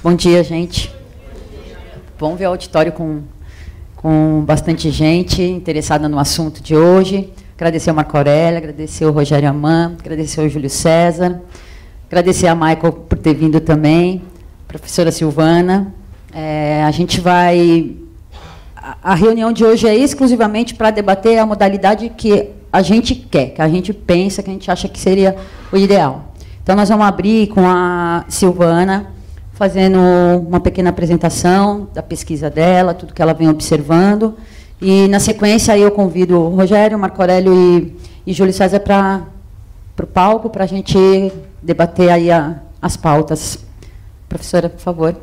Bom dia, gente. Bom ver o auditório com bastante gente interessada no assunto de hoje. Agradecer ao Marco Aurélio, agradecer ao Rogério Aman, agradecer ao Júlio César, agradecer a Michael por ter vindo também, professora Silvana. A gente vai... A reunião de hoje é exclusivamente para debater a modalidade que a gente quer, que a gente pensa, que a gente acha que seria o ideal. Então, nós vamos abrir com a Silvana, fazendo uma pequena apresentação da pesquisa dela, tudo que ela vem observando. E, na sequência, aí eu convido o Rogério, Marco Aurélio e Júlio César para o palco, para a gente debater aí as pautas. Professora, por favor.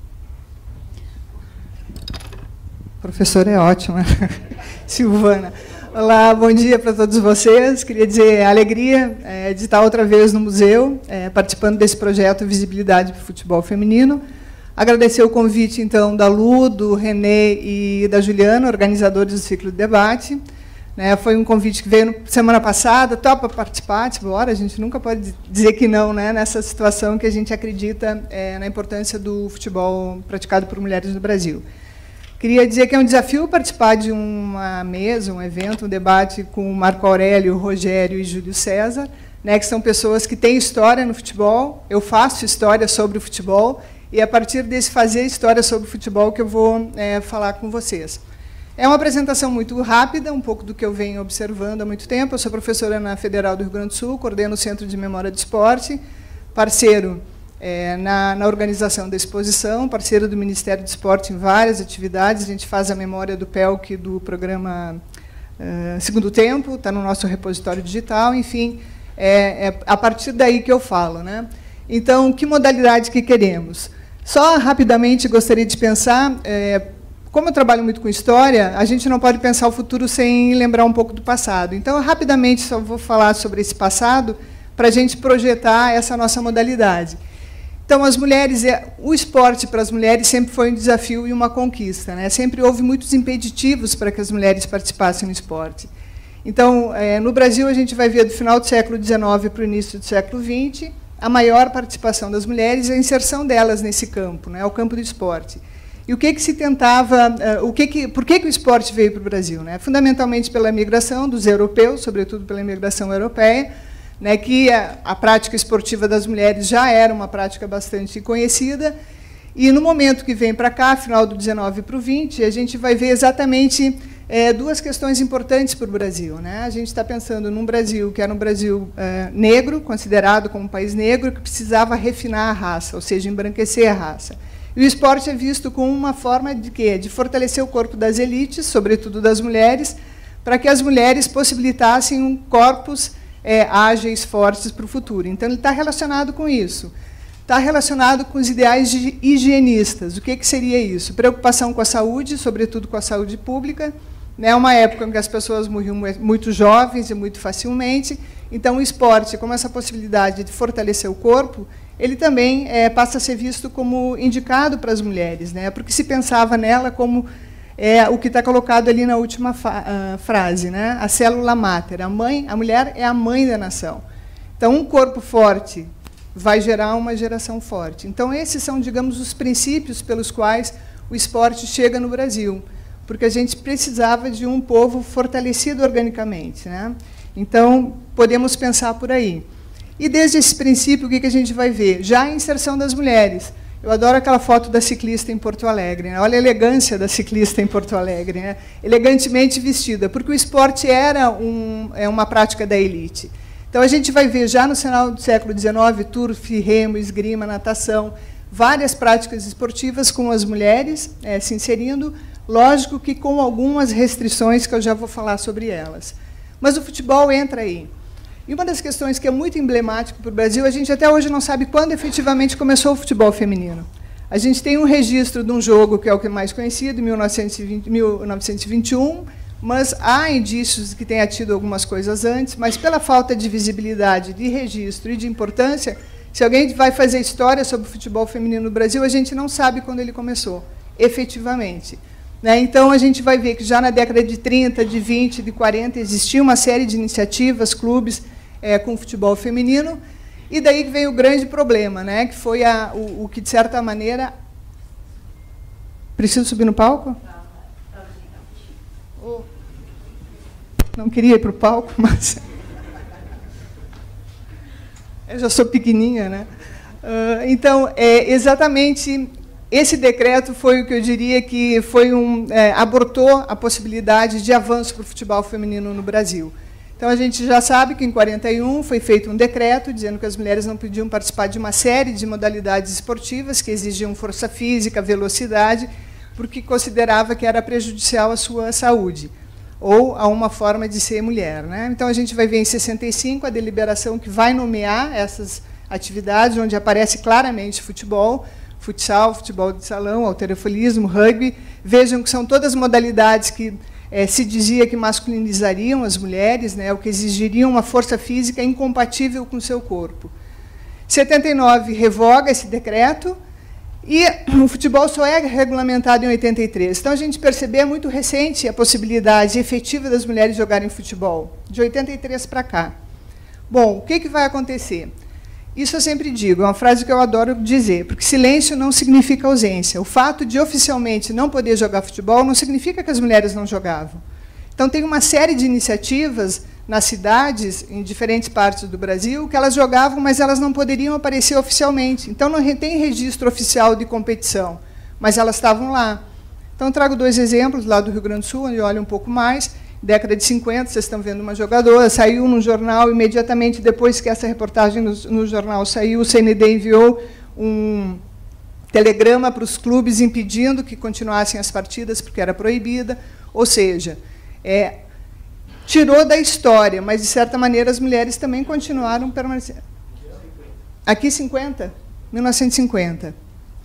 Professora é ótima. Silvana. Olá, bom dia para todos vocês. Queria dizer a alegria de estar outra vez no museu, participando desse projeto Visibilidade para o Futebol Feminino. Agradecer o convite, então, da Lu, do Renê e da Juliana, organizadores do ciclo de debate. Foi um convite que veio semana passada, topa participar, bora, a gente nunca pode dizer que não, nessa situação que a gente acredita na importância do futebol praticado por mulheres no Brasil. Queria dizer que é um desafio participar de uma mesa, um evento, um debate com o Marco Aurélio, Rogério e Júlio César, que são pessoas que têm história no futebol. Eu faço história sobre o futebol, e é a partir desse fazer história sobre o futebol que eu vou falar com vocês. É uma apresentação muito rápida, um pouco do que eu venho observando há muito tempo. Eu sou professora na Federal do Rio Grande do Sul, coordeno o Centro de Memória do Esporte, parceiro na organização da exposição, parceiro do Ministério do Esporte em várias atividades. A gente faz a memória do PELC do programa Segundo Tempo, está no nosso repositório digital, enfim, é a partir daí que eu falo. Então, que modalidade que queremos? Só rapidamente gostaria de pensar, como eu trabalho muito com história, a gente não pode pensar o futuro sem lembrar um pouco do passado. Então, rapidamente, só vou falar sobre esse passado para a gente projetar essa nossa modalidade. Então, as mulheres, o esporte para as mulheres sempre foi um desafio e uma conquista. Sempre houve muitos impeditivos para que as mulheres participassem no esporte. Então, no Brasil, a gente vai ver do final do século XIX para o início do século XX, a maior participação das mulheres e a inserção delas nesse campo, o campo do esporte. E o que se tentava, por que o esporte veio para o Brasil? Fundamentalmente pela imigração dos europeus, sobretudo pela imigração europeia, que a prática esportiva das mulheres já era uma prática bastante conhecida, e no momento que vem para cá, final do 19 para o 20, a gente vai ver exatamente duas questões importantes para o Brasil. A gente está pensando num Brasil que era um Brasil negro, considerado como um país negro, que precisava refinar a raça, ou seja, embranquecer a raça. E o esporte é visto como uma forma de quê? De fortalecer o corpo das elites, sobretudo das mulheres, para que as mulheres possibilitassem corpos ágeis, fortes para o futuro. Então, ele está relacionado com isso. Está relacionado com os ideais higienistas. O que seria isso? Preocupação com a saúde, sobretudo com a saúde pública. É uma época em que as pessoas morriam muito jovens e muito facilmente. Então, o esporte, como essa possibilidade de fortalecer o corpo, ele também passa a ser visto como indicado para as mulheres, porque se pensava nela como o que está colocado ali na última frase, a célula máter. A mulher é a mãe da nação. Então, um corpo forte vai gerar uma geração forte. Então, esses são, digamos, os princípios pelos quais o esporte chega no Brasil, porque a gente precisava de um povo fortalecido organicamente. Então, podemos pensar por aí. E, desde esse princípio, o que a gente vai ver? Já a inserção das mulheres. Eu adoro aquela foto da ciclista em Porto Alegre. Olha a elegância da ciclista em Porto Alegre, elegantemente vestida, porque o esporte era uma prática da elite. Então, a gente vai ver, já no final do século XIX, turf, remo, esgrima, natação, várias práticas esportivas com as mulheres se inserindo, lógico que com algumas restrições que eu já vou falar sobre elas. Mas o futebol entra aí. E uma das questões que é muito emblemática para o Brasil, a gente até hoje não sabe quando efetivamente começou o futebol feminino. A gente tem um registro de um jogo, que é o que é mais conhecido, em 1921, mas há indícios que tenha tido algumas coisas antes, mas pela falta de visibilidade, de registro e de importância, se alguém vai fazer história sobre o futebol feminino no Brasil, a gente não sabe quando ele começou, efetivamente. Então, a gente vai ver que já na década de 30, de 20, de 40, existia uma série de iniciativas, clubes com futebol feminino, E daí que vem o grande problema, né, que foi o que, de certa maneira... Preciso subir no palco? Não queria ir para o palco, mas... Eu já sou pequenininha, né? Então, exatamente esse decreto foi o que eu diria que foi abortou a possibilidade de avanço para o futebol feminino no Brasil. Então, a gente já sabe que, em 1941, foi feito um decreto dizendo que as mulheres não podiam participar de uma série de modalidades esportivas que exigiam força física, velocidade, porque considerava que era prejudicial à sua saúde, ou a uma forma de ser mulher, né? Então, a gente vai ver em 65 a deliberação que vai nomear essas atividades, onde aparece claramente futebol, futsal, futebol de salão, halterofilismo, rugby. Vejam que são todas modalidades que se dizia que masculinizariam as mulheres, né, o que exigiriam uma força física incompatível com o seu corpo. 79 revoga esse decreto e o futebol só é regulamentado em 83. Então, a gente percebe, é muito recente a possibilidade efetiva das mulheres jogarem futebol, de 83 para cá. Bom, o que vai acontecer? Isso eu sempre digo, é uma frase que eu adoro dizer, porque silêncio não significa ausência. O fato de oficialmente não poder jogar futebol não significa que as mulheres não jogavam. Então, tem uma série de iniciativas nas cidades, em diferentes partes do Brasil, que elas jogavam, mas elas não poderiam aparecer oficialmente. Então, não tem registro oficial de competição, mas elas estavam lá. Então, trago 2 exemplos lá do Rio Grande do Sul, onde olho um pouco mais. Década de 50, vocês estão vendo uma jogadora, saiu no jornal, imediatamente depois que essa reportagem no jornal saiu, o CND enviou um telegrama para os clubes impedindo que continuassem as partidas, porque era proibida. Ou seja, tirou da história, mas, de certa maneira, as mulheres também continuaram permanecendo. Aqui, 50? 1950.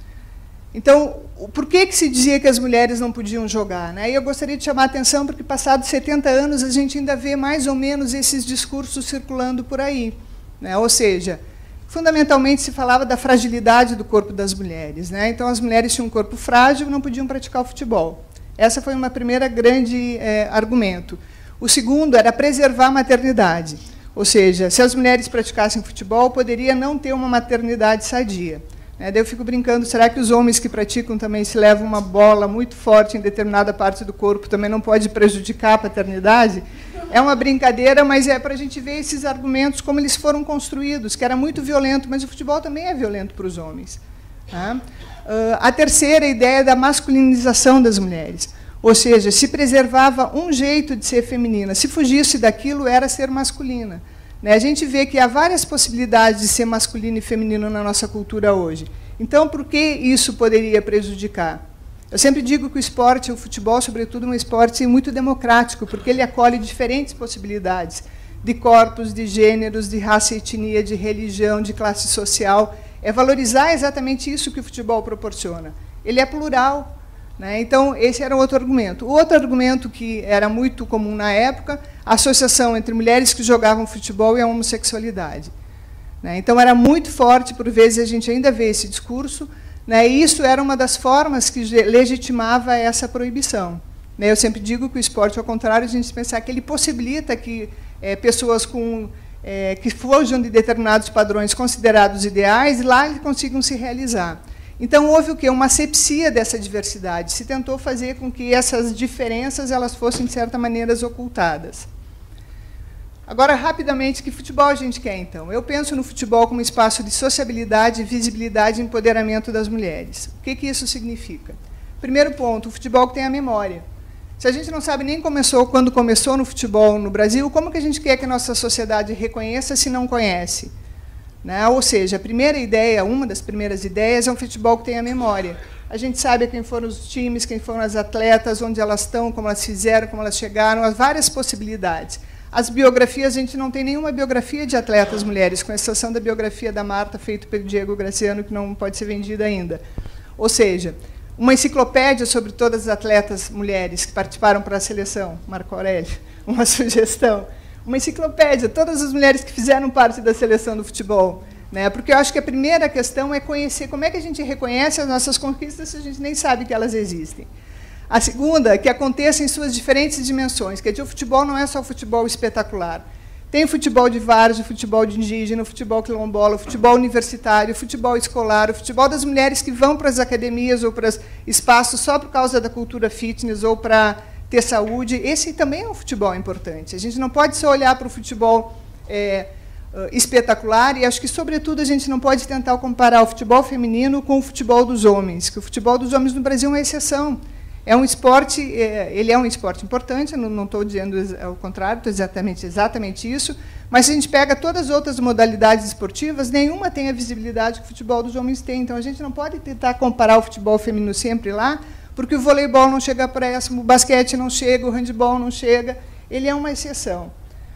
Então, por que se dizia que as mulheres não podiam jogar, né? E eu gostaria de chamar a atenção, porque, passados 70 anos, a gente ainda vê mais ou menos esses discursos circulando por aí, né? Ou seja, fundamentalmente se falava da fragilidade do corpo das mulheres, né? Então, as mulheres tinham um corpo frágil e não podiam praticar o futebol. Essa foi uma primeira grande argumento. O segundo era preservar a maternidade. Ou seja, se as mulheres praticassem futebol, poderia não ter uma maternidade sadia. Daí eu fico brincando, será que os homens que praticam também, se levam uma bola muito forte em determinada parte do corpo, também não pode prejudicar a paternidade? É uma brincadeira, mas é para a gente ver esses argumentos, como eles foram construídos, que era muito violento, mas o futebol também é violento para os homens. Tá? A terceira ideia é da masculinização das mulheres. Ou seja, se preservava um jeito de ser feminina, se fugisse daquilo, era ser masculina. A gente vê que há várias possibilidades de ser masculino e feminino na nossa cultura hoje. Então, por que isso poderia prejudicar? Eu sempre digo que o esporte, o futebol, sobretudo, é um esporte muito democrático, porque ele acolhe diferentes possibilidades de corpos, de gêneros, de raça e etnia, de religião, de classe social. É valorizar exatamente isso que o futebol proporciona. Ele é plural. Então, esse era outro argumento. O outro argumento que era muito comum na época, a associação entre mulheres que jogavam futebol e a homossexualidade. Então, era muito forte, por vezes a gente ainda vê esse discurso, e isso era uma das formas que legitimava essa proibição. Eu sempre digo que o esporte, ao contrário, a gente pensar que ele possibilita que pessoas que fujam de determinados padrões considerados ideais, lá eles consigam se realizar. Então, houve o quê? Uma asepsia dessa diversidade. Se tentou fazer com que essas diferenças elas fossem, de certa maneira, ocultadas. Agora, rapidamente, que futebol a gente quer, então? Eu penso no futebol como espaço de sociabilidade, visibilidade e empoderamento das mulheres. O que isso significa? Primeiro ponto, o futebol que tem a memória. Se a gente não sabe nem quando começou no futebol no Brasil, como que a gente quer que a nossa sociedade reconheça se não conhece? Ou seja, a primeira ideia, uma das primeiras ideias, é um futebol que tenha memória. A gente sabe quem foram os times, quem foram as atletas, onde elas estão, como elas fizeram, como elas chegaram, as várias possibilidades. As biografias, a gente não tem nenhuma biografia de atletas mulheres, com exceção da biografia da Marta, feita pelo Diego Graciano, que não pode ser vendida ainda. Ou seja, uma enciclopédia sobre todas as atletas mulheres que participaram para a seleção, Marco Aurélio, uma sugestão. Uma enciclopédia, todas as mulheres que fizeram parte da seleção do futebol. Porque eu acho que a primeira questão é conhecer como é que a gente reconhece as nossas conquistas se a gente nem sabe que elas existem. A segunda, que aconteça em suas diferentes dimensões, que o futebol não é só o futebol espetacular. Tem o futebol de várzea, o futebol de indígena, o futebol quilombola, o futebol universitário, o futebol escolar, o futebol das mulheres que vão para as academias ou para os espaços só por causa da cultura fitness ou para ter saúde. Esse também é um futebol importante. A gente não pode só olhar para o futebol espetacular, e acho que, sobretudo, a gente não pode tentar comparar o futebol feminino com o futebol dos homens, que o futebol dos homens no Brasil é uma exceção. É um esporte, ele é um esporte importante, não estou dizendo ao contrário, estou exatamente isso, mas se a gente pega todas as outras modalidades esportivas, nenhuma tem a visibilidade que o futebol dos homens tem. Então, a gente não pode tentar comparar o futebol feminino sempre lá, porque o voleibol não chega próximo, o basquete não chega, o handebol não chega, ele é uma exceção.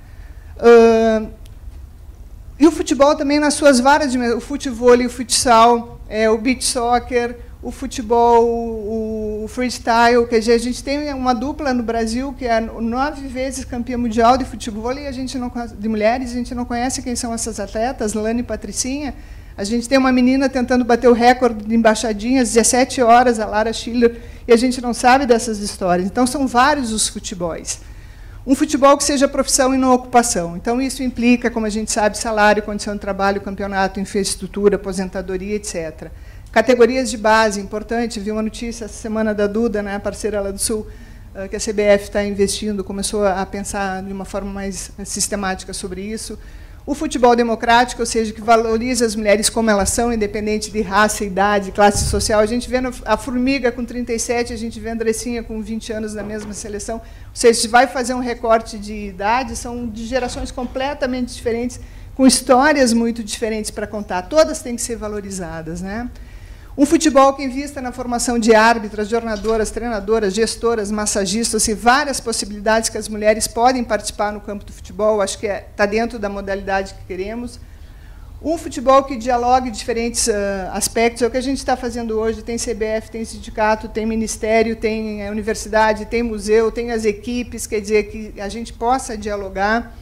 E o futebol também nas suas várias dimensões, o futevôlei, o futsal, o beach soccer, o futebol, o freestyle, quer dizer, a gente tem uma dupla no Brasil que é 9 vezes campeã mundial de futebol e de mulheres, a gente não conhece quem são essas atletas, Lana e Patricinha. A gente tem uma menina tentando bater o recorde de embaixadinhas, 17 horas, a Lara Schiller, e a gente não sabe dessas histórias. Então, são vários os futebols. Um futebol que seja profissão e não ocupação. Então, isso implica, como a gente sabe, salário, condição de trabalho, campeonato, infraestrutura, aposentadoria, etc. Categorias de base, importante, vi uma notícia essa semana da Duda, né, parceira lá do Sul, que a CBF está investindo, começou a pensar de uma forma mais sistemática sobre isso. O futebol democrático, ou seja, que valoriza as mulheres como elas são, independente de raça, idade, classe social. A gente vê a Formiga com 37, a gente vê a Andressinha com 20 anos na mesma seleção. Ou seja, se vai fazer um recorte de idade, são de gerações completamente diferentes, com histórias muito diferentes para contar. Todas têm que ser valorizadas, né? Um futebol que invista na formação de árbitras, jornadoras, treinadoras, gestoras, massagistas, e várias possibilidades que as mulheres podem participar no campo do futebol, acho que está dentro da modalidade que queremos. Um futebol que dialogue diferentes aspectos, é o que a gente está fazendo hoje, tem CBF, tem sindicato, tem ministério, tem universidade, tem museu, tem as equipes, quer dizer, que a gente possa dialogar.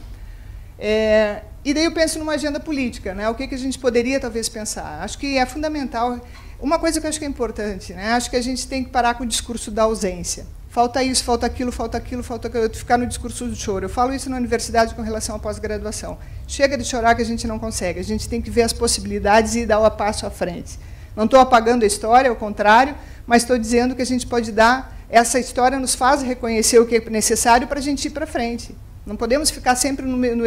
E daí eu penso numa agenda política, né? O que a gente poderia, talvez, pensar? Acho que é fundamental. Uma coisa que eu acho que é importante, né? Acho que a gente tem que parar com o discurso da ausência. Falta isso, falta aquilo, falta aquilo, falta aquilo. Ficar no discurso do choro. Eu falo isso na universidade com relação à pós-graduação. Chega de chorar que a gente não consegue. A gente tem que ver as possibilidades e dar o passo à frente. Não estou apagando a história, ao contrário, mas estou dizendo que a gente pode dar... Essa história nos faz reconhecer o que é necessário para a gente ir para frente. Não podemos ficar sempre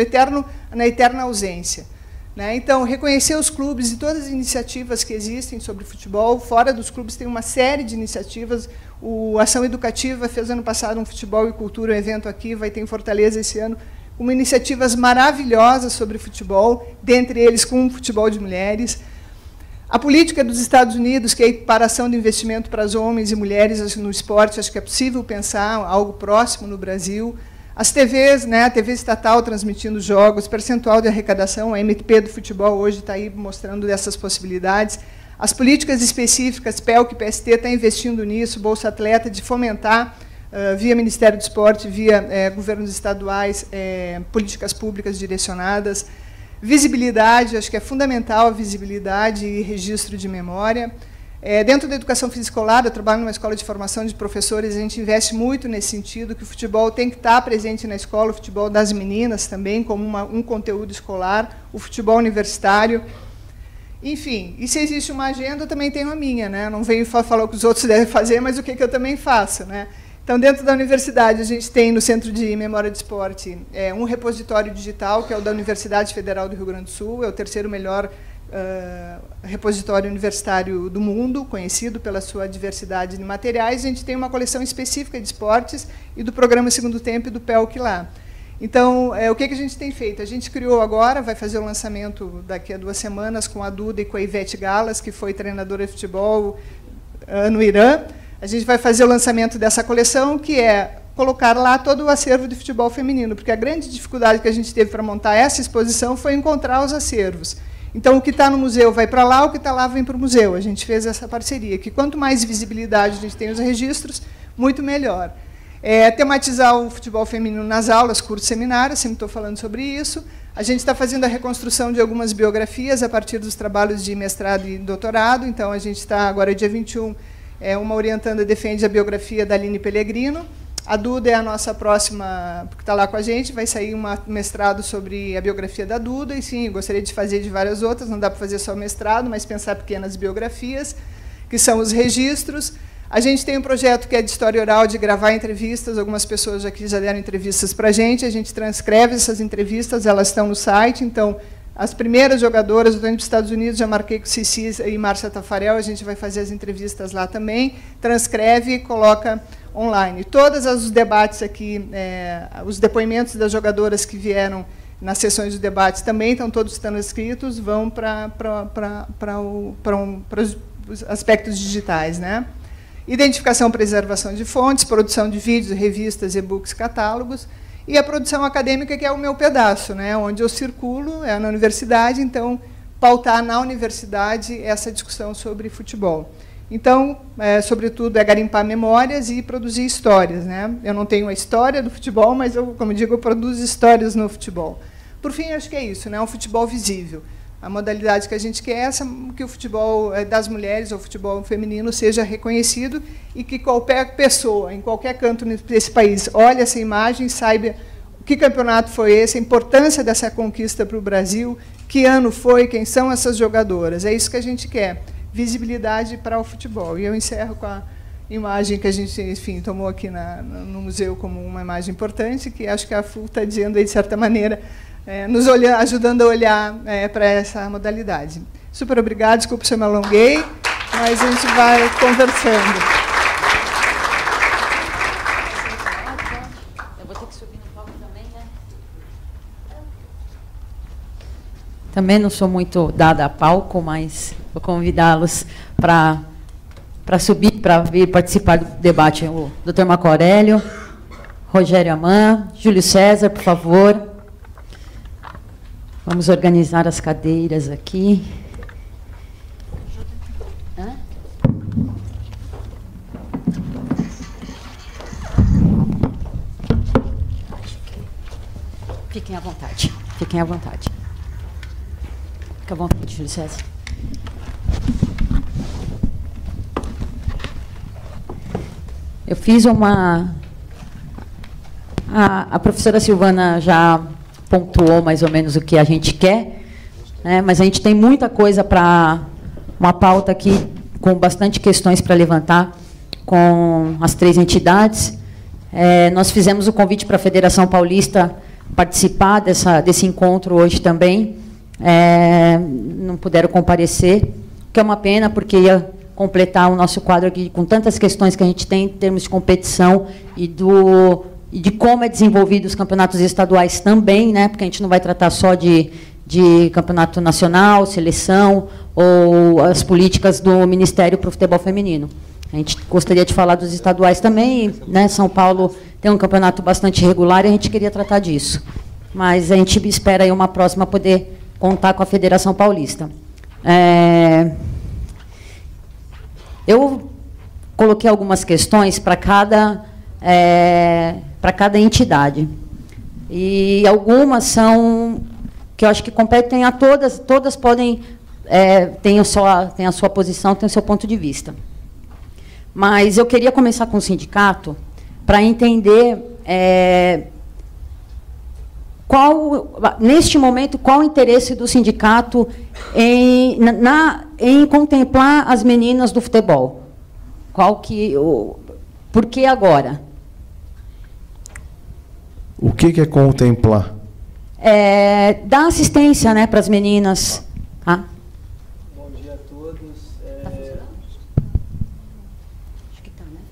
na eterna ausência. Né? Então, reconhecer os clubes e todas as iniciativas que existem sobre futebol. Fora dos clubes tem uma série de iniciativas. O Ação Educativa fez ano passado um futebol e cultura, um evento aqui, vai ter em Fortaleza esse ano, com iniciativas maravilhosas sobre futebol, dentre eles com o futebol de mulheres. A política dos Estados Unidos, que é a equiparação de investimento para os homens e mulheres no esporte, acho que é possível pensar algo próximo no Brasil. As TVs, né, a TV estatal transmitindo jogos, percentual de arrecadação, a MP do futebol hoje está aí mostrando dessas possibilidades. As políticas específicas, PELC e PST está investindo nisso, Bolsa Atleta, de fomentar, via Ministério do Esporte, via governos estaduais, políticas públicas direcionadas. Visibilidade, acho que é fundamental a visibilidade e registro de memória. Dentro da educação física escolar, eu trabalho numa escola de formação de professores, a gente investe muito nesse sentido, que o futebol tem que estar presente na escola, o futebol das meninas também, como um conteúdo escolar, o futebol universitário. Enfim, e se existe uma agenda, eu também tenho a minha, né? Não venho falar o que os outros devem fazer, mas o que eu também faço, né? Então, dentro da universidade, a gente tem no Centro de Memória de Esporte um repositório digital, que é o da Universidade Federal do Rio Grande do Sul, é o terceiro melhor repositório universitário do mundo, conhecido pela sua diversidade de materiais. A gente tem uma coleção específica de esportes e do programa Segundo Tempo e do PELC lá. Então, o que a gente tem feito? A gente criou agora, vai fazer o lançamento daqui a 2 semanas com a Duda e com a Ivete Galas, que foi treinadora de futebol no Irã. A gente vai fazer o lançamento dessa coleção, que é colocar lá todo o acervo de futebol feminino, porque a grande dificuldade que a gente teve para montar essa exposição foi encontrar os acervos. Então, o que está no museu vai para lá, o que está lá vem para o museu. A gente fez essa parceria, que quanto mais visibilidade a gente tem os registros, muito melhor. Tematizar o futebol feminino nas aulas, cursos, seminários, sempre estou falando sobre isso. A gente está fazendo a reconstrução de algumas biografias a partir dos trabalhos de mestrado e doutorado. Então, a gente está, agora, dia 21, uma orientanda defende a biografia da Aline Pellegrino. A Duda é a nossa próxima, que está lá com a gente, vai sair um mestrado sobre a biografia da Duda, e sim, gostaria de fazer de várias outras, não dá para fazer só mestrado, mas pensar pequenas biografias, que são os registros. A gente tem um projeto que é de história oral, de gravar entrevistas, algumas pessoas aqui já deram entrevistas para a gente transcreve essas entrevistas, elas estão no site, então, as primeiras jogadoras, eu estou indo para os Estados Unidos, já marquei com Cici e Márcia Tafarel, a gente vai fazer as entrevistas lá também, transcreve e coloca online. Todos os debates aqui, os depoimentos das jogadoras que vieram nas sessões de debates também estão todos transcritos, vão para os aspectos digitais, né? Identificação e preservação de fontes, produção de vídeos, revistas, e-books, catálogos, e a produção acadêmica, que é o meu pedaço, né? Onde eu circulo, é na universidade, então, pautar na universidade essa discussão sobre futebol. Então, sobretudo, é garimpar memórias e produzir histórias, né? Eu não tenho a história do futebol, mas, como digo, eu produzo histórias no futebol. Por fim, acho que é isso, né? Um futebol visível. A modalidade que a gente quer é essa, que o futebol das mulheres, ou o futebol feminino, seja reconhecido e que qualquer pessoa, em qualquer canto desse país, olhe essa imagem, saiba que campeonato foi esse, a importância dessa conquista para o Brasil, que ano foi, quem são essas jogadoras. É isso que a gente quer. Visibilidade para o futebol. E eu encerro com a imagem que a gente, enfim, tomou aqui no museu como uma imagem importante, que acho que a FU está dizendo, aí, de certa maneira, ajudando a olhar para essa modalidade. Super obrigada, desculpa se eu me alonguei, mas a gente vai conversando. Eu vou ter que subir no palco também, né? Também não sou muito dada a palco, mas vou convidá-los para subir, para vir participar do debate. O Dr. Marco Aurélio, Rogério Aman, Júlio César, por favor. Vamos organizar as cadeiras aqui. Fiquem à vontade. Fiquem à vontade. Fica à vontade, Júlio César. Eu fiz uma... A professora Silvana já pontuou mais ou menos o que a gente quer, né, mas a gente tem muita coisa para... Uma pauta aqui com bastante questões para levantar com as 3 entidades. Nós fizemos o convite para a Federação Paulista participar desse encontro hoje também. Não puderam comparecer, que é uma pena, porque ia completar o nosso quadro aqui com tantas questões que a gente tem em termos de competição e de como é desenvolvido os campeonatos estaduais também, né? Porque a gente não vai tratar só de campeonato nacional, seleção, ou as políticas do Ministério para o futebol feminino. A gente gostaria de falar dos estaduais também, né? São Paulo tem um campeonato bastante regular e a gente queria tratar disso. Mas a gente espera aí uma próxima poder contar com a Federação Paulista. Eu coloquei algumas questões para cada entidade. E algumas são que eu acho que competem a todas, todas podem têm a sua posição, têm o seu ponto de vista. Mas eu queria começar com o sindicato para entender neste momento, qual o interesse do sindicato em contemplar as meninas do futebol. Por que agora? O que é contemplar? Dar assistência, né, para as meninas. Tá? Bom dia a todos. Tá funcionando? Acho que está, né?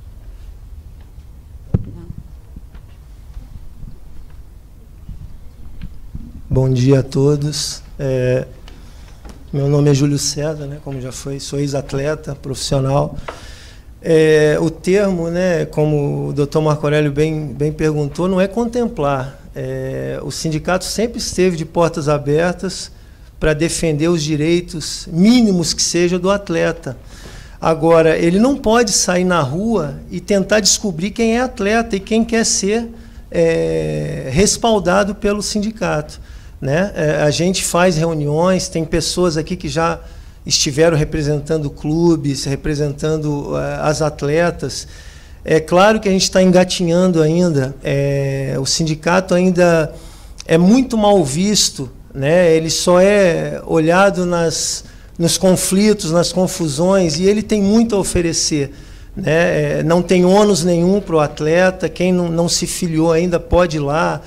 Bom dia a todos. Meu nome é Júlio César, né, como já foi, sou ex-atleta profissional. O termo, né, como o doutor Marco Aurélio bem perguntou, não é contemplar. O sindicato sempre esteve de portas abertas para defender os direitos mínimos que seja do atleta. Agora, ele não pode sair na rua e tentar descobrir quem é atleta e quem quer ser respaldado pelo sindicato, né? A gente faz reuniões, tem pessoas aqui que já estiveram representando clubes, representando as atletas. É claro que a gente está engatinhando ainda, o sindicato ainda é muito mal visto, né? Ele só é olhado nos conflitos, nas confusões, e ele tem muito a oferecer, né? Não tem ônus nenhum para o atleta, quem não se filiou ainda pode ir lá,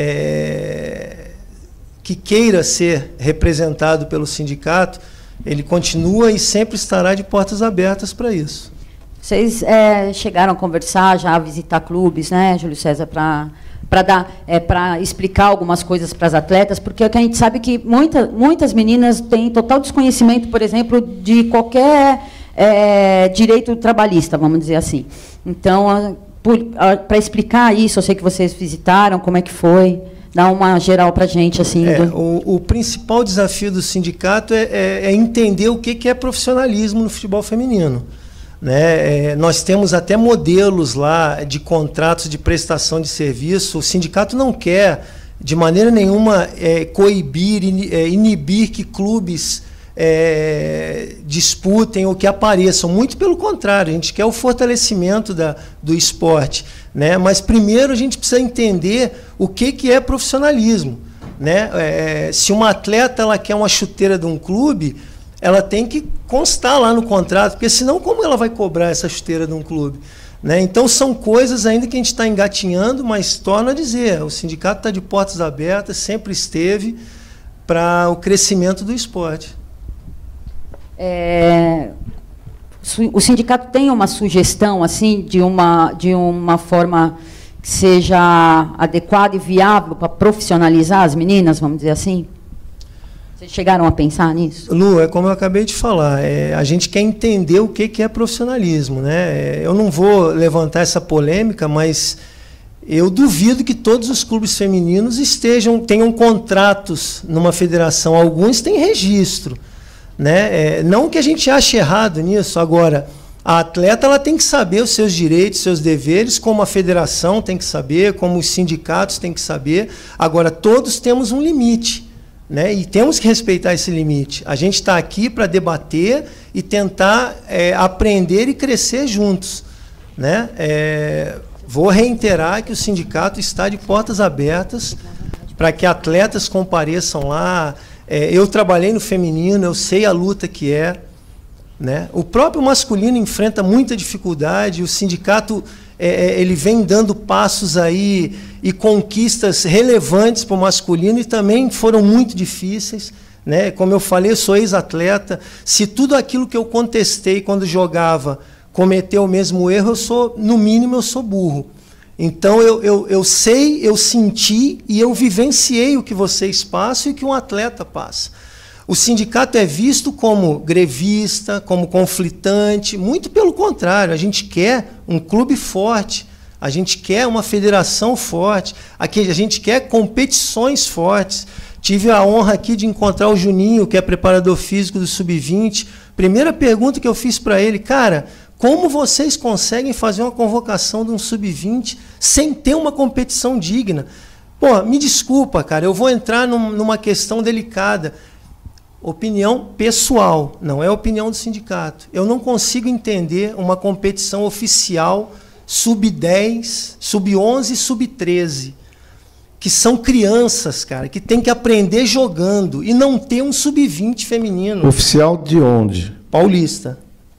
que queira ser representado pelo sindicato, ele continua e sempre estará de portas abertas para isso. Vocês chegaram a conversar, já a visitar clubes, né, Júlio César, para explicar algumas coisas para as atletas, porque a gente sabe que muitas meninas têm total desconhecimento, por exemplo, de qualquer direito trabalhista, vamos dizer assim. Então, para explicar isso, eu sei que vocês visitaram, como é que foi? Dá uma geral para a gente. Assim, o principal desafio do sindicato é entender o que é profissionalismo no futebol feminino. Né? Nós temos até modelos lá de contratos de prestação de serviço. O sindicato não quer, de maneira nenhuma, coibir, inibir que clubes disputem ou que apareçam. Muito pelo contrário, a gente quer o fortalecimento do esporte. Né? Mas, primeiro, a gente precisa entender o que é profissionalismo. Né? Se uma atleta ela quer uma chuteira de um clube, ela tem que constar lá no contrato, porque senão como ela vai cobrar essa chuteira de um clube? Né? Então são coisas ainda que a gente está engatinhando, mas torno a dizer, o sindicato está de portas abertas, sempre esteve para o crescimento do esporte. O sindicato tem uma sugestão assim de uma forma que seja adequada e viável para profissionalizar as meninas, vamos dizer assim? Vocês chegaram a pensar nisso? Lu, como eu acabei de falar, a gente quer entender o que é profissionalismo. Né? Eu não vou levantar essa polêmica, mas eu duvido que todos os clubes femininos tenham contratos numa federação. Alguns têm registro. Né? Não que a gente ache errado nisso. Agora, a atleta ela tem que saber os seus direitos, seus deveres, como a federação tem que saber, como os sindicatos têm que saber. Agora, todos temos um limite. Né? E temos que respeitar esse limite. A gente está aqui para debater e tentar aprender e crescer juntos. Né? Vou reiterar que o sindicato está de portas abertas para que atletas compareçam lá. Eu trabalhei no feminino, eu sei a luta que é. Né? O próprio masculino enfrenta muita dificuldade, o sindicato ele vem dando passos aí e conquistas relevantes para o masculino e também foram muito difíceis. Né? Como eu falei, eu sou ex-atleta. Se tudo aquilo que eu contestei quando jogava cometeu o mesmo erro, no mínimo, eu sou burro. Então, eu sei, eu senti e eu vivenciei o que vocês passam e o que um atleta passa. O sindicato é visto como grevista, como conflitante, muito pelo contrário, a gente quer um clube forte, a gente quer uma federação forte, a gente quer competições fortes. Tive a honra aqui de encontrar o Juninho, que é preparador físico do Sub-20. Primeira pergunta que eu fiz para ele, cara, como vocês conseguem fazer uma convocação de um Sub-20 sem ter uma competição digna? Pô, me desculpa, cara, eu vou entrar numa questão delicada. Opinião pessoal, não é opinião do sindicato. Eu não consigo entender uma competição oficial Sub-10, Sub-11 e Sub-13, que são crianças, cara, que tem que aprender jogando e não ter um Sub-20 feminino. Oficial de onde? Paulista.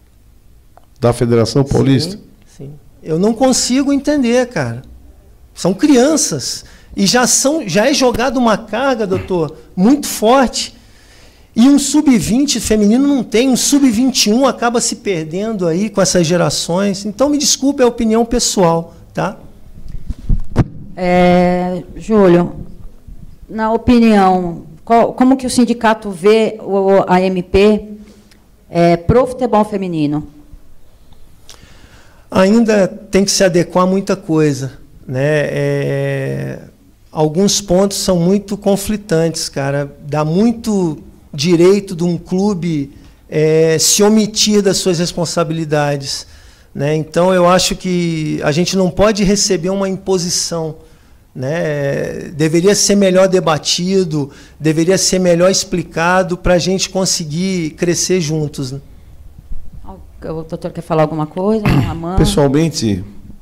Da Federação Paulista? Sim, sim. Eu não consigo entender, cara. São crianças. E já é jogada uma carga, doutor, muito forte. E um Sub-20 feminino não tem. Um Sub-21 acaba se perdendo aí com essas gerações. Então, me desculpe, é opinião pessoal, tá? Júlio, na opinião, como que o sindicato vê a MP pro futebol feminino? Ainda tem que se adequar a muita coisa, né? Alguns pontos são muito conflitantes, cara. Dá muito direito de um clube se omitir das suas responsabilidades, né? Então, eu acho que a gente não pode receber uma imposição, né? Deveria ser melhor debatido, deveria ser melhor explicado para a gente conseguir crescer juntos, né? O doutor quer falar alguma coisa? Pessoalmente,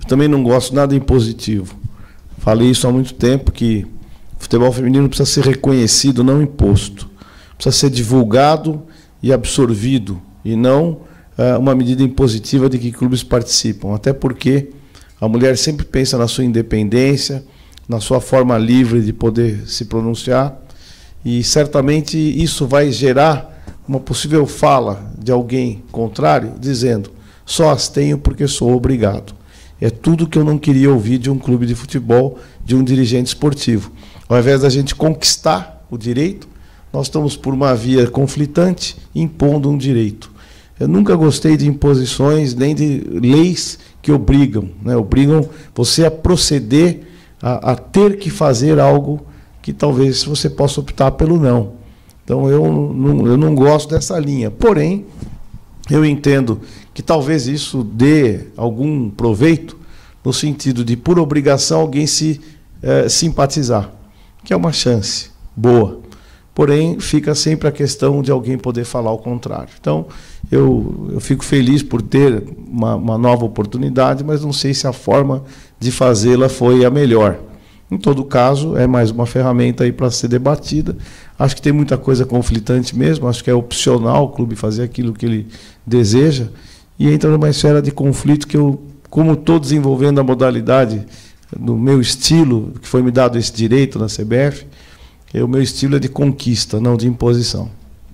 Eu também não gosto nada impositivo. Falei isso há muito tempo, que o futebol feminino precisa ser reconhecido, não imposto. Precisa ser divulgado e absorvido, e não uma medida impositiva de que clubes participam. Até porque a mulher sempre pensa na sua independência, na sua forma livre de poder se pronunciar, e certamente isso vai gerar uma possível fala de alguém contrário, dizendo: só as tenho porque sou obrigado. É tudo que eu não queria ouvir de um clube de futebol, de um dirigente esportivo. Ao invés da gente conquistar o direito, nós estamos por uma via conflitante, impondo um direito. Eu nunca gostei de imposições, nem de leis que obrigam, né? Obrigam você a proceder, a ter que fazer algo que talvez você possa optar pelo não. Então, eu não gosto dessa linha. Porém, eu entendo que talvez isso dê algum proveito, no sentido de, por obrigação, alguém se simpatizar, que é uma chance boa. Porém, fica sempre a questão de alguém poder falar o contrário. Então, eu fico feliz por ter uma nova oportunidade, mas não sei se a forma de fazê-la foi a melhor. Em todo caso, é mais uma ferramenta aí para ser debatida. Acho que tem muita coisa conflitante mesmo, acho que é opcional o clube fazer aquilo que ele deseja, e entra numa esfera de conflito que eu, como estou desenvolvendo a modalidade no meu estilo, que foi me dado esse direito na CBF, o meu estilo é de conquista, não de imposição.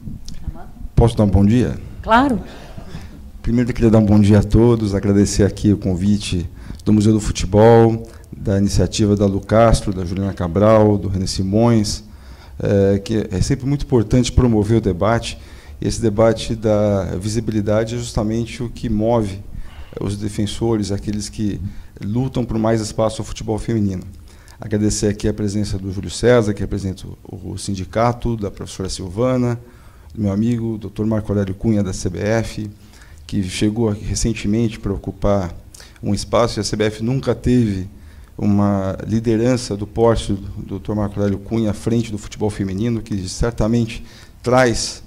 Posso dar um bom dia? Claro. Primeiro, eu queria dar um bom dia a todos, agradecer aqui o convite do Museu do Futebol, da iniciativa da Lu Castro, da Juliana Cabral, do René Simões, que é sempre muito importante promover o debate. Esse debate da visibilidade é justamente o que move os defensores, aqueles que lutam por mais espaço ao futebol feminino. Agradecer aqui a presença do Júlio César, que representa o sindicato, da professora Silvana, do meu amigo, Dr. Marco Aurélio Cunha, da CBF, que chegou aqui recentemente para ocupar um espaço, e a CBF nunca teve uma liderança do porte do Dr. Marco Aurélio Cunha à frente do futebol feminino, que certamente traz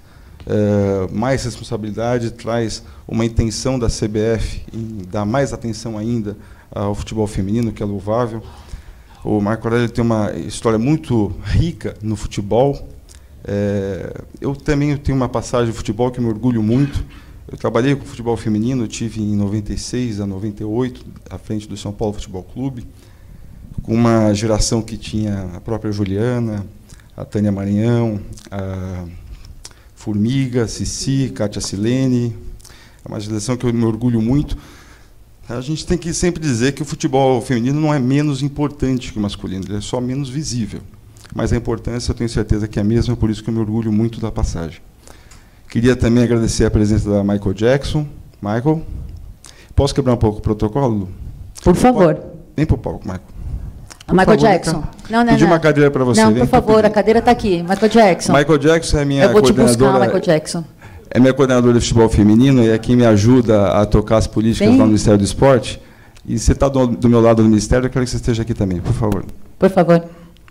mais responsabilidade, traz uma intenção da CBF em dar mais atenção ainda ao futebol feminino, que é louvável. O Marco Aurélio tem uma história muito rica no futebol. Eu também tenho uma passagem de futebol que me orgulho muito. Eu trabalhei com futebol feminino, eu tive em 96 a 98, à frente do São Paulo Futebol Clube, com uma geração que tinha a própria Juliana, a Tânia Maranhão, a Formiga, Cici, Kátia Silene. É uma geração que eu me orgulho muito. A gente tem que sempre dizer que o futebol feminino não é menos importante que o masculino, ele é só menos visível. Mas a importância, eu tenho certeza que é a mesma, por isso que eu me orgulho muito da passagem. Queria também agradecer a presença da Michael Jackson. Michael, posso quebrar um pouco o protocolo, Lu? Por favor. Vem para o palco, Michael. Michael Jackson. Não, Pedi uma cadeira para você. Não, por favor, a cadeira está aqui. Michael Jackson. Michael Jackson é minha coordenadora. Eu vou te buscar, Michael Jackson. É minha coordenadora de futebol feminino e é quem me ajuda a tocar as políticas lá no Ministério do Esporte. E você está do meu lado no Ministério, eu quero que você esteja aqui também, por favor. Por favor.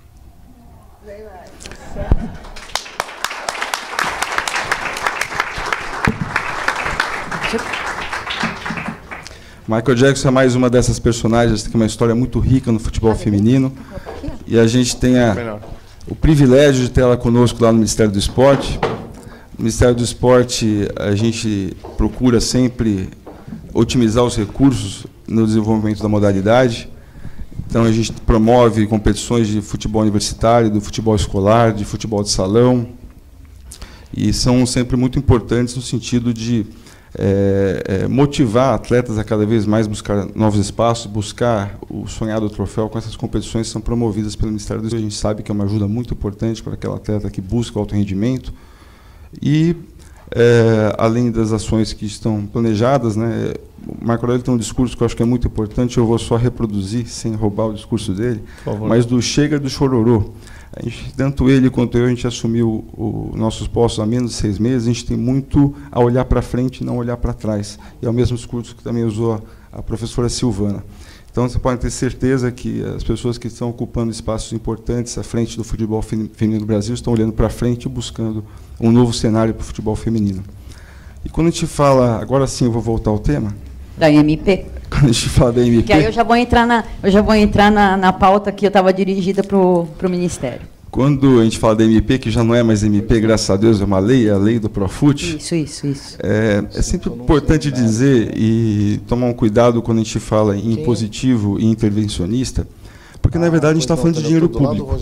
Michael Jackson é mais uma dessas personagens que tem uma história muito rica no futebol feminino. E a gente tem o privilégio de ter ela conosco lá no Ministério do Esporte. No Ministério do Esporte, a gente procura sempre otimizar os recursos no desenvolvimento da modalidade. Então, a gente promove competições de futebol universitário, do futebol escolar, de futebol de salão. E são sempre muito importantes no sentido de motivar atletas a cada vez mais buscar novos espaços, buscar o sonhado troféu com essas competições que são promovidas pelo Ministério do Esporte. A gente sabe que é uma ajuda muito importante para aquele atleta que busca alto rendimento. E, além das ações que estão planejadas, né, o Marco Aurélio tem um discurso que eu acho que é muito importante, eu vou só reproduzir, sem roubar o discurso dele, mas do Chega do Chororô. A gente, tanto ele quanto eu, a gente assumiu nossos postos há menos de 6 meses, a gente tem muito a olhar para frente e não olhar para trás. E é o mesmo discurso que também usou a professora Silvana. Então, você pode ter certeza que as pessoas que estão ocupando espaços importantes à frente do futebol feminino do Brasil estão olhando para frente e buscando um novo cenário para o futebol feminino. E quando a gente fala, agora sim eu vou voltar ao tema. Da MP. quando a gente fala da MP... Que aí eu já vou entrar na pauta que eu estava dirigida para o Ministério. Quando a gente fala da MP, que já não é mais MP, graças a Deus, é uma lei, a lei do Profut. Isso. É sempre importante dizer e tomar um cuidado quando a gente fala em impositivo e intervencionista, porque, na verdade, a gente está falando de dinheiro público.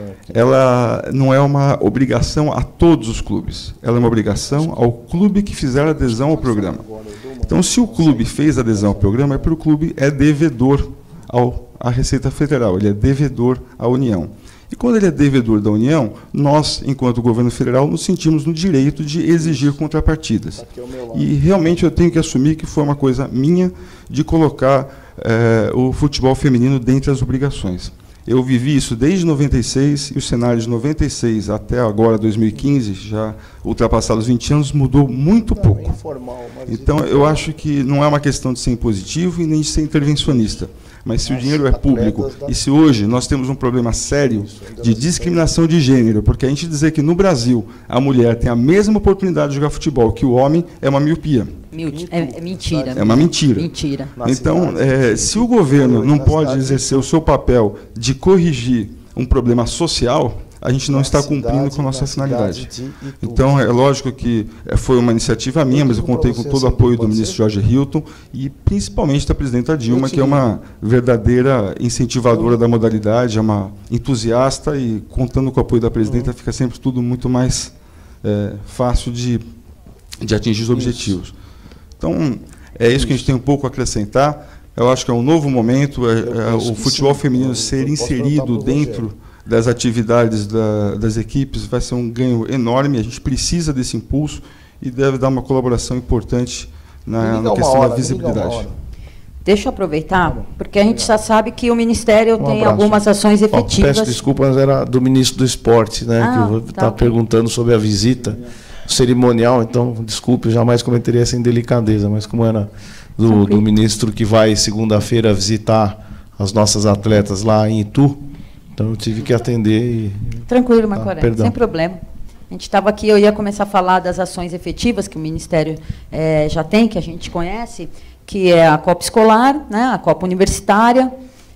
Ela não é uma obrigação a todos os clubes. Ela é uma obrigação ao clube que fizer adesão ao programa. Então, se o clube fez adesão ao programa, é porque o clube é devedor à Receita Federal, ele é devedor à União. E quando ele é devedor da União, nós, enquanto governo federal, nos sentimos no direito de exigir contrapartidas. E, realmente, eu tenho que assumir que foi uma coisa minha de colocar o futebol feminino dentre as obrigações. Eu vivi isso desde 96, e o cenário de 96 até agora, 2015, já ultrapassados 20 anos, mudou muito pouco. Então, eu acho que não é uma questão de ser impositivo e nem de ser intervencionista. Mas se o dinheiro é público, e se hoje nós temos um problema sério de discriminação de gênero, porque a gente dizer que no Brasil a mulher tem a mesma oportunidade de jogar futebol que o homem é uma miopia. É mentira. É uma mentira. Mentira. Então, se o governo não pode exercer o seu papel de corrigir um problema social, a gente não está cumprindo com a nossa finalidade. Então, é lógico que foi uma iniciativa minha, mas eu contei com todo o apoio do ministro Jorge Hilton e, principalmente, da presidenta Dilma, que é uma verdadeira incentivadora da modalidade, é uma entusiasta e, contando com o apoio da presidenta, fica sempre tudo muito mais fácil de atingir os objetivos. Então, é isso que a gente tem um pouco a acrescentar. Eu acho que é um novo momento, o futebol feminino ser inserido dentro das atividades das equipes vai ser um ganho enorme, a gente precisa desse impulso e deve dar uma colaboração importante na questão da visibilidade. Deixa eu aproveitar, porque a gente já sabe que o Ministério tem algumas ações efetivas. Peço desculpa, mas era do ministro do Esporte, né, que eu vou estar perguntando sobre a visita cerimonial, então, desculpe, eu jamais cometeria essa indelicadeza, mas como era do ministro que vai segunda-feira visitar as nossas atletas lá em Itu, então eu tive que atender e... Tranquilo, Marco Aurélio, sem problema. A gente estava aqui, eu ia começar a falar das ações efetivas que o Ministério já tem, que a gente conhece, que é a Copa Escolar, né, a Copa Universitária,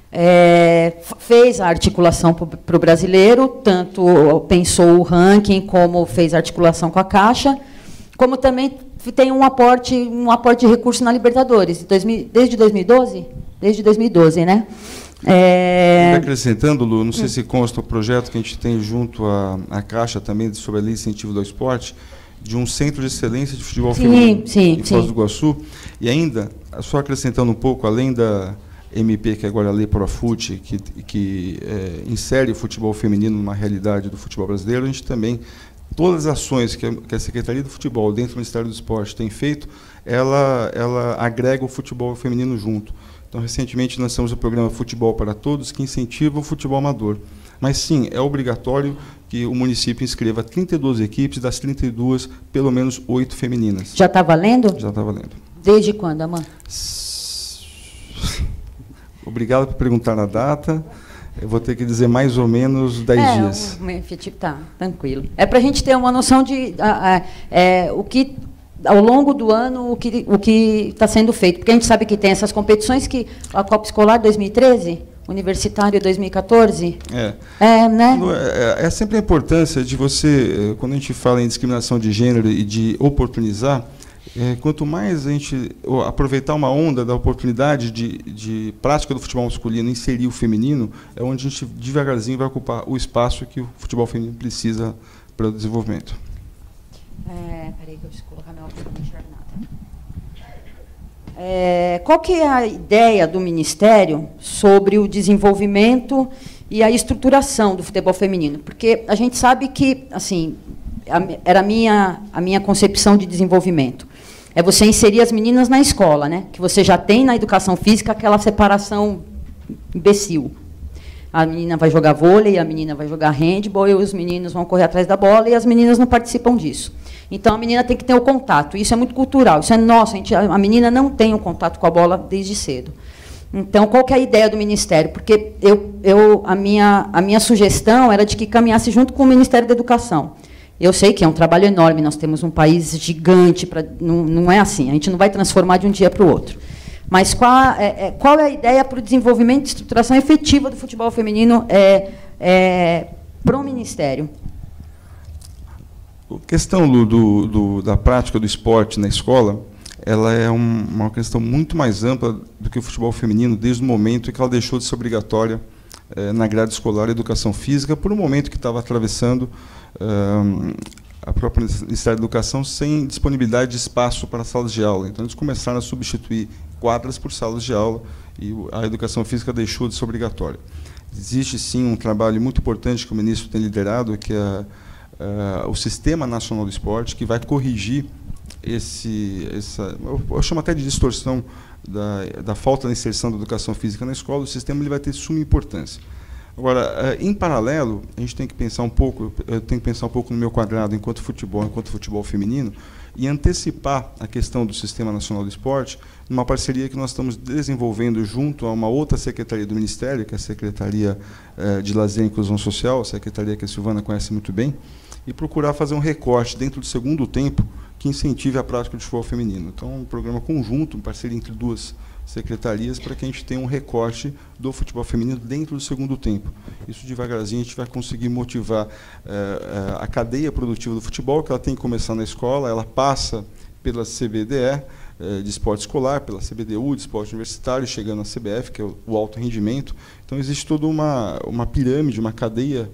fez a articulação para o brasileiro, tanto pensou o ranking, como fez a articulação com a Caixa, como também tem um aporte de recurso na Libertadores, desde 2012? Desde 2012, né? Acrescentando, Lu, não sei se consta o projeto que a gente tem junto à Caixa também sobre a Lei de Incentivo do Esporte, de um centro de excelência de futebol feminino em Foz do Iguaçu. E ainda, só acrescentando um pouco, além da MP, que agora é a Lei Profut, que insere o futebol feminino numa realidade do futebol brasileiro, a gente também, todas as ações que a Secretaria do Futebol, dentro do Ministério do Esporte, tem feito, ela agrega o futebol feminino junto. Então, recentemente, lançamos o programa Futebol para Todos, que incentiva o futebol amador. Mas, sim, é obrigatório que o município inscreva 32 equipes, das 32, pelo menos 8 femininas. Já está valendo? Já está valendo. Desde quando, Amã? Obrigado por perguntar a data. Eu vou ter que dizer mais ou menos 10 dias. Tá, tranquilo. É para a gente ter uma noção de o que... ao longo do ano, o que está sendo feito. Porque a gente sabe que tem essas competições, que a Copa Escolar 2013, Universitário 2014... né? É sempre a importância de você, quando a gente fala em discriminação de gênero e de oportunizar, quanto mais a gente aproveitar uma onda da oportunidade de prática do futebol masculino, inserir o feminino, é onde a gente devagarzinho vai ocupar o espaço que o futebol feminino precisa para o desenvolvimento. Peraí, que eu preciso colocar meu óculos para não enxergar nada. Qual que é a ideia do Ministério sobre o desenvolvimento e a estruturação do futebol feminino? Porque a gente sabe que, assim, era a minha concepção de desenvolvimento. É você inserir as meninas na escola, né? Que você já tem na educação física aquela separação imbecil. A menina vai jogar vôlei, a menina vai jogar handball, e os meninos vão correr atrás da bola, e as meninas não participam disso. Então, a menina tem que ter o contato. Isso é muito cultural. Isso é nosso. A menina não tem o contato com a bola desde cedo. Então, qual que é a ideia do Ministério? Porque a minha sugestão era de que caminhasse junto com o Ministério da Educação. Eu sei que é um trabalho enorme, nós temos um país gigante, não é assim, a gente não vai transformar de um dia para o outro. Mas qual é a ideia para o desenvolvimento e estruturação efetiva do futebol feminino para o Ministério? A questão da prática do esporte na escola, ela é uma questão muito mais ampla do que o futebol feminino, desde o momento em que ela deixou de ser obrigatória na grade escolar a educação física, por um momento que estava atravessando a própria Ministério da Educação sem disponibilidade de espaço para salas de aula. Então, eles começaram a substituir quadras por salas de aula e a educação física deixou de ser obrigatória. Existe, sim, um trabalho muito importante que o ministro tem liderado, que é o Sistema Nacional do Esporte, que vai corrigir eu chamo até de distorção da falta da inserção da educação física na escola. O sistema ele vai ter suma importância. Agora, em paralelo, a gente tem que pensar um pouco, eu tenho que pensar um pouco no meu quadrado enquanto futebol feminino, e antecipar a questão do Sistema Nacional do Esporte numa parceria que nós estamos desenvolvendo junto a uma outra secretaria do Ministério, que é a Secretaria de Lazer e Inclusão Social, a secretaria que a Silvana conhece muito bem, e procurar fazer um recorte dentro do segundo tempo que incentive a prática de futebol feminino. Então, um programa conjunto, uma parceria entre duas secretarias, para que a gente tenha um recorte do futebol feminino dentro do segundo tempo. Isso, devagarzinho, a gente vai conseguir motivar a cadeia produtiva do futebol, que ela tem que começar na escola, ela passa pela CBDE, de esporte escolar, pela CBDU, de esporte universitário, chegando na CBF, que é o alto rendimento. Então, existe toda uma pirâmide, uma cadeia,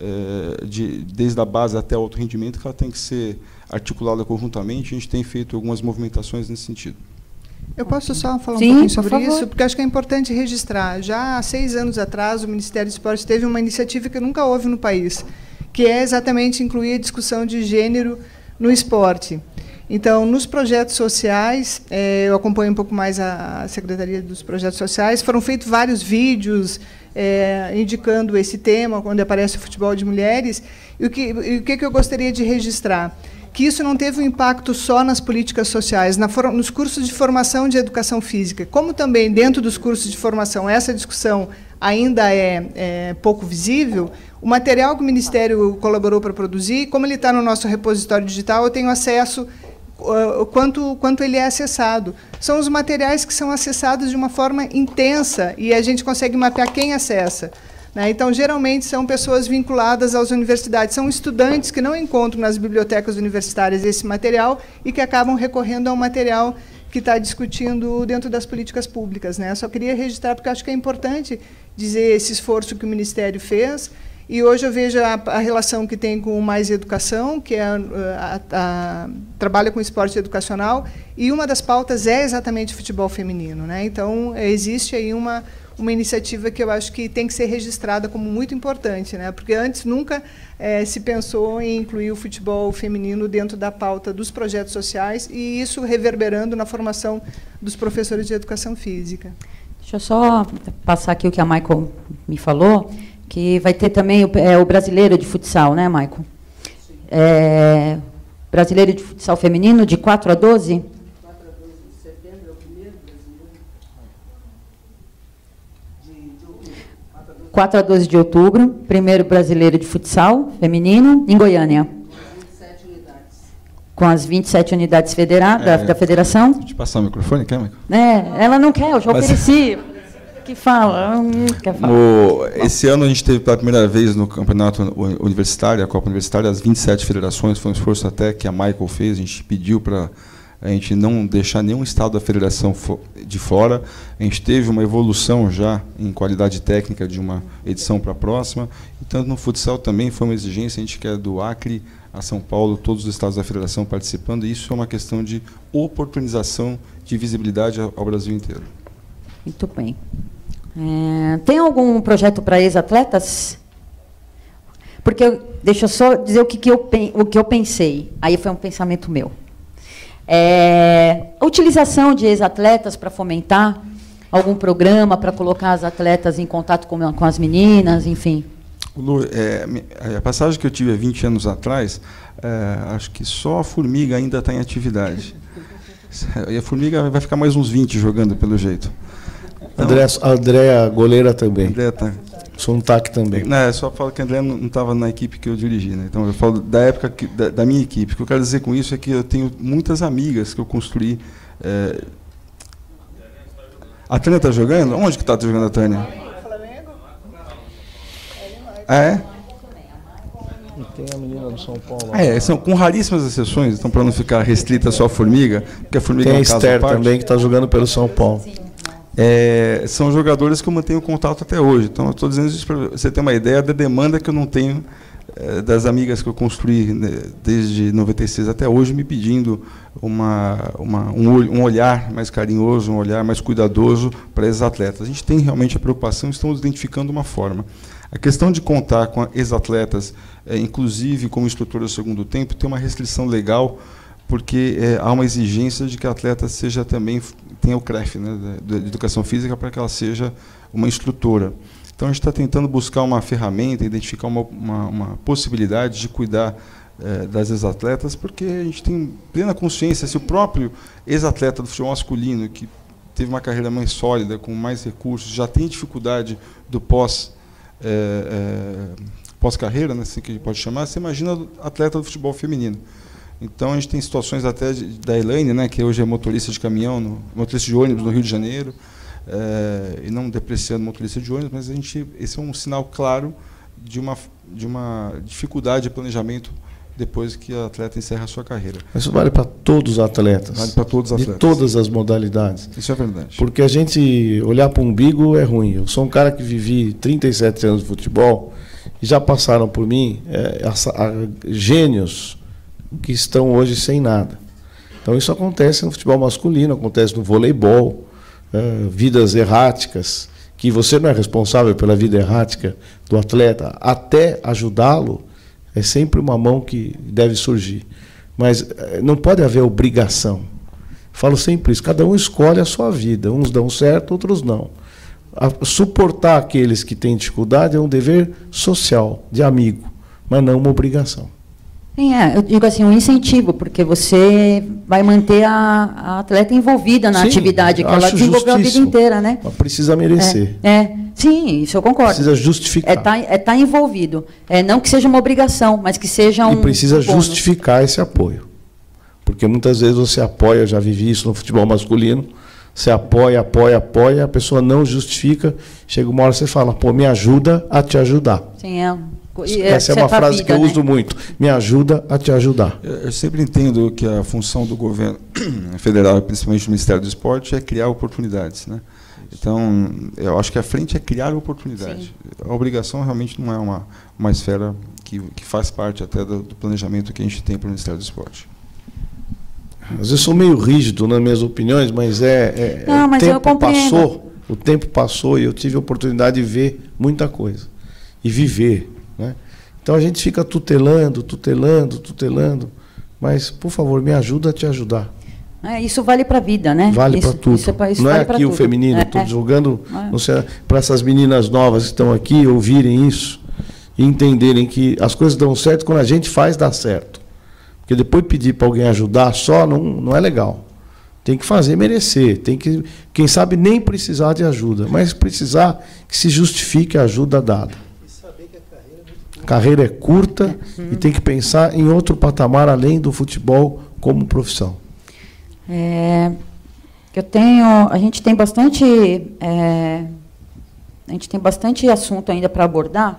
desde a base até o alto rendimento, que ela tem que ser articulada conjuntamente. A gente tem feito algumas movimentações nesse sentido. Eu posso só falar um pouquinho sobre isso? Porque acho que é importante registrar. Já há 6 anos atrás, o Ministério do Esporte teve uma iniciativa que nunca houve no país, que é exatamente incluir a discussão de gênero no esporte. Então, nos projetos sociais, eu acompanho um pouco mais a Secretaria dos Projetos Sociais, foram feitos vários vídeos indicando esse tema, quando aparece o futebol de mulheres. E o que eu gostaria de registrar? Que isso não teve um impacto só nas políticas sociais, nos cursos de formação de educação física, como também dentro dos cursos de formação essa discussão ainda é pouco visível. O material que o Ministério colaborou para produzir, como ele está no nosso repositório digital, eu tenho acesso quanto ele é acessado. São os materiais que são acessados de uma forma intensa e a gente consegue mapear quem acessa. Então, geralmente, são pessoas vinculadas às universidades, são estudantes que não encontram nas bibliotecas universitárias esse material e que acabam recorrendo ao material que está discutindo dentro das políticas públicas. Só queria registrar, porque acho que é importante dizer esse esforço que o Ministério fez, e hoje eu vejo a relação que tem com o Mais Educação, que trabalha com esporte educacional, e uma das pautas é exatamente o futebol feminino. Então, existe aí uma iniciativa que eu acho que tem que ser registrada como muito importante, porque antes nunca se pensou em incluir o futebol feminino dentro da pauta dos projetos sociais, e isso reverberando na formação dos professores de educação física. Deixa eu só passar aqui o que a Michael me falou, que vai ter também o brasileiro de futsal, né, Michael? Brasileiro de futsal feminino, de 4 a 12? 4 a 12 de outubro, primeiro brasileiro de futsal feminino, em Goiânia. Com as 27 unidades da federação. Vou te passar o microfone, quer, Michael? Ela não quer, eu já ofereci. Que fala, quer falar. Esse ano a gente teve pela primeira vez no campeonato universitário, a Copa Universitária, as 27 federações, foi um esforço até que a Michael fez, a gente pediu para a gente não deixar nenhum estado da federação de fora. A gente teve uma evolução já em qualidade técnica de uma edição para a próxima, e tanto no futsal também foi uma exigência, a gente quer do Acre a São Paulo, todos os estados da federação participando, e isso é uma questão de oportunização de visibilidade ao Brasil inteiro. Muito bem. Tem algum projeto para ex-atletas? Porque, deixa eu só dizer o que eu pensei. Aí foi um pensamento meu. A utilização de ex-atletas para fomentar algum programa, para colocar as atletas em contato com as meninas, enfim. Lu, a passagem que eu tive há 20 anos atrás, acho que só a Formiga ainda está em atividade. E a Formiga vai ficar mais uns 20 jogando, pelo jeito. A Andréa, goleira também. Andréa tá. Sou um TAC também. Não, só falo que a Andréa não estava na equipe que eu dirigi, né? Então, eu falo da época da minha equipe. O que eu quero dizer com isso é que eu tenho muitas amigas que eu construí. A Tânia está jogando? Onde que está jogando a Tânia? Flamengo? É? E tem a menina do São Paulo. São com raríssimas exceções, então para não ficar restrita só a Formiga, porque a Formiga tem é um a caso Esther à parte. também, que está jogando pelo São Paulo. São jogadores que eu mantenho contato até hoje. Então, eu estou dizendo isso para você ter uma ideia da demanda que eu não tenho das amigas que eu construí, né, desde 96 até hoje, me pedindo um olhar mais carinhoso, um olhar mais cuidadoso para esses atletas. A gente tem realmente a preocupação, estamos identificando uma forma. A questão de contar com ex-atletas, inclusive como instrutor do segundo tempo, tem uma restrição legal, porque há uma exigência de que a atleta seja também tenha o CREF, né, de Educação Física, para que ela seja uma instrutora. Então, a gente está tentando buscar uma ferramenta, identificar uma possibilidade de cuidar das ex-atletas, porque a gente tem plena consciência, se o próprio ex-atleta do futebol masculino, que teve uma carreira mais sólida, com mais recursos, já tem dificuldade do pós-carreira, né, assim que a gente pode chamar, você imagina atleta do futebol feminino. Então, a gente tem situações até da Elaine, né, que hoje é motorista de caminhão, motorista de ônibus no Rio de Janeiro, e não depreciando motorista de ônibus, mas esse é um sinal claro de uma dificuldade de planejamento depois que a atleta encerra a sua carreira. Isso vale para todos os atletas. Vale para todos os atletas. De todas as modalidades. Isso é verdade. Porque a gente olhar para o umbigo é ruim. Eu sou um cara que vivi 37 anos de futebol e já passaram por mim gênios que estão hoje sem nada. Então, isso acontece no futebol masculino, acontece no voleibol, vidas erráticas, que você não é responsável pela vida errática do atleta, até ajudá-lo, é sempre uma mão que deve surgir. Mas não pode haver obrigação. Falo sempre isso, cada um escolhe a sua vida, uns dão certo, outros não. Suportar aqueles que têm dificuldade é um dever social, de amigo, mas não uma obrigação. Sim, eu digo assim, um incentivo, porque você vai manter a atleta envolvida na atividade que ela desenvolveu a vida inteira, né? Mas precisa merecer. Sim, isso eu concordo. Precisa justificar. Tá envolvido. Não que seja uma obrigação, mas que seja um... E precisa justificar esse apoio. Porque muitas vezes você apoia, eu já vivi isso no futebol masculino, você apoia, a pessoa não justifica, chega uma hora você fala, me ajuda a te ajudar. Sim, essa é uma frase que eu uso muito. Me ajuda a te ajudar. Eu sempre entendo que a função do governo federal, principalmente do Ministério do Esporte, é criar oportunidades, né? Então, eu acho que a frente é criar oportunidade. Sim. A obrigação realmente não é uma esfera que faz parte até do planejamento que a gente tem para o Ministério do Esporte. Às vezes eu sou meio rígido nas minhas opiniões, mas o tempo passou e eu tive a oportunidade de ver muita coisa e viver, né? Então a gente fica tutelando, mas, por favor, me ajuda a te ajudar. Isso vale para a vida, né? Vale para tudo. Isso não vale é aqui o tudo. feminino, estou jogando para essas meninas novas que estão aqui ouvirem isso e entenderem que as coisas dão certo quando a gente faz dar certo. Porque depois pedir para alguém ajudar só não é legal. Tem que fazer merecer, tem que, quem sabe, nem precisar de ajuda, mas precisar que se justifique a ajuda dada. A carreira é curta e tem que pensar em outro patamar além do futebol como profissão. A gente tem bastante assunto ainda para abordar.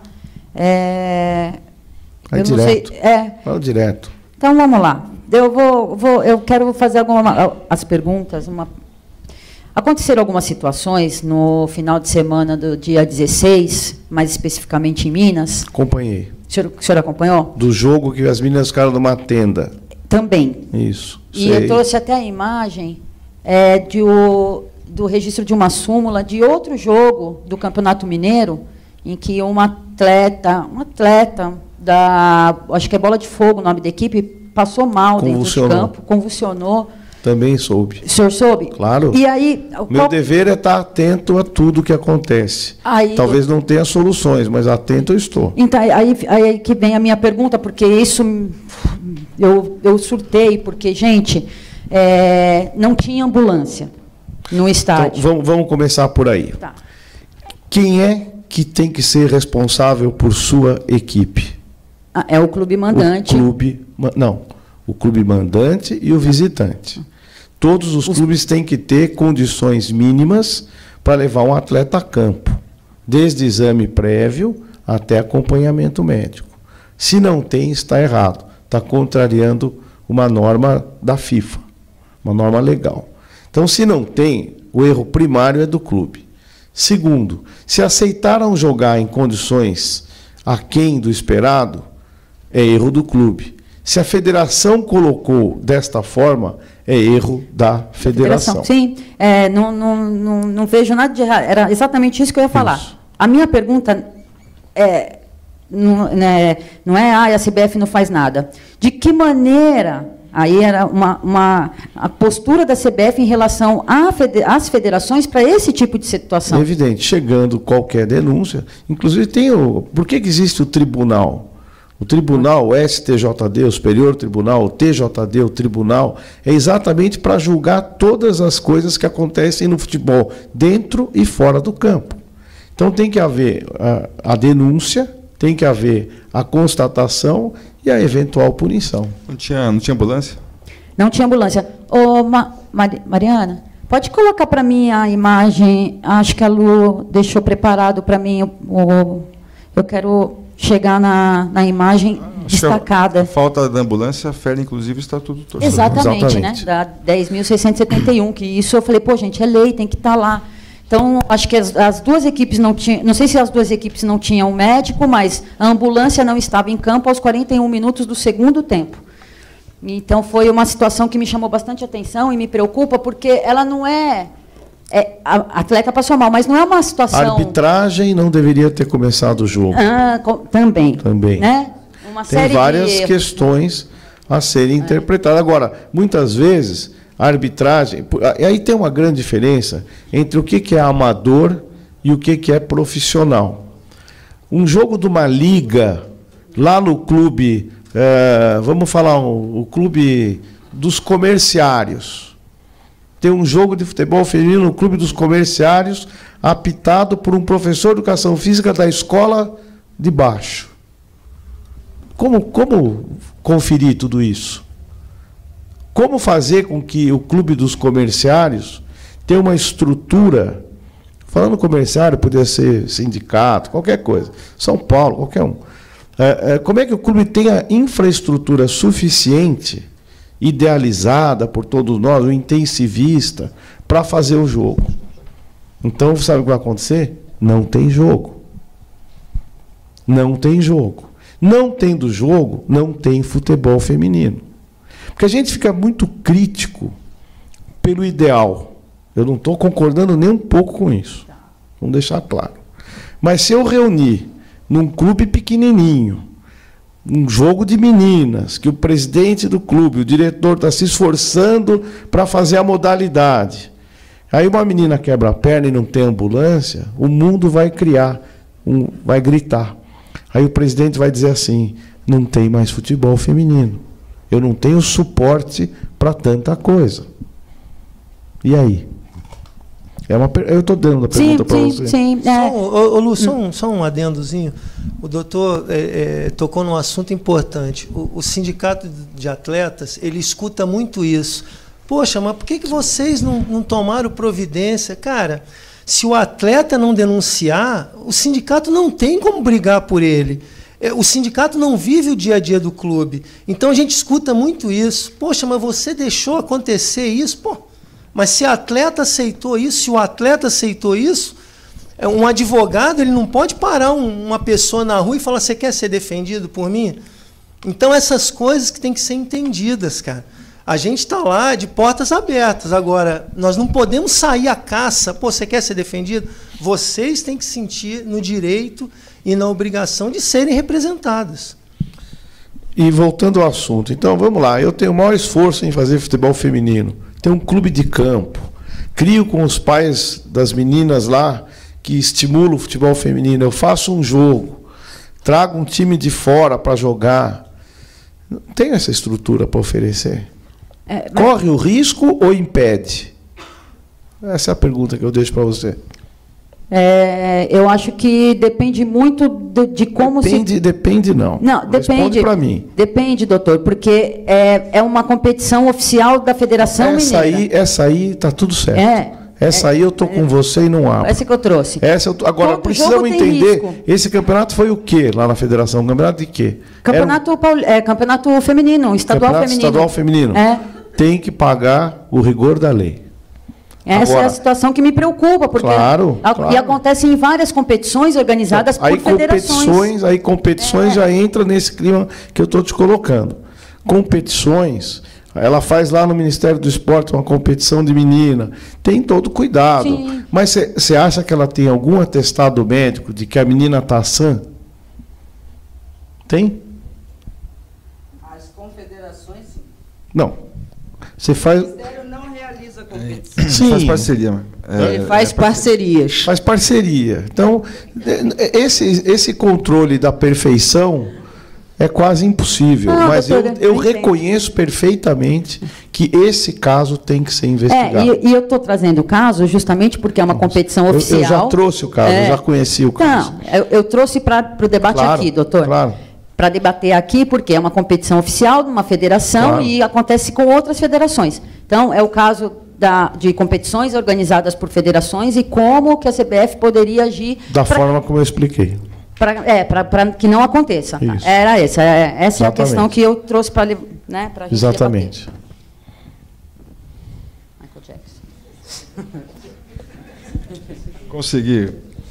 Fala direto. Então vamos lá. Eu quero fazer as perguntas. Aconteceram algumas situações no final de semana do dia 16, mais especificamente em Minas. Acompanhei. O senhor acompanhou? Do jogo que as meninas ficaram numa tenda. Também. Isso. E eu trouxe até a imagem do registro de uma súmula de outro jogo do Campeonato Mineiro, em que um atleta acho que é Bola de Fogo o nome da equipe, passou mal dentro de campo, convulsionou. Também soube. O senhor soube? Claro. E aí, meu dever é estar atento a tudo que acontece. Talvez não tenha soluções, mas atento eu estou. Então, aí que vem a minha pergunta, porque isso eu surtei, porque, gente, não tinha ambulância no estádio. Então, vamos começar por aí. Tá. Quem é que tem que ser responsável por sua equipe? É o clube mandante. O clube mandante e o visitante. Todos os clubes têm que ter condições mínimas para levar um atleta a campo, desde exame prévio até acompanhamento médico. Se não tem, está errado. Está contrariando uma norma da FIFA, uma norma legal. Então, se não tem, o erro primário é do clube. Segundo, se aceitaram jogar em condições aquém do esperado, é erro do clube. Se a federação colocou desta forma, é erro da federação. Sim, não vejo nada de errado. Era exatamente isso que eu ia falar. Isso. A minha pergunta não é a CBF não faz nada. De que maneira, aí era a postura da CBF em relação às federações para esse tipo de situação? É evidente, chegando qualquer denúncia, inclusive por que existe o tribunal? O tribunal, o STJD, o Superior Tribunal, o TJD, o tribunal, é exatamente para julgar todas as coisas que acontecem no futebol, dentro e fora do campo. Então tem que haver a denúncia, tem que haver a constatação e a eventual punição. Não tinha ambulância? Não tinha ambulância. Ô, Mariana, pode colocar para mim a imagem, acho que a Lu deixou preparado para mim, eu quero chegar na imagem destacada. A falta da ambulância fere, inclusive, o Estatuto do Torcedor. Exatamente, né? Da 10.671, que isso eu falei, pô, gente, é lei, tem que estar lá. Então, acho que as duas equipes não tinham, não sei se as duas equipes não tinham médico, mas a ambulância não estava em campo aos 41 minutos do segundo tempo. Então, foi uma situação que me chamou bastante atenção e me preocupa, porque ela não a atleta passou mal, mas não é uma situação... A arbitragem não deveria ter começado o jogo. Também. Né? Tem várias questões a serem interpretadas. Agora, muitas vezes, a arbitragem... Aí tem uma grande diferença entre o que é amador e o que é profissional. Um jogo de uma liga, lá no clube... vamos falar, o clube dos comerciários... Tem um jogo de futebol feminino no Clube dos Comerciários, apitado por um professor de educação física da escola de baixo. Como conferir tudo isso? Como fazer com que o Clube dos Comerciários tenha uma estrutura, falando comerciário, poderia ser sindicato, qualquer coisa, São Paulo, qualquer um. Como é que o clube tenha infraestrutura suficiente, idealizada por todos nós, o intensivista, para fazer o jogo? Então, sabe o que vai acontecer? Não tem jogo. Não tem jogo. Não tendo jogo, não tem futebol feminino. Porque a gente fica muito crítico pelo ideal. Eu não estou concordando nem um pouco com isso. Vamos deixar claro. Mas se eu reunir num clube pequenininho, um jogo de meninas, que o presidente do clube, o diretor, está se esforçando para fazer a modalidade. Aí uma menina quebra a perna e não tem ambulância, o mundo vai vai gritar. Aí o presidente vai dizer assim, não tem mais futebol feminino. Eu não tenho suporte para tanta coisa. E aí? Eu estou dando a pergunta para você. Sim. Lu, só um adendozinho. O doutor tocou num assunto importante. O sindicato de atletas, ele escuta muito isso. Poxa, mas por que vocês não tomaram providência? Cara, se o atleta não denunciar, o sindicato não tem como brigar por ele. O sindicato não vive o dia a dia do clube. Então a gente escuta muito isso. Poxa, mas você deixou acontecer isso? Pô, mas se o atleta aceitou isso, um advogado ele não pode parar uma pessoa na rua e falar, você quer ser defendido por mim? Então essas coisas que têm que ser entendidas, cara. A gente está lá de portas abertas. Agora, nós não podemos sair à caça. Pô, você quer ser defendido? Vocês têm que sentir no direito e na obrigação de serem representadas. E voltando ao assunto, então vamos lá, eu tenho o maior esforço em fazer futebol feminino. Tem um clube de campo, crio com os pais das meninas lá, que estimulam o futebol feminino, eu faço um jogo, trago um time de fora para jogar. Não tenho essa estrutura para oferecer. Corre o risco ou impede? Essa é a pergunta que eu deixo para você. Eu acho que depende muito de como Depende não. Não, depende. Responde para mim. Depende, doutor, porque é uma competição oficial da Federação Mineira. Essa aí está tudo certo. Essa aí eu estou com você e não abro. Essa que eu trouxe. Agora, precisamos entender, esse campeonato foi o quê lá na federação? Campeonato de quê? Campeonato feminino, estadual feminino. Tem que pagar o rigor da lei. Essa é a situação que me preocupa, porque e acontece em várias competições organizadas por federações. Competições já entra nesse clima que eu estou te colocando. Competições, ela faz lá no Ministério do Esporte uma competição de menina, tem todo cuidado. Sim. Mas você acha que ela tem algum atestado médico de que a menina está sã? Tem? As confederações, sim. Não. Você faz... O Ministério não realiza competição. Sim. Faz parceria. Ele faz parcerias. Faz parceria. Então, esse controle da perfeição é quase impossível. Mas eu reconheço perfeitamente que esse caso tem que ser investigado. E eu estou trazendo o caso justamente porque é uma competição oficial. Eu já trouxe o caso, eu já conheci o caso. Não, eu trouxe para o debate aqui, doutor. Claro. Para debater aqui, porque é uma competição oficial de uma federação e acontece com outras federações. Então, é o caso de competições organizadas por federações e como que a CBF poderia agir... forma como eu expliquei. Para que não aconteça. Isso. Era essa é a questão que eu trouxe para a gente Exatamente. debater. Michael Jackson. Consegui.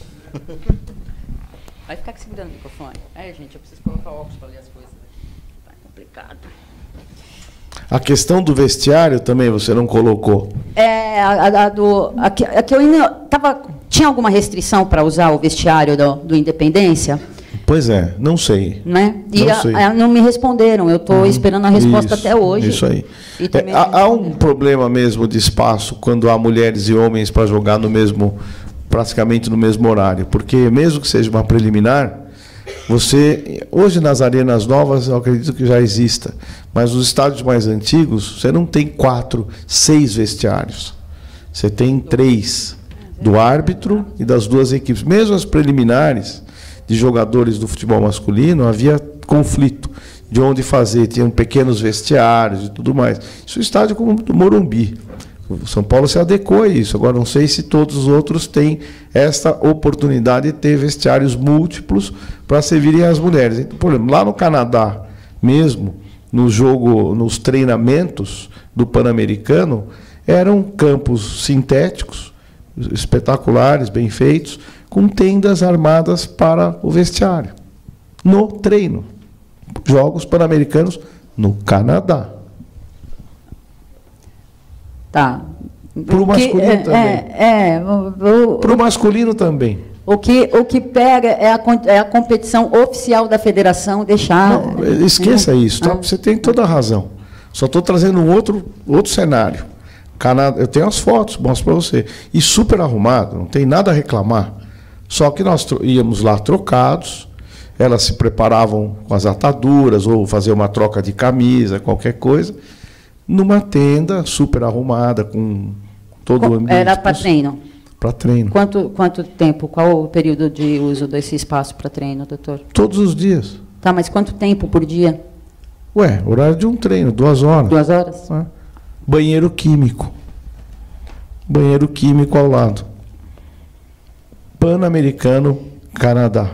Vai ficar segurando o microfone. Gente, eu preciso colocar óculos para ler as coisas. Tá complicado. A questão do vestiário também você não colocou? Que eu ainda tinha alguma restrição para usar o vestiário do Independência? Pois é, não sei. Né? Não não me responderam, eu estou esperando a resposta até hoje. Isso aí. Há um problema mesmo de espaço quando há mulheres e homens para jogar praticamente no mesmo horário, porque mesmo que seja uma preliminar, hoje nas arenas novas eu acredito que já exista, mas nos estádios mais antigos você não tem 4, 6 vestiários, você tem 3, do árbitro e das duas equipes. Mesmo as preliminares de jogadores do futebol masculino havia conflito de onde fazer, tinham pequenos vestiários e tudo mais. Isso é o estádio como do Morumbi. O São Paulo se adequou a isso. Agora, não sei se todos os outros têm esta oportunidade de ter vestiários múltiplos para servirem às mulheres. Então, por exemplo, lá no Canadá mesmo, nos treinamentos do Pan-Americano, eram campos sintéticos, espetaculares, bem feitos, com tendas armadas para o vestiário. No treino. Jogos Pan-Americanos no Canadá. Tá. Para o masculino também. Para o masculino também. O que pega é a competição oficial da federação deixar... Não, esqueça isso, tá? Você tem toda a razão. Só estou trazendo um outro cenário. Canadá, eu tenho as fotos, mostro para você. E super arrumado, não tem nada a reclamar. Só que nós íamos lá trocados, elas se preparavam com as ataduras, ou fazer uma troca de camisa, qualquer coisa, numa tenda super arrumada, com todo o ambiente. Era para treino? Para treino. Quanto tempo? Qual o período de uso desse espaço para treino, doutor? Todos os dias. Tá, mas quanto tempo por dia? Horário de um treino, 2 horas. 2 horas? Banheiro químico. Banheiro químico ao lado. Pan-Americano, Canadá.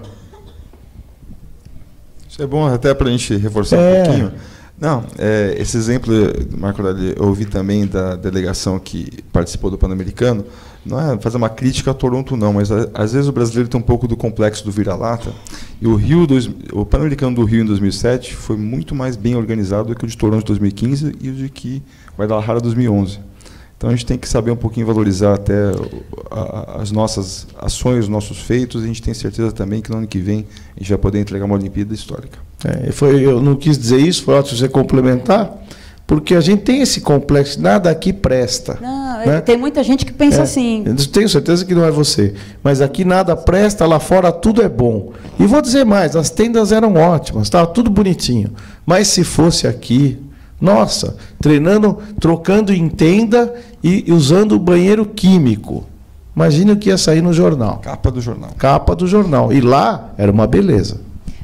Isso é bom até para a gente reforçar um pouquinho. Não, esse exemplo, Marco Aurélio, eu ouvi também da delegação que participou do Pan-Americano, não é fazer uma crítica a Toronto não, mas às vezes o brasileiro tem um pouco do complexo do vira-lata, e o Pan-Americano do Rio em 2007 foi muito mais bem organizado do que o de Toronto de 2015 e o de Guadalajara 2011. Então a gente tem que saber um pouquinho valorizar até as nossas ações, os nossos feitos, e a gente tem certeza também que no ano que vem a gente vai poder entregar uma Olimpíada histórica. Eu não quis dizer isso, foi ótimo você complementar, porque a gente tem esse complexo, nada aqui presta. Não, né? Tem muita gente que pensa assim. Eu tenho certeza que não é você, mas aqui nada presta, lá fora tudo é bom. E vou dizer mais, as tendas eram ótimas, estava tudo bonitinho, mas se fosse aqui, nossa, treinando, trocando em tenda e usando o banheiro químico. Imagine o que ia sair no jornal. Capa do jornal. Capa do jornal. E lá era uma beleza.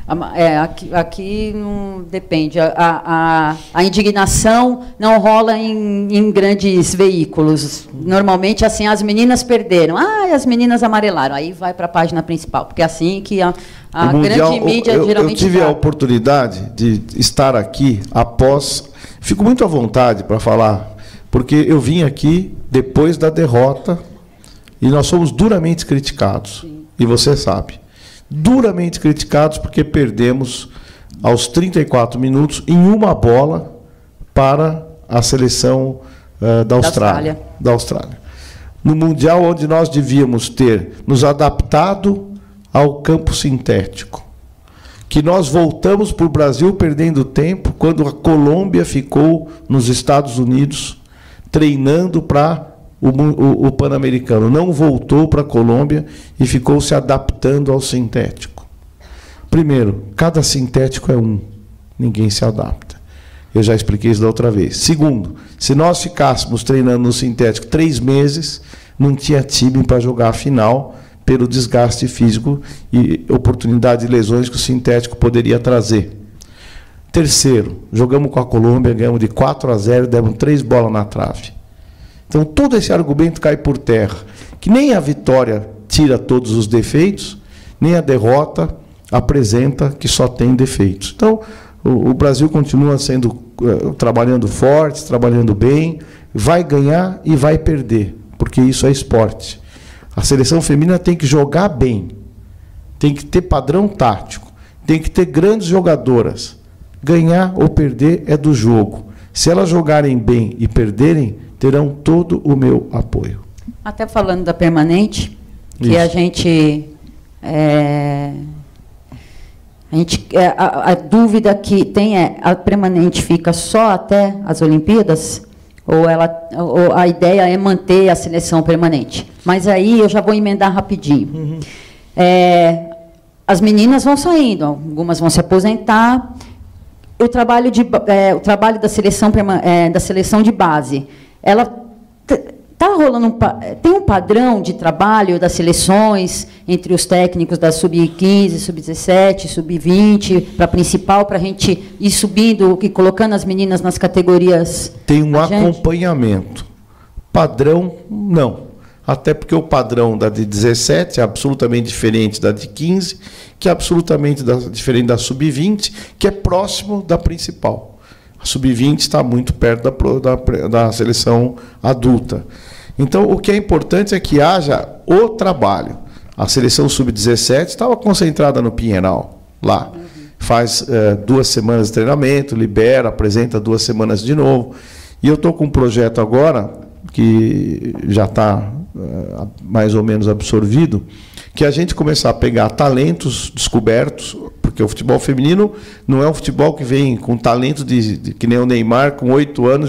Aqui não depende. A indignação não rola em grandes veículos. Normalmente, assim, as meninas perderam. As meninas amarelaram. Aí vai para a página principal. Porque é assim que a mundial, grande mídia geralmente... Eu tive a oportunidade de estar aqui após... Fico muito à vontade para falar, porque eu vim aqui depois da derrota e nós fomos duramente criticados. Sim. E você sabe. Duramente criticados porque perdemos aos 34 minutos em uma bola para a seleção da Austrália. No Mundial, onde nós devíamos ter nos adaptado ao campo sintético. Que nós voltamos para o Brasil perdendo tempo quando a Colômbia ficou nos Estados Unidos treinando para o Pan-Americano. Não voltou para a Colômbia e ficou se adaptando ao sintético. Primeiro, cada sintético é um. Ninguém se adapta. Eu já expliquei isso da outra vez. Segundo, se nós ficássemos treinando no sintético 3 meses, não tinha time para jogar a final pelo desgaste físico e oportunidade de lesões que o sintético poderia trazer. Terceiro, jogamos com a Colômbia, ganhamos de 4-0, demos 3 bolas na trave. Então, todo esse argumento cai por terra, que nem a vitória tira todos os defeitos, nem a derrota apresenta que só tem defeitos. Então, o Brasil continua trabalhando forte, trabalhando bem, vai ganhar e vai perder, porque isso é esporte. A seleção feminina tem que jogar bem, tem que ter padrão tático, tem que ter grandes jogadoras. Ganhar ou perder é do jogo. Se elas jogarem bem e perderem, terão todo o meu apoio. Até falando da permanente, que isso. A dúvida que tem é, a permanente fica só até as Olimpíadas? Ou a ideia é manter a seleção permanente? Mas aí eu já vou emendar rapidinho. Uhum. As meninas vão saindo, algumas vão se aposentar. O trabalho da seleção de base, ela está rolando tem um padrão de trabalho das seleções entre os técnicos da sub-15, sub-17, sub-20 para a principal, para a gente ir subindo e colocando as meninas nas categorias. Tem um acompanhamento. Padrão, não. Até porque o padrão da de 17 é absolutamente diferente da de 15, que é absolutamente diferente da sub-20, que é próximo da principal. A sub-20 está muito perto da seleção adulta. Então, o que é importante é que haja o trabalho. A seleção sub-17 estava concentrada no Pinheiral, lá. Faz 2 semanas de treinamento, libera, apresenta 2 semanas de novo. E eu estou com um projeto agora, que já está mais ou menos absorvido, que a gente começar a pegar talentos descobertos, porque o futebol feminino não é um futebol que vem com talento que nem o Neymar, com 8 anos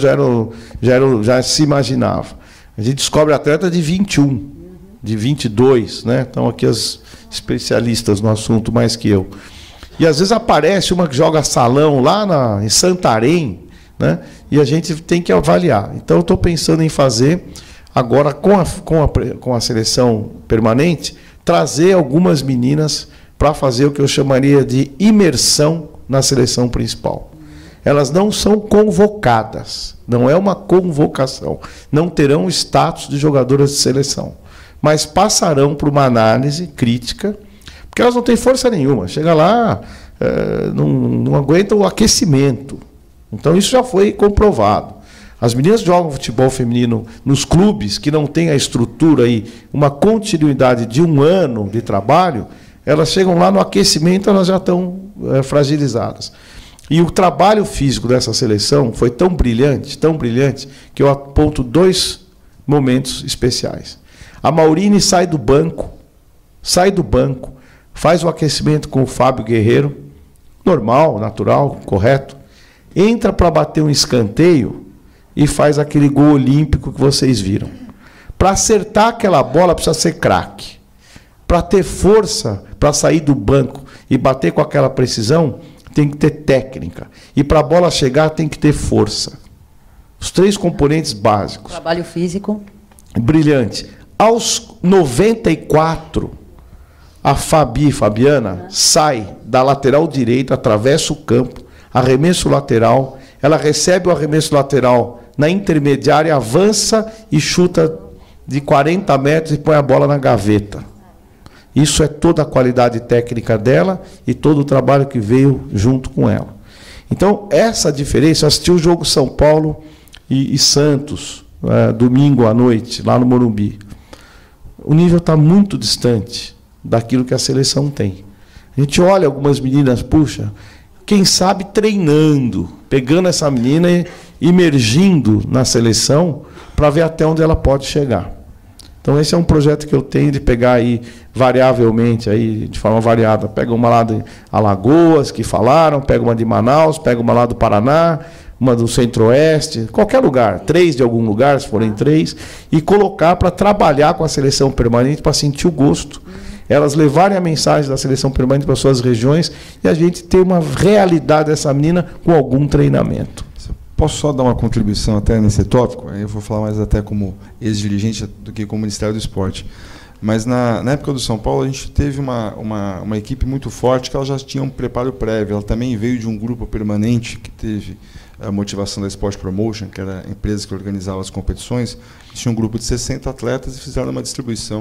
já se imaginava. A gente descobre atleta de 21, de 22, né? Estão aqui as especialistas no assunto mais que eu. E às vezes aparece uma que joga salão lá em Santarém, né? E a gente tem que avaliar. Então eu estou pensando em fazer agora com a seleção permanente, trazer algumas meninas para fazer o que eu chamaria de imersão na seleção principal. Elas não são convocadas, não é uma convocação, não terão status de jogadoras de seleção, mas passarão por uma análise crítica, porque elas não têm força nenhuma, chega lá, não aguentam o aquecimento. Então isso já foi comprovado. As meninas jogam futebol feminino nos clubes que não têm a estrutura e uma continuidade de 1 ano de trabalho, elas chegam lá no aquecimento, elas já estão fragilizadas. E o trabalho físico dessa seleção foi tão brilhante, que eu aponto 2 momentos especiais. A Maurine sai do banco, faz o aquecimento com o Fábio Guerreiro, normal, natural, correto, entra para bater um escanteio e faz aquele gol olímpico que vocês viram. Para acertar aquela bola precisa ser craque. Para ter força, para sair do banco e bater com aquela precisão, tem que ter técnica. E para a bola chegar, tem que ter força. Os 3 componentes básicos. Trabalho físico. Brilhante. Aos 94, a Fabiana sai da lateral direita, atravessa o campo, arremesso lateral, ela recebe o arremesso lateral na intermediária, avança e chuta de 40 metros e põe a bola na gaveta. Isso é toda a qualidade técnica dela e todo o trabalho que veio junto com ela. Então, essa diferença, eu assisti o jogo São Paulo e Santos, domingo à noite, lá no Morumbi. O nível está muito distante daquilo que a seleção tem. A gente olha algumas meninas, puxa, quem sabe treinando, pegando essa menina e imergindo na seleção para ver até onde ela pode chegar. Então, esse é um projeto que eu tenho de pegar aí variavelmente, aí, de forma variada. Pega uma lá de Alagoas, que falaram, pega uma de Manaus, pega uma lá do Paraná, uma do Centro-Oeste, qualquer lugar, 3 de algum lugar, se forem 3, e colocar para trabalhar com a seleção permanente, para sentir o gosto. Elas levarem a mensagem da seleção permanente para suas regiões e a gente ter uma realidade dessa menina com algum treinamento. Posso só dar uma contribuição até nesse tópico? Aí eu vou falar mais até como ex-dirigente do que como Ministério do Esporte. Mas na época do São Paulo, a gente teve uma equipe muito forte que ela já tinha um preparo prévio. Ela também veio de um grupo permanente que teve a motivação da Sport Promotion, que era a empresa que organizava as competições. Tinha um grupo de 60 atletas e fizeram uma distribuição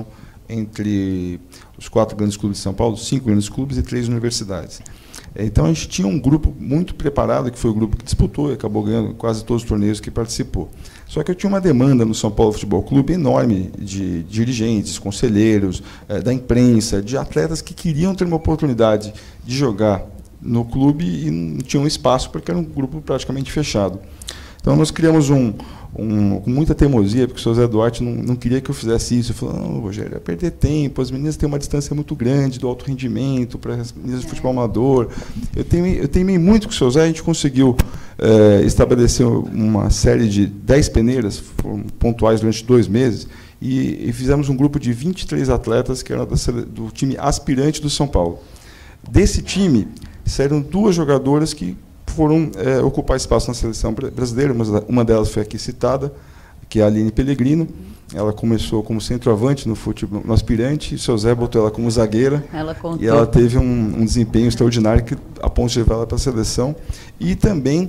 entre os 4 grandes clubes de São Paulo, 5 grandes clubes e 3 universidades. Então, a gente tinha um grupo muito preparado, que foi o grupo que disputou e acabou ganhando quase todos os torneios que participou. Só que eu tinha uma demanda no São Paulo Futebol Clube enorme de dirigentes, conselheiros, da imprensa, de atletas que queriam ter uma oportunidade de jogar no clube e não tinham espaço porque era um grupo praticamente fechado. Então, nós criamos com muita teimosia, porque o Sr. Zé Duarte não queria que eu fizesse isso. Eu falei, não, Rogério, é perder tempo, as meninas têm uma distância muito grande do alto rendimento para as meninas de futebol amador. Eu teimei muito com o Sr. Zé, a gente conseguiu estabelecer uma série de 10 peneiras, foram pontuais durante 2 meses, e fizemos um grupo de 23 atletas que eram do time aspirante do São Paulo. Desse time, saíram 2 jogadoras que foram ocupar espaço na seleção brasileira. Uma delas foi aqui citada, que é a Aline Pellegrino. Ela começou como centroavante no futebol, no aspirante, e o seu Zé botou ela como zagueira. E ela teve um desempenho extraordinário a ponto de levar ela para a seleção. E também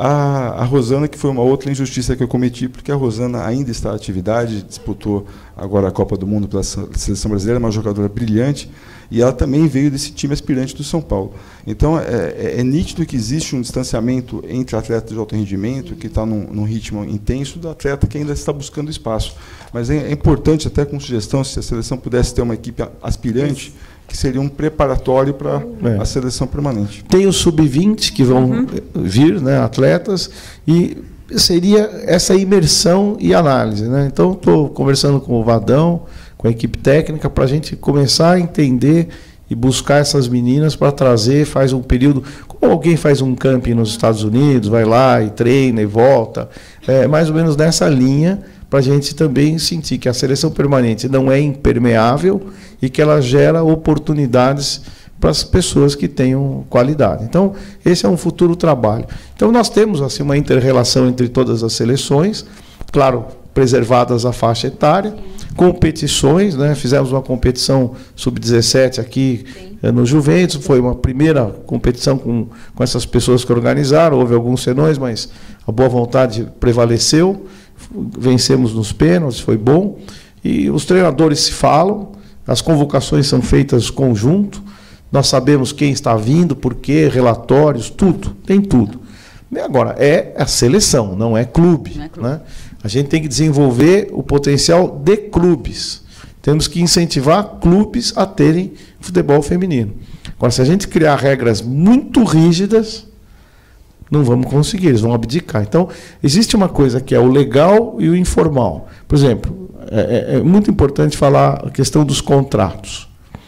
a Rosana, que foi uma outra injustiça que eu cometi, porque a Rosana ainda está em atividade, disputou agora a Copa do Mundo pela seleção brasileira, uma jogadora brilhante, e ela também veio desse time aspirante do São Paulo. Então, é nítido que existe um distanciamento entre atleta de alto rendimento, que está num ritmo intenso, do atleta que ainda está buscando espaço. Mas é importante, até com sugestão, se a seleção pudesse ter uma equipe aspirante, que seria um preparatório para a seleção permanente. Tem os sub-20 que vão vir, né, atletas, e seria essa imersão e análise, né? Então, estou conversando com o Vadão, com a equipe técnica, para a gente começar a entender e buscar essas meninas para trazer, faz um período, como alguém faz um camping nos Estados Unidos, vai lá e treina e volta, mais ou menos nessa linha, para a gente também sentir que a seleção permanente não é impermeável e que ela gera oportunidades para as pessoas que tenham qualidade. Então, esse é um futuro trabalho. Então, nós temos assim uma inter-relação entre todas as seleções, claro, preservadas a faixa etária, competições, né? Fizemos uma competição sub-17 aqui no Juventus, foi uma primeira competição com essas pessoas que organizaram, houve alguns senões, mas a boa vontade prevaleceu, vencemos nos pênaltis, foi bom, e os treinadores se falam, as convocações são feitas conjunto, nós sabemos quem está vindo, por quê, relatórios, tudo, tem tudo. E agora, é a seleção, não é clube. Não é clube. Né? A gente tem que desenvolver o potencial de clubes. Temos que incentivar clubes a terem futebol feminino. Agora, se a gente criar regras muito rígidas, não vamos conseguir, eles vão abdicar. Então, existe uma coisa que é o legal e o informal. Por exemplo, é muito importante falar a questão dos contratos.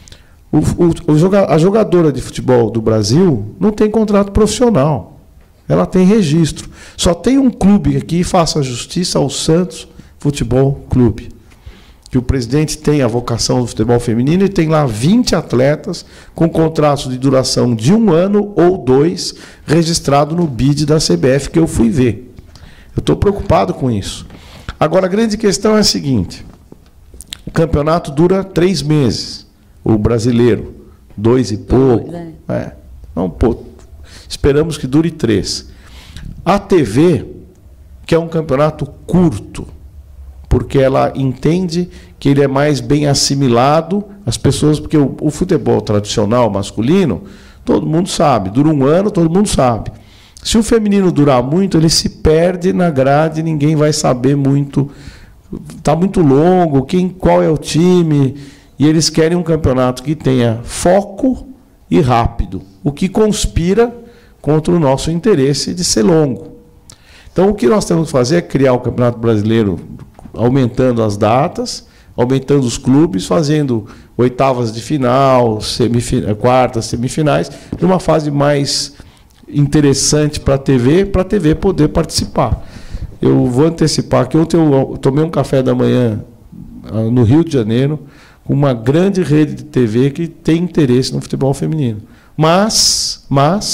A jogadora de futebol do Brasil não tem contrato profissional. Ela tem registro. Só tem um clube aqui, faça a justiça, ao Santos Futebol Clube. Que o presidente tem a vocação do futebol feminino e tem lá 20 atletas com contratos de duração de 1 ano ou 2, registrado no BID da CBF, que eu fui ver. Eu estou preocupado com isso. Agora, a grande questão é a seguinte: campeonato dura 3 meses. O brasileiro, 2 e pouco. Então, pô, esperamos que dure 3. A TV, que é um campeonato curto, porque ela entende que ele é mais bem assimilado, as pessoas, porque o futebol tradicional masculino, todo mundo sabe, dura 1 ano, todo mundo sabe. Se o feminino durar muito, ele se perde na grade, ninguém vai saber muito, está muito longo, qual é o time, e eles querem um campeonato que tenha foco e rápido, o que conspira contra o nosso interesse de ser longo. Então, o que nós temos que fazer é criar o Campeonato Brasileiro, aumentando as datas, aumentando os clubes, fazendo oitavas de final, quartas, semifinais, numa fase mais interessante para a TV poder participar. Eu vou antecipar que ontem eu tomei um café da manhã no Rio de Janeiro, com uma grande rede de TV que tem interesse no futebol feminino. Mas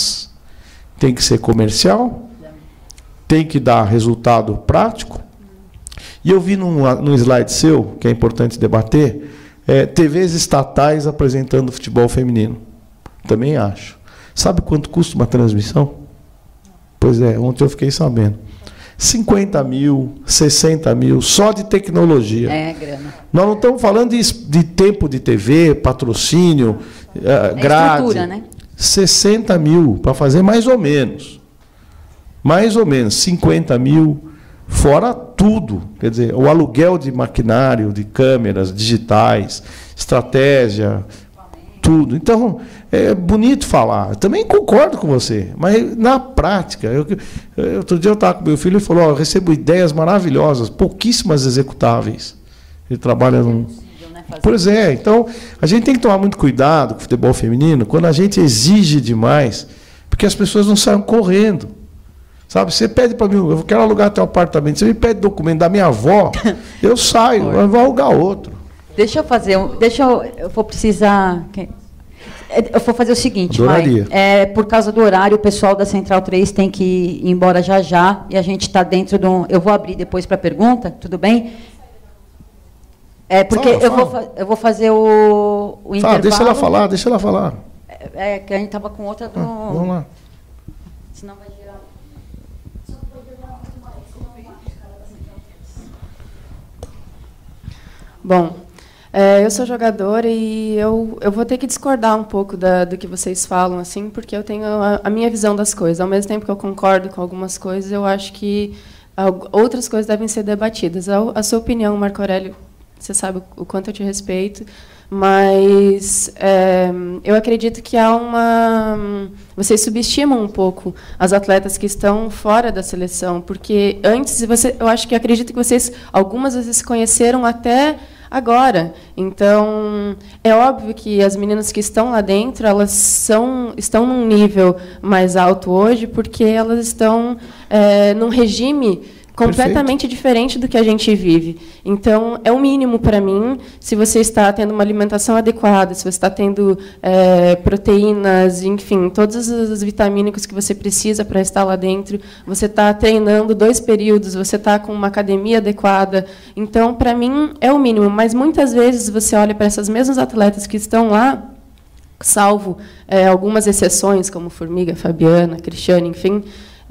tem que ser comercial, tem que dar resultado prático. E eu vi num slide seu, que é importante debater, TVs estatais apresentando futebol feminino. Também acho. Sabe quanto custa uma transmissão? Pois é, ontem eu fiquei sabendo. 50 mil, 60 mil, só de tecnologia. Grana. Nós não estamos falando de tempo de TV, patrocínio, grade. Estrutura, né? 60 mil para fazer mais ou menos. Mais ou menos, 50 mil, fora tudo. Quer dizer, o aluguel de maquinário, de câmeras digitais, estratégia, tudo. Então, é bonito falar. Eu também concordo com você, mas na prática, outro dia eu estava com meu filho e falou, eu recebo ideias maravilhosas, pouquíssimas executáveis. Ele trabalha num... Pois é, então a gente tem que tomar muito cuidado com o futebol feminino quando a gente exige demais, porque as pessoas não saem correndo. Sabe, você pede para mim, eu quero alugar teu apartamento, você me pede documento da minha avó, eu saio, eu vou alugar outro. Deixa eu fazer, eu vou precisar... Eu vou fazer o seguinte, Adoraria. Por causa do horário, o pessoal da Central 3 tem que ir embora já, e a gente está dentro do... Eu vou abrir depois para a pergunta, tudo bem? Porque eu vou fazer o intervalo... Deixa ela falar. Que a gente estava com outra do... Vamos lá. Senão vai girar... Bom, eu sou jogadora e eu vou ter que discordar um pouco do que vocês falam, assim, porque eu tenho a minha visão das coisas. Ao mesmo tempo que eu concordo com algumas coisas, eu acho que outras coisas devem ser debatidas. A sua opinião, Marco Aurélio, você sabe o quanto eu te respeito, mas eu acredito que há vocês subestimam um pouco as atletas que estão fora da seleção, porque antes eu acredito que vocês algumas vezes se conheceram até agora. Então, é óbvio que as meninas que estão lá dentro, elas estão num nível mais alto hoje, porque elas estão num regime completamente diferente do que a gente vive. Então, é o mínimo para mim, se você está tendo uma alimentação adequada, se você está tendo proteínas, enfim, todos os vitamínicos que você precisa para estar lá dentro, você está treinando 2 períodos, você está com uma academia adequada. Então, para mim, é o mínimo. Mas, muitas vezes, você olha para essas mesmas atletas que estão lá, salvo algumas exceções, como Formiga, Fabiana, Cristiane, enfim...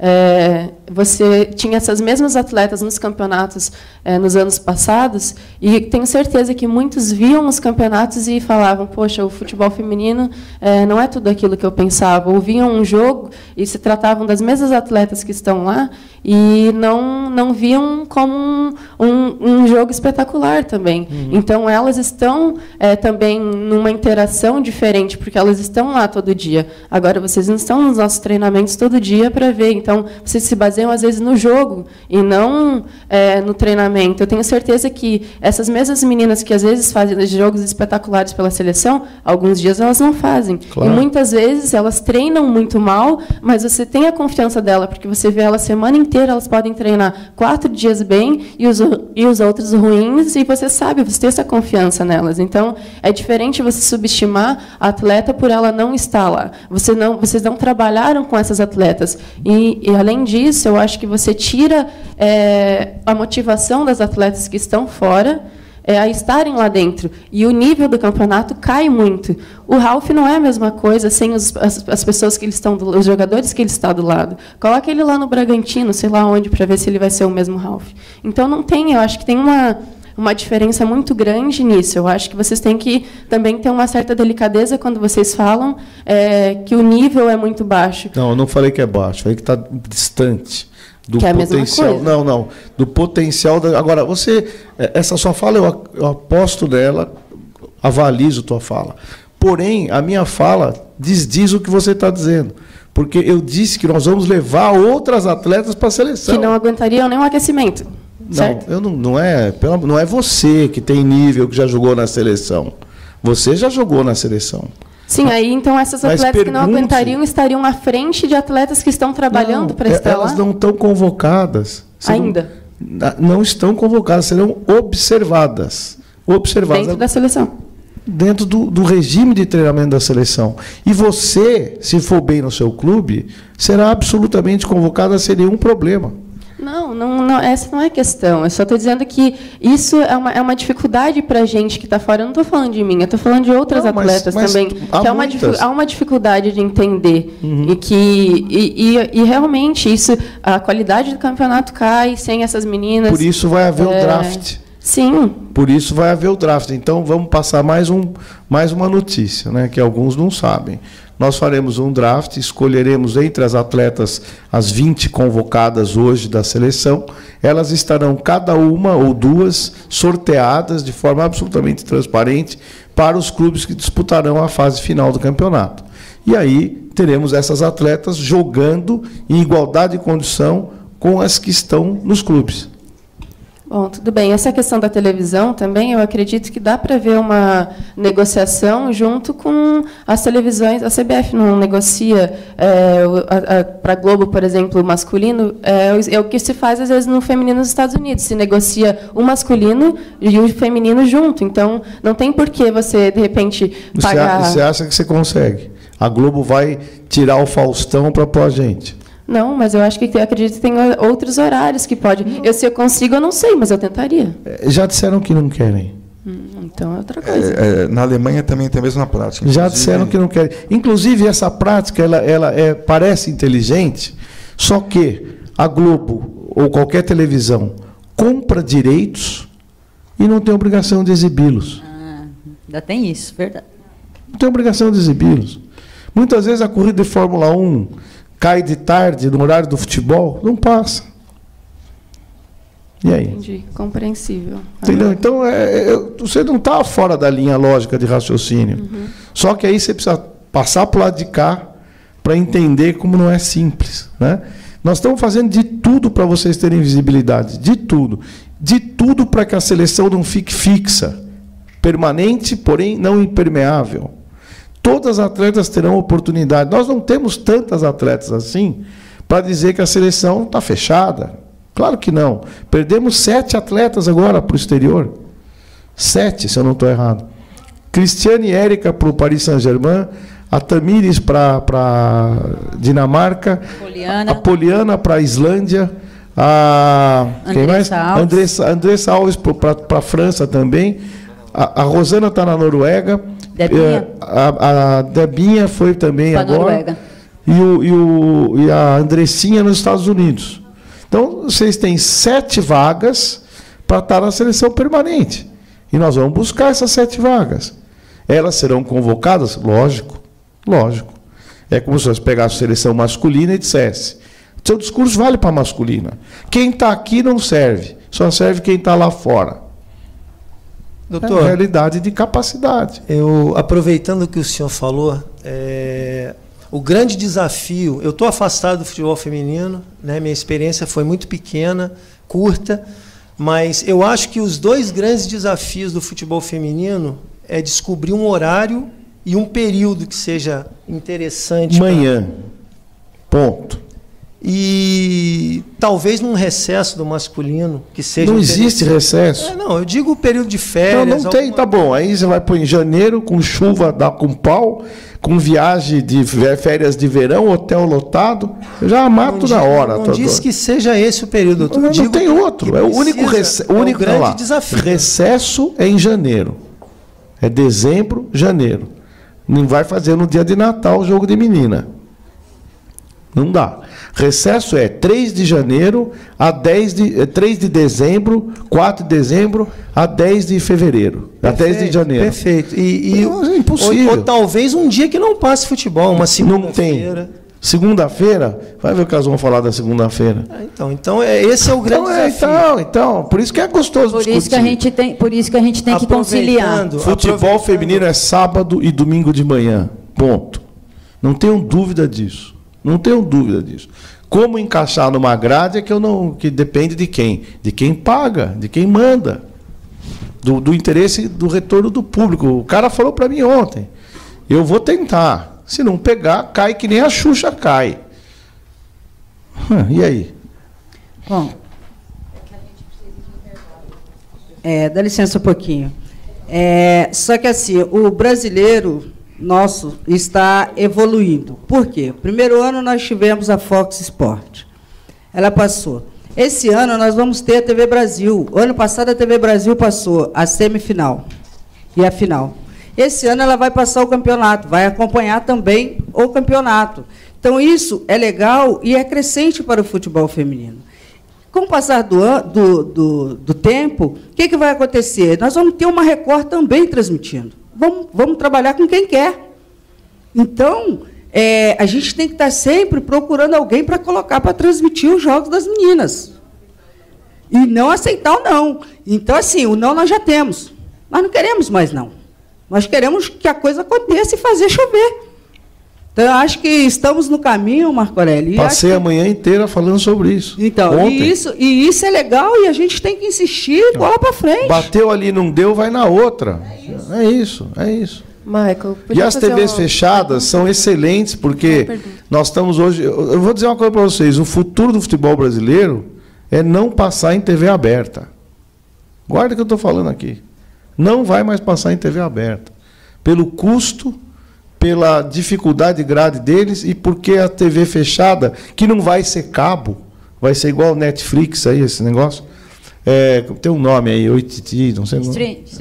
você tinha essas mesmas atletas nos campeonatos nos anos passados, e tenho certeza que muitos viam os campeonatos e falavam, poxa, o futebol feminino não é tudo aquilo que eu pensava. Ou viam um jogo e se tratavam das mesmas atletas que estão lá e não viam como um jogo espetacular também. Então, elas estão também numa interação diferente, porque elas estão lá todo dia. Agora, vocês não estão nos nossos treinamentos todo dia para ver. Então, vocês se baseiam, às vezes, no jogo e não no treinamento. Eu tenho certeza que essas mesmas meninas que, às vezes, fazem jogos espetaculares pela seleção, alguns dias elas não fazem. Claro. E, muitas vezes, elas treinam muito mal, mas você tem a confiança dela, porque você vê ela a semana inteira, elas podem treinar 4 dias bem e os outros ruins, e você sabe, você tem essa confiança nelas. Então, é diferente você subestimar a atleta por ela não estar lá. Vocês não trabalharam com essas atletas. E, além disso, eu acho que você tira a motivação das atletas que estão fora, a estarem lá dentro. E o nível do campeonato cai muito. O Ralf não é a mesma coisa sem as pessoas que eles estão, os jogadores que ele está do lado. Coloca ele lá no Bragantino, sei lá onde, para ver se ele vai ser o mesmo Ralf. Então não tem, eu acho que tem uma diferença muito grande nisso. Eu acho que vocês têm que também ter uma certa delicadeza quando vocês falam que o nível é muito baixo. Não, eu não falei que é baixo, falei que está distante do que é a potencial. Mesma coisa. Não, do potencial. Agora, essa sua fala, eu aposto nela, avalizo tua fala. Porém, a minha fala diz o que você está dizendo. Porque eu disse que nós vamos levar outras atletas para a seleção. Que não aguentariam nenhum aquecimento. Certo? Não é você que tem nível, que já jogou na seleção. Você já jogou na seleção. Sim, aí então essas atletas que não aguentariam estariam à frente de atletas que estão trabalhando para estar lá? Elas não estão convocadas. Ainda? Não estão convocadas, serão observadas. Dentro da seleção. Dentro do regime de treinamento da seleção. E você, se for bem no seu clube, será absolutamente convocada sem nenhum problema. Não, essa não é a questão. Eu só estou dizendo que isso é uma dificuldade para a gente que está fora. Eu não estou falando de mim, eu estou falando de outras atletas também. Há uma dificuldade de entender. E realmente a qualidade do campeonato cai sem essas meninas. Por isso vai haver o draft. Sim. Por isso vai haver o draft. Então, vamos passar mais uma notícia, né, que alguns não sabem. Nós faremos um draft, escolheremos entre as atletas as 20 convocadas hoje da seleção. Elas estarão, cada uma ou duas, sorteadas de forma absolutamente transparente para os clubes que disputarão a fase final do campeonato. E aí teremos essas atletas jogando em igualdade de condição com as que estão nos clubes. Bom, tudo bem. Essa questão da televisão também, eu acredito que dá para ver uma negociação junto com as televisões. A CBF não negocia para a Globo, por exemplo, o masculino. É o que se faz, às vezes, no feminino nos Estados Unidos. Se negocia o masculino e o feminino junto. Então, não tem por que você, de repente, pagar... Você acha que você consegue? A Globo vai tirar o Faustão para pôr a gente? Não, mas eu acredito que tem outros horários que pode. Se eu consigo, eu não sei, mas eu tentaria. Já disseram que não querem. Então é outra coisa. Na Alemanha também tem a mesma prática. Já disseram que não querem. Inclusive, essa prática ela parece inteligente, só que a Globo ou qualquer televisão compra direitos e não tem obrigação de exibi-los. Ainda tem isso, verdade. Não tem obrigação de exibi-los. Muitas vezes a corrida de Fórmula 1 cai de tarde, no horário do futebol, não passa. E aí? Entendi, compreensível. Entendeu? Então, você não está fora da linha lógica de raciocínio. Só que aí você precisa passar para o lado de cá para entender como não é simples. Né? Nós estamos fazendo de tudo para vocês terem visibilidade, de tudo. De tudo para que a seleção não fique fixa, permanente, porém não impermeável. Todas as atletas terão oportunidade. Nós não temos tantas atletas assim para dizer que a seleção está fechada. Claro que não. Perdemos 7 atletas agora para o exterior. 7, se eu não estou errado. Cristiane e Érica para o Paris Saint-Germain, a Tamires para a Dinamarca, a Poliana para a Islândia, quem mais? Andressa Alves para a França também. A Rosana está na Noruega. Debinha. A Debinha foi também pra agora. Noruega. E a Andressinha nos Estados Unidos. Então, vocês têm 7 vagas para estar na seleção permanente. E nós vamos buscar essas 7 vagas. Elas serão convocadas? Lógico. Lógico. É como se você pegasse a seleção masculina e dissesse: seu discurso vale para a masculina. Quem está aqui não serve. Só serve quem está lá fora. Doutor, realidade de capacidade. Aproveitando o que o senhor falou, o grande desafio, eu estou afastado do futebol feminino, né, minha experiência foi muito pequena, curta, mas eu acho que os 2 grandes desafios do futebol feminino é descobrir um horário e um período que seja interessante. Manhã. Ponto. E talvez num recesso do masculino, que seja... Não existe recesso. Não, eu digo o período de férias... Não tem, tá bom. Aí você vai pôr em janeiro, com chuva, dá com pau, com viagem de férias de verão, hotel lotado, eu já mato na hora. Não diz que seja esse o período. Não tem outro. É o único grande desafio. Recesso é em janeiro. É dezembro, janeiro. Não vai fazer no dia de Natal o jogo de menina. Não dá. Recesso é 3 de janeiro a 3 de dezembro, 4 de dezembro a 10 de fevereiro. A 10 de janeiro. Perfeito. É impossível. Ou talvez um dia que não passe futebol, uma segunda-feira. Não tem. Segunda-feira, vai ver o que elas vão falar da segunda-feira. Então esse é o grande desafio. Então, por isso que é gostoso por isso discutir. Por isso que a gente tem que conciliar. Futebol feminino é sábado e domingo de manhã. Ponto. Não tenho dúvida disso. Não tenho dúvida disso. Como encaixar numa grade é que depende de quem? De quem paga, de quem manda. Do interesse do retorno do público. O cara falou para mim ontem. Eu vou tentar. Se não pegar, cai que nem a Xuxa cai. E aí? Bom, dá licença um pouquinho. Só que assim, o brasileiro nosso está evoluindo. Por quê? Primeiro ano nós tivemos a Fox Sport. Ela passou. Esse ano nós vamos ter a TV Brasil. O ano passado a TV Brasil passou a semifinal e a final. Esse ano ela vai passar o campeonato, vai acompanhar também o campeonato. Então, isso é legal e é crescente para o futebol feminino. Com o passar do tempo, o que vai acontecer? Nós vamos ter uma Record também transmitindo. Vamos trabalhar com quem quer. Então, a gente tem que estar sempre procurando alguém para colocar, para transmitir os jogos das meninas. E não aceitar o não. Então, assim, o não nós já temos. Nós não queremos mais não. Nós queremos que a coisa aconteça e fazer chover. Então, eu acho que estamos no caminho, Marco Aurélio. Passei a manhã inteira falando sobre isso. Então, e isso é legal e a gente tem que insistir e bola para frente. Bateu ali, não deu, vai na outra. É isso. Michael, e as TVs fechadas são excelentes, porque nós estamos hoje... Eu vou dizer uma coisa para vocês. O futuro do futebol brasileiro é não passar em TV aberta. Guarda o que eu estou falando aqui. Não vai mais passar em TV aberta. Pelo custo, pela dificuldade grade deles e porque a TV fechada, que não vai ser cabo, vai ser igual Netflix aí, esse negócio. Tem um nome aí, OTT, não sei.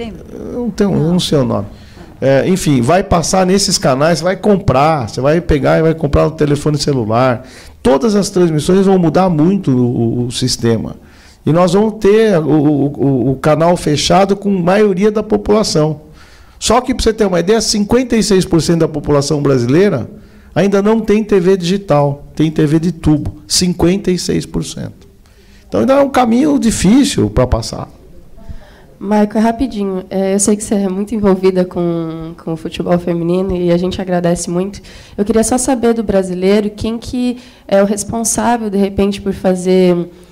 Não sei o nome. Enfim, vai passar nesses canais, vai comprar, você vai pegar e vai comprar no telefone celular. Todas as transmissões vão mudar muito o sistema. E nós vamos ter o canal fechado com a maioria da população. Só que, para você ter uma ideia, 56% da população brasileira ainda não tem TV digital, tem TV de tubo. 56%. Então, ainda é um caminho difícil para passar. Maico, rapidinho. Eu sei que você é muito envolvida com o futebol feminino e a gente agradece muito. Eu queria só saber do brasileiro quem que é o responsável, de repente, por fazer...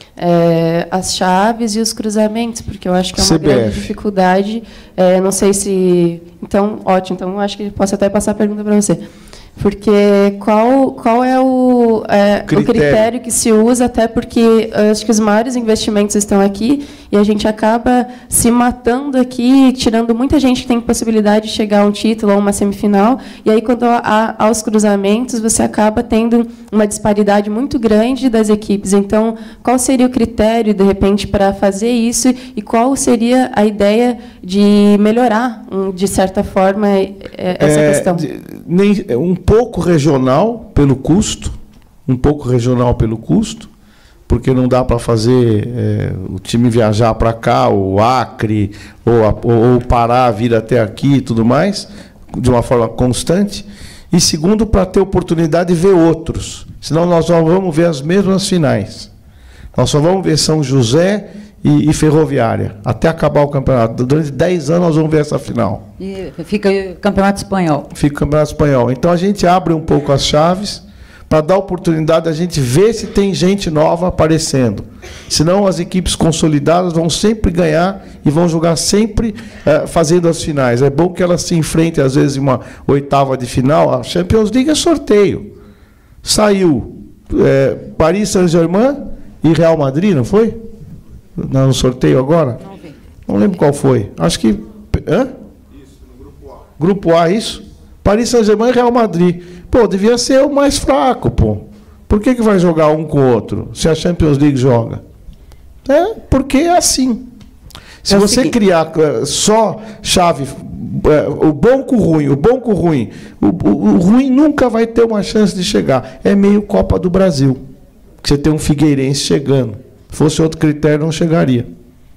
as chaves e os cruzamentos, porque eu acho que é uma grande dificuldade. Não sei se... Então, ótimo. Então, acho que posso até passar a pergunta para você. Porque qual é o critério que se usa, até porque acho que os maiores investimentos estão aqui e a gente acaba se matando aqui, tirando muita gente que tem possibilidade de chegar a um título ou uma semifinal, e aí quando há aos cruzamentos, você acaba tendo uma disparidade muito grande das equipes. Então, qual seria o critério, de repente, para fazer isso e qual seria a ideia de melhorar, de certa forma, essa questão? Um pouco regional pelo custo, porque não dá para fazer o time viajar para cá, o Acre, ou Pará vir até aqui e tudo mais, de uma forma constante. E segundo, para ter oportunidade de ver outros. Senão nós só vamos ver as mesmas finais. Nós só vamos ver São José e Ferroviária, até acabar o campeonato. Durante 10 anos nós vamos ver essa final. E fica o Campeonato Espanhol. Fica o Campeonato Espanhol. Então a gente abre um pouco as chaves para dar oportunidade a gente ver se tem gente nova aparecendo. Senão as equipes consolidadas vão sempre ganhar e vão jogar sempre fazendo as finais. É bom que elas se enfrentem, às vezes, em uma oitava de final. A Champions League é sorteio. Saiu Paris Saint-Germain e Real Madrid, não foi? No sorteio agora? Não lembro qual foi. Acho que... Hã? Isso, no Grupo A. Grupo A, isso? Paris Saint-Germain e Real Madrid. Pô, devia ser o mais fraco, pô. Por que vai jogar um com o outro, se a Champions League joga? Porque é assim. Se você criar só chave, o bom com o ruim, o ruim nunca vai ter uma chance de chegar. É meio Copa do Brasil. Que você tem um Figueirense chegando. Se fosse outro critério, não chegaria.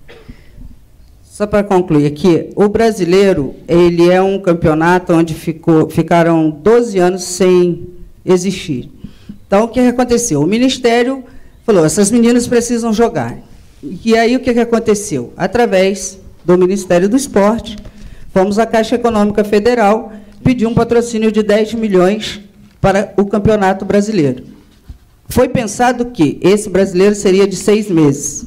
Só para concluir aqui, o brasileiro, ele é um campeonato onde ficaram 12 anos sem existir. Então, o que aconteceu? O Ministério falou, essas meninas precisam jogar. E aí, o que aconteceu? Através do Ministério do Esporte, fomos à Caixa Econômica Federal pedir um patrocínio de 10 milhões para o Campeonato Brasileiro. Foi pensado que esse brasileiro seria de 6 meses.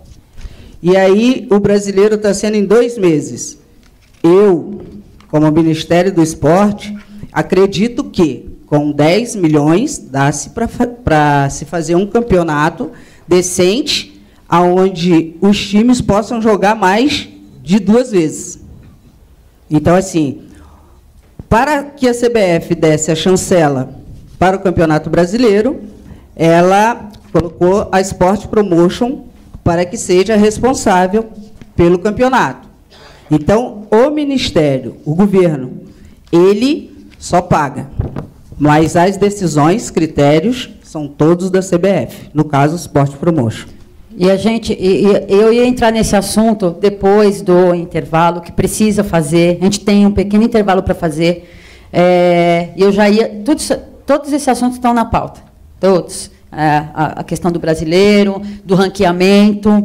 E aí, o brasileiro está sendo em 2 meses. Eu, como Ministério do Esporte, acredito que, com 10 milhões, dá-se para se fazer um campeonato decente, onde os times possam jogar mais de 2 vezes. Então, assim, para que a CBF desse a chancela para o Campeonato Brasileiro, ela colocou a Sport Promotion para que seja responsável pelo campeonato. Então, o Ministério, o governo, ele só paga, mas as decisões, critérios, são todos da CBF, no caso, o Sport Promotion. E eu ia entrar nesse assunto depois do intervalo, que precisa fazer, a gente tem um pequeno intervalo para fazer, eu já ia, todos esses assuntos estão na pauta, todos. A questão do brasileiro, do ranqueamento,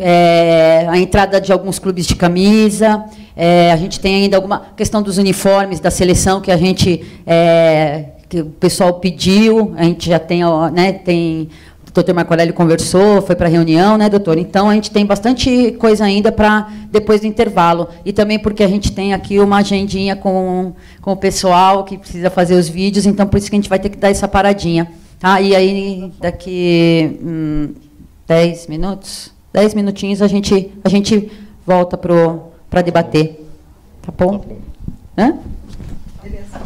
a entrada de alguns clubes de camisa, a gente tem ainda alguma questão dos uniformes da seleção que a gente que o pessoal pediu, a gente já tem, né, tem o doutor Marco Aurélio conversou, foi para a reunião, né, doutor? Então, a gente tem bastante coisa ainda para depois do intervalo. E também porque a gente tem aqui uma agendinha com o pessoal que precisa fazer os vídeos, então, por isso que a gente vai ter que dar essa paradinha. E aí, daqui 10 minutos, 10 minutinhos, a gente volta para debater. Tá bom? Hã? Beleza.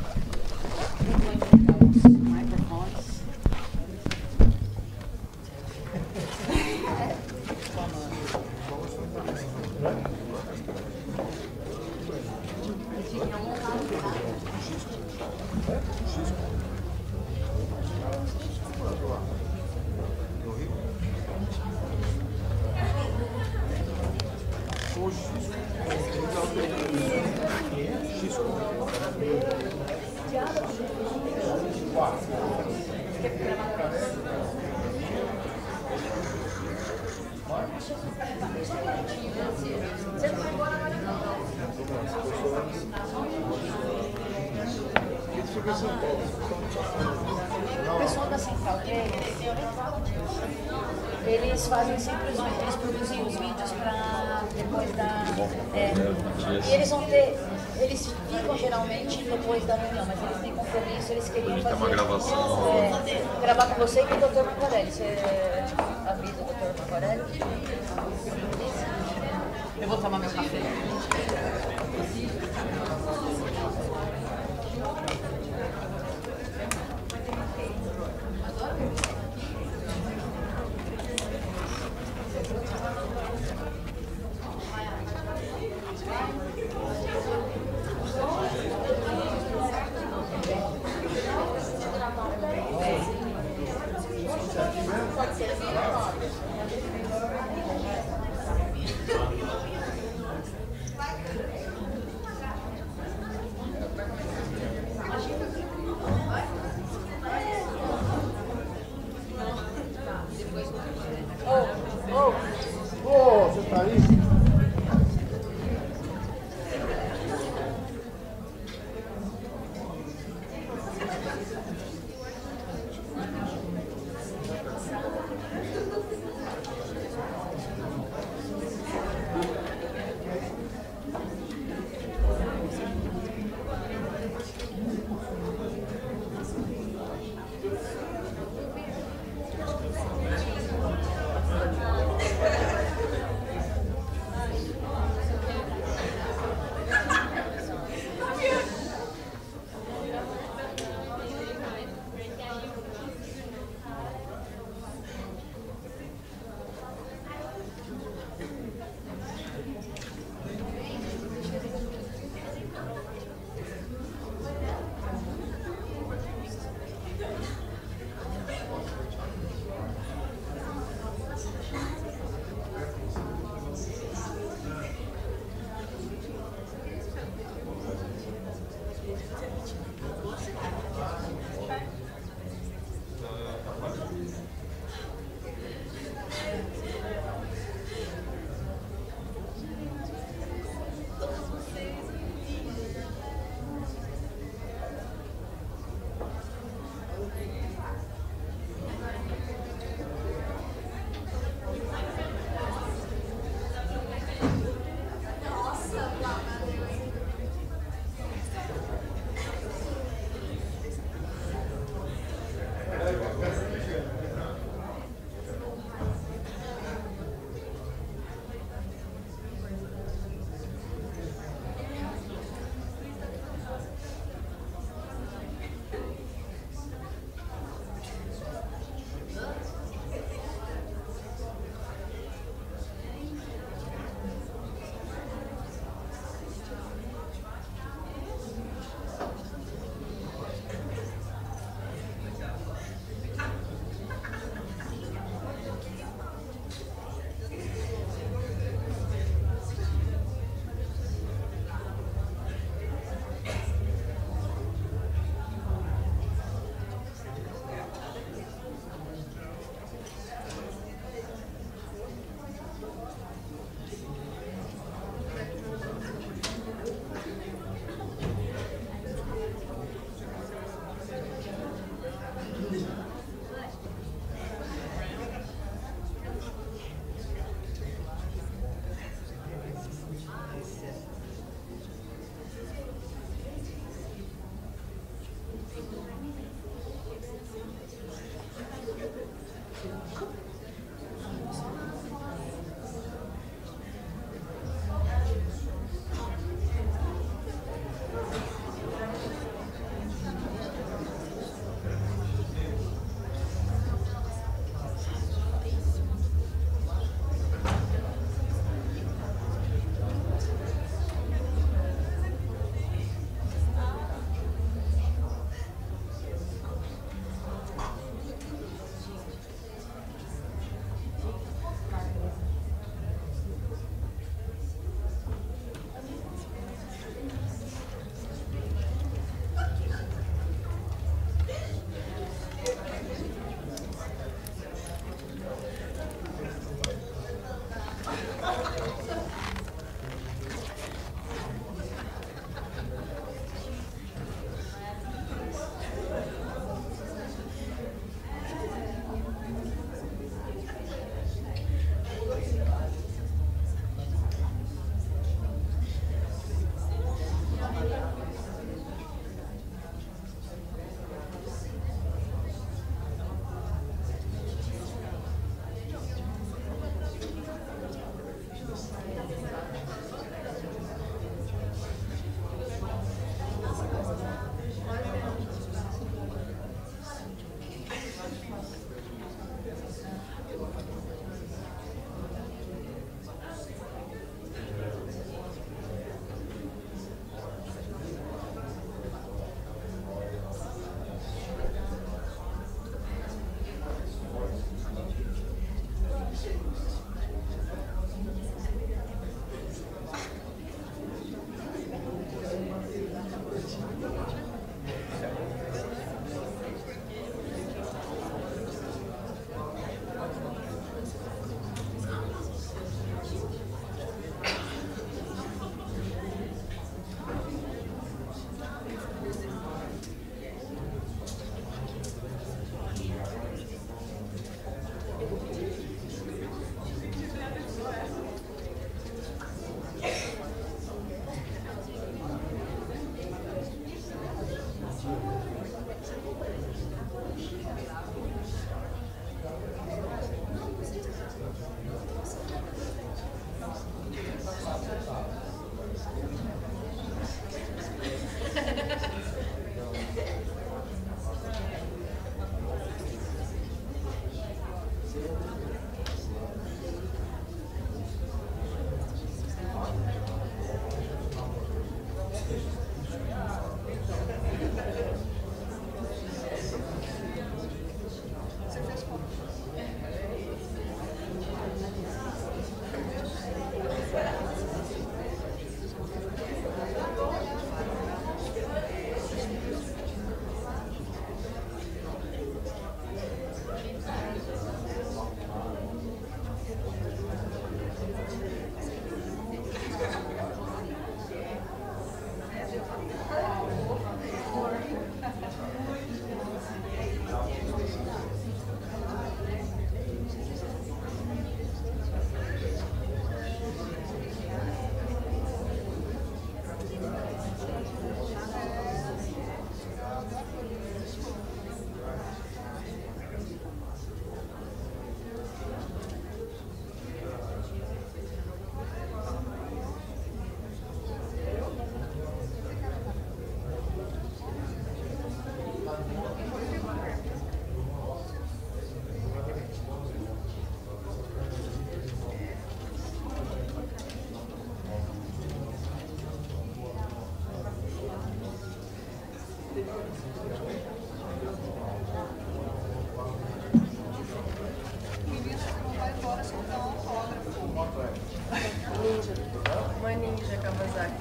O pessoal da Central eles fazem sempre eles produzem os vídeos para depois da... e eles vão ter... Eles ficam geralmente depois da reunião, mas eles têm compromisso, eles queriam fazer... uma gravação. Gravar com você e com o Dr. Marco Aurélio. Você avisa o Dr. Marco Aurélio? Eu vou tomar meu café. Uma Ninja Kawasaki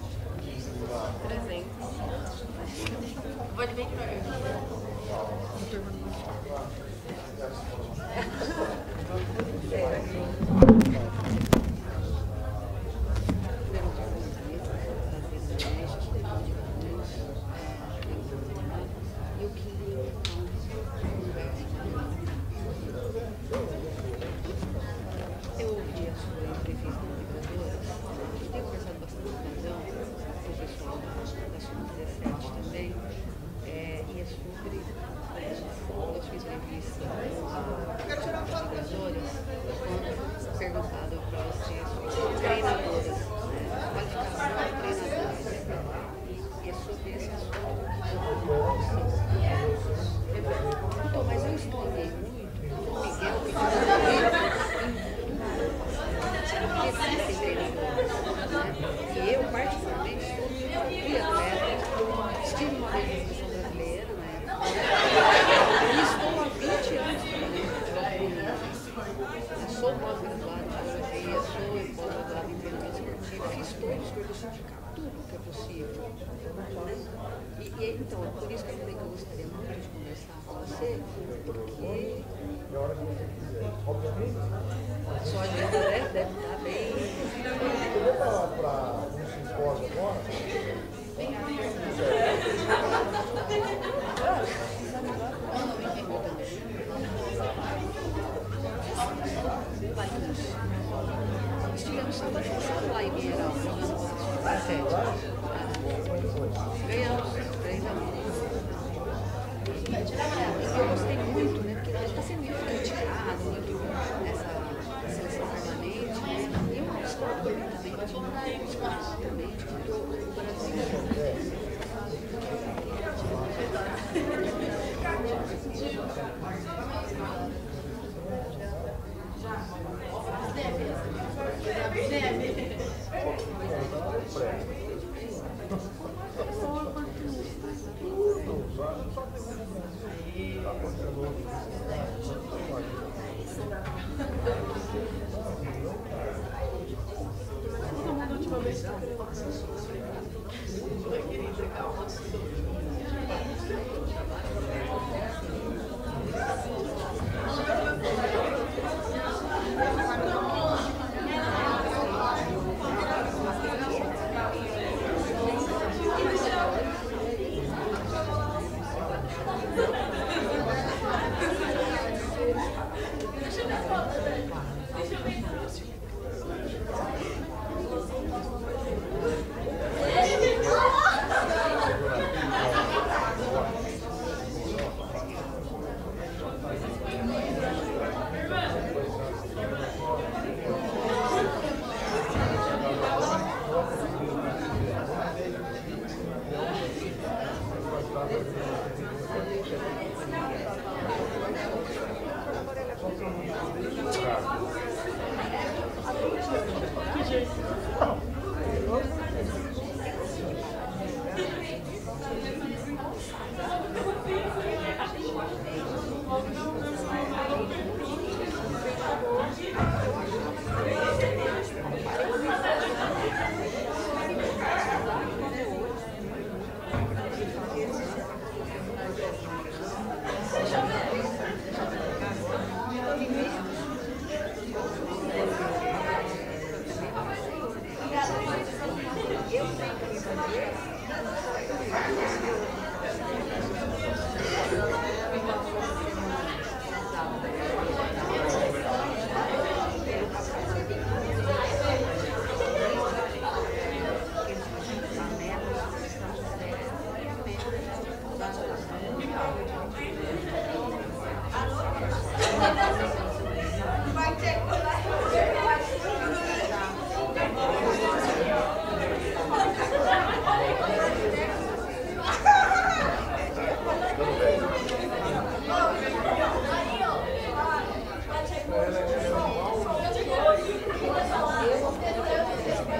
300. Pode bem devagar. Então, é por isso que eu falei que eu gostaria muito de conversar com você, porque a sua agenda deve estar bem... Eu vou para um simpósio agora. Estivemos sábado passado lá em Mineirão, jogando com a sede. Ganhamos 3 a 1. Eu gostei muito, né? Porque está sendo muito criticado, muito essa seleção permanente, né? E eu discordo completamente que o Brasil.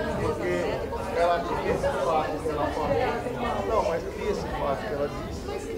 Ela cria esse fato que ela falou. Não, mas cria esse fato que ela disse.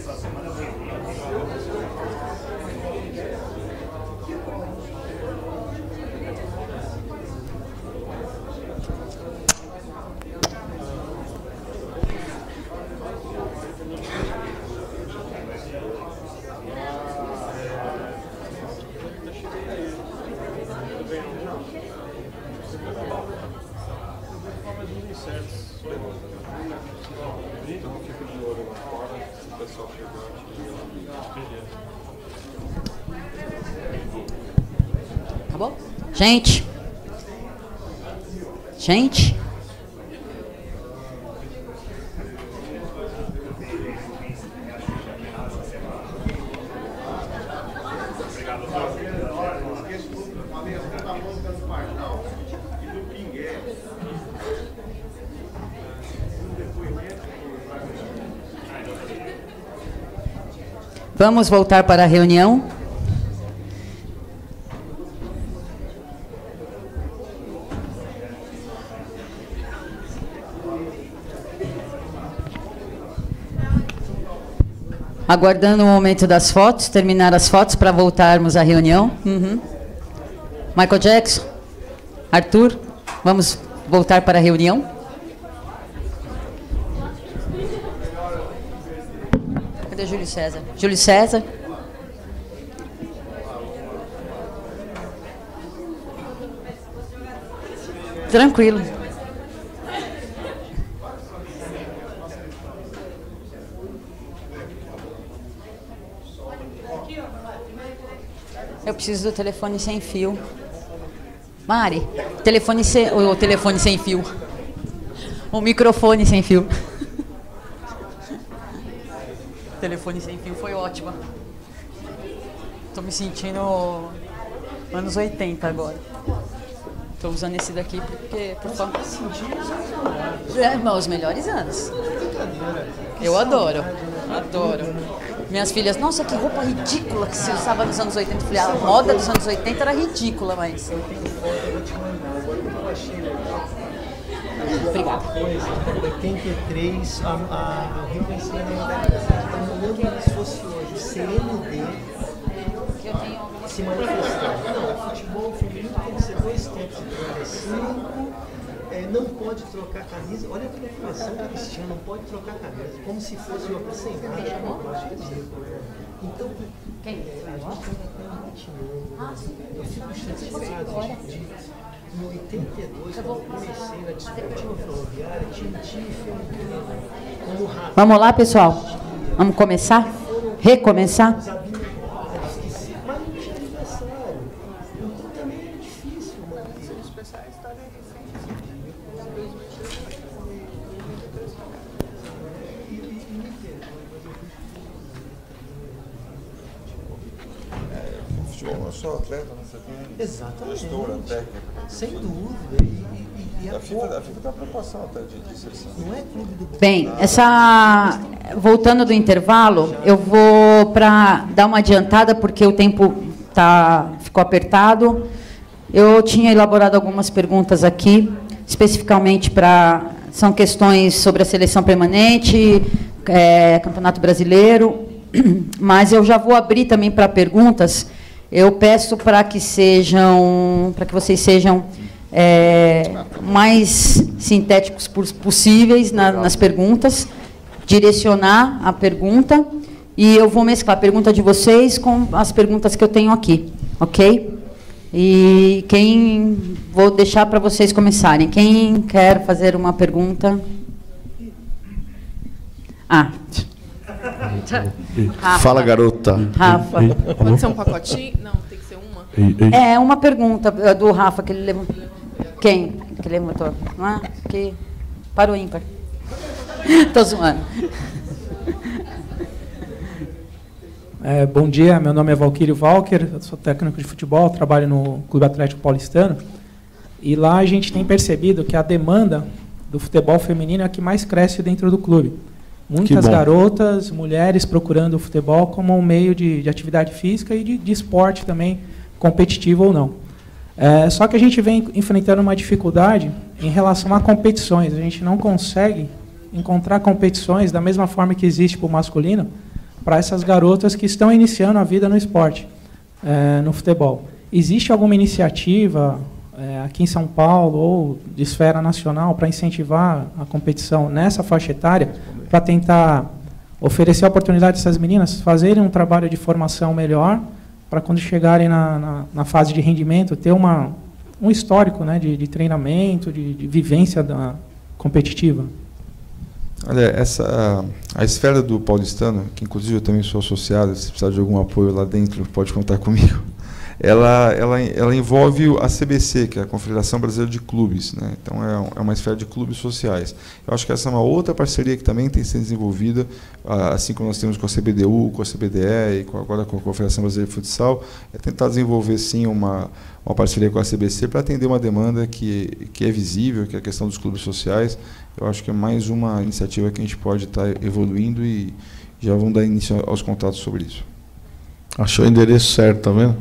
Acabou? Gente. Gente. Vamos voltar para a reunião. Aguardando o momento das fotos, terminar as fotos para voltarmos à reunião. Michael Jackson, Arthur, vamos voltar para a reunião. Cadê Júlio César? Júlio César. Tranquilo. Eu preciso do telefone sem fio. Mari, o telefone sem fio. O microfone sem fio. O telefone sem fio foi ótimo. Estou me sentindo anos 80 agora. Estou usando esse daqui porque, por favor. Os melhores anos. Eu adoro. Adoro. Minhas filhas, nossa, que roupa ridícula que se usava nos anos 80. Eu falei, a moda dos anos 80 era ridícula, mas... Obrigada. 83, a reconhecimento se fosse hoje, o CND se manifestar. Não, o futebol feminino tem que ser 2 tempos de 35, não pode trocar camisa. Olha a preocupação do Cristiano, não pode trocar camisa, como se fosse uma coisa sem graça. Então, a gente eu fico chateado de em 82, quando eu comecei na Desportiva Ferroviária, tinha um time feminino como Rafa. Vamos lá, pessoal? Vamos começar? Recomeçar? Mas não tinha aniversário. Então também é difícil manter. Os especiais estavam Futebol não só atleta, né? Você tem gestora, técnica. Sem dúvida. A FIFA tem uma preocupação até de seleção. Não é clube do... Bem, voltando do intervalo, eu vou para dar uma adiantada, porque o tempo ficou apertado. Eu tinha elaborado algumas perguntas aqui, especificamente são questões sobre a seleção permanente, Campeonato Brasileiro, mas eu já vou abrir também para perguntas. Eu peço para que vocês sejam mais sintéticos possíveis nas perguntas, direcionar a pergunta, e eu vou mesclar a pergunta de vocês com as perguntas que eu tenho aqui, ok? E vou deixar para vocês começarem. Quem quer fazer uma pergunta? Rafa. Fala, garota. Rafa. Pode ser um pacotinho? Não, tem que ser uma. É uma pergunta do Rafa, que ele levantou. Quem que levantou? Não é? Que para o ímpar. Estou zoando. Bom dia, meu nome é Valquírio Walker, eu sou técnico de futebol, trabalho no Clube Atlético Paulistano. E lá a gente tem percebido que a demanda do futebol feminino é a que mais cresce dentro do clube. Muitas garotas, mulheres procurando o futebol como um meio de atividade física e de esporte também, competitivo ou não. Só que a gente vem enfrentando uma dificuldade em relação a competições. A gente não consegue encontrar competições da mesma forma que existe para o masculino, para essas garotas que estão iniciando a vida no esporte, no futebol. Existe alguma iniciativa aqui em São Paulo ou de esfera nacional para incentivar a competição nessa faixa etária, para tentar oferecer a oportunidade dessas meninas fazerem um trabalho de formação melhor, para quando chegarem na fase de rendimento, ter um histórico, né, de treinamento, de vivência competitiva? Olha, a esfera do paulistano, que inclusive eu também sou associado, se precisar de algum apoio lá dentro, pode contar comigo, ela envolve a CBC, que é a Confederação Brasileira de Clubes, né? Então é uma esfera de clubes sociais. Eu acho que essa é uma outra parceria que também tem sido desenvolvida, assim como nós temos com a CBDU, com a CBDE e agora com a Confederação Brasileira de Futsal, é tentar desenvolver sim uma parceria com a CBC para atender uma demanda que é visível, que é a questão dos clubes sociais. Eu acho que é mais uma iniciativa que a gente pode estar evoluindo e já vamos dar início aos contatos sobre isso. Achou o endereço certo, tá vendo?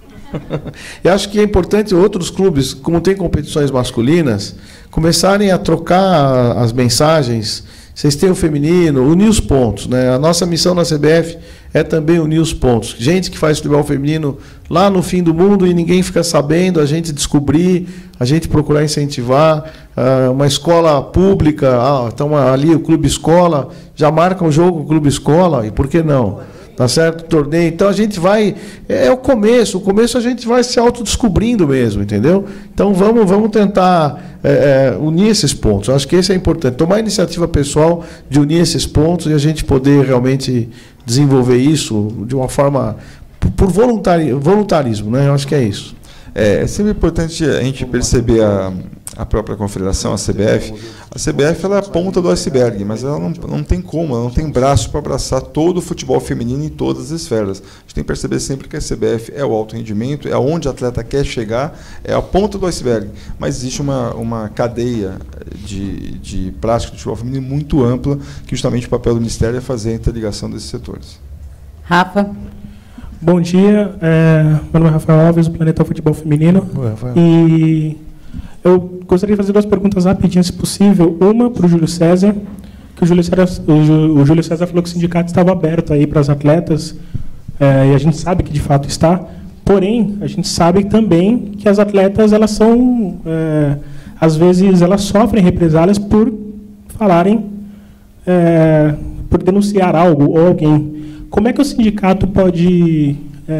Eu acho que é importante outros clubes, como tem competições masculinas, começarem a trocar as mensagens. Vocês têm o feminino, unir os pontos, né? A nossa missão na CBF é também unir os pontos. Gente que faz futebol feminino lá no fim do mundo e ninguém fica sabendo, a gente descobrir, a gente procurar incentivar. Uma escola pública, então ali o Clube Escola, já marca um jogo com o Clube Escola, e por que não? Tá certo? Torneio. Então a gente vai. É o começo a gente vai se autodescobrindo mesmo, entendeu? Então vamos tentar unir esses pontos. Eu acho que esse é importante. Tomar a iniciativa pessoal de unir esses pontos e a gente poder realmente desenvolver isso de uma forma por voluntarismo, né? Eu acho que é isso. É sempre importante a gente perceber a própria confederação, a CBF. A CBF ela é a ponta do iceberg, mas ela não tem como, ela não tem braço para abraçar todo o futebol feminino em todas as esferas. A gente tem que perceber sempre que a CBF é o alto rendimento, é onde o atleta quer chegar, é a ponta do iceberg. Mas existe uma cadeia de prática do futebol feminino muito ampla, que justamente o papel do Ministério é fazer a interligação desses setores. Rafa. Bom dia, meu nome é Rafael Alves, do Planeta Futebol Feminino. Oi, Rafael. E eu gostaria de fazer 2 perguntas rapidinhas, se possível. Uma para o Júlio César, que o Júlio César falou que o sindicato estava aberto aí para as atletas, e a gente sabe que de fato está. Porém, a gente sabe também que as atletas, elas são, às vezes, elas sofrem represálias por falarem, por denunciar algo ou alguém. Como é que o sindicato pode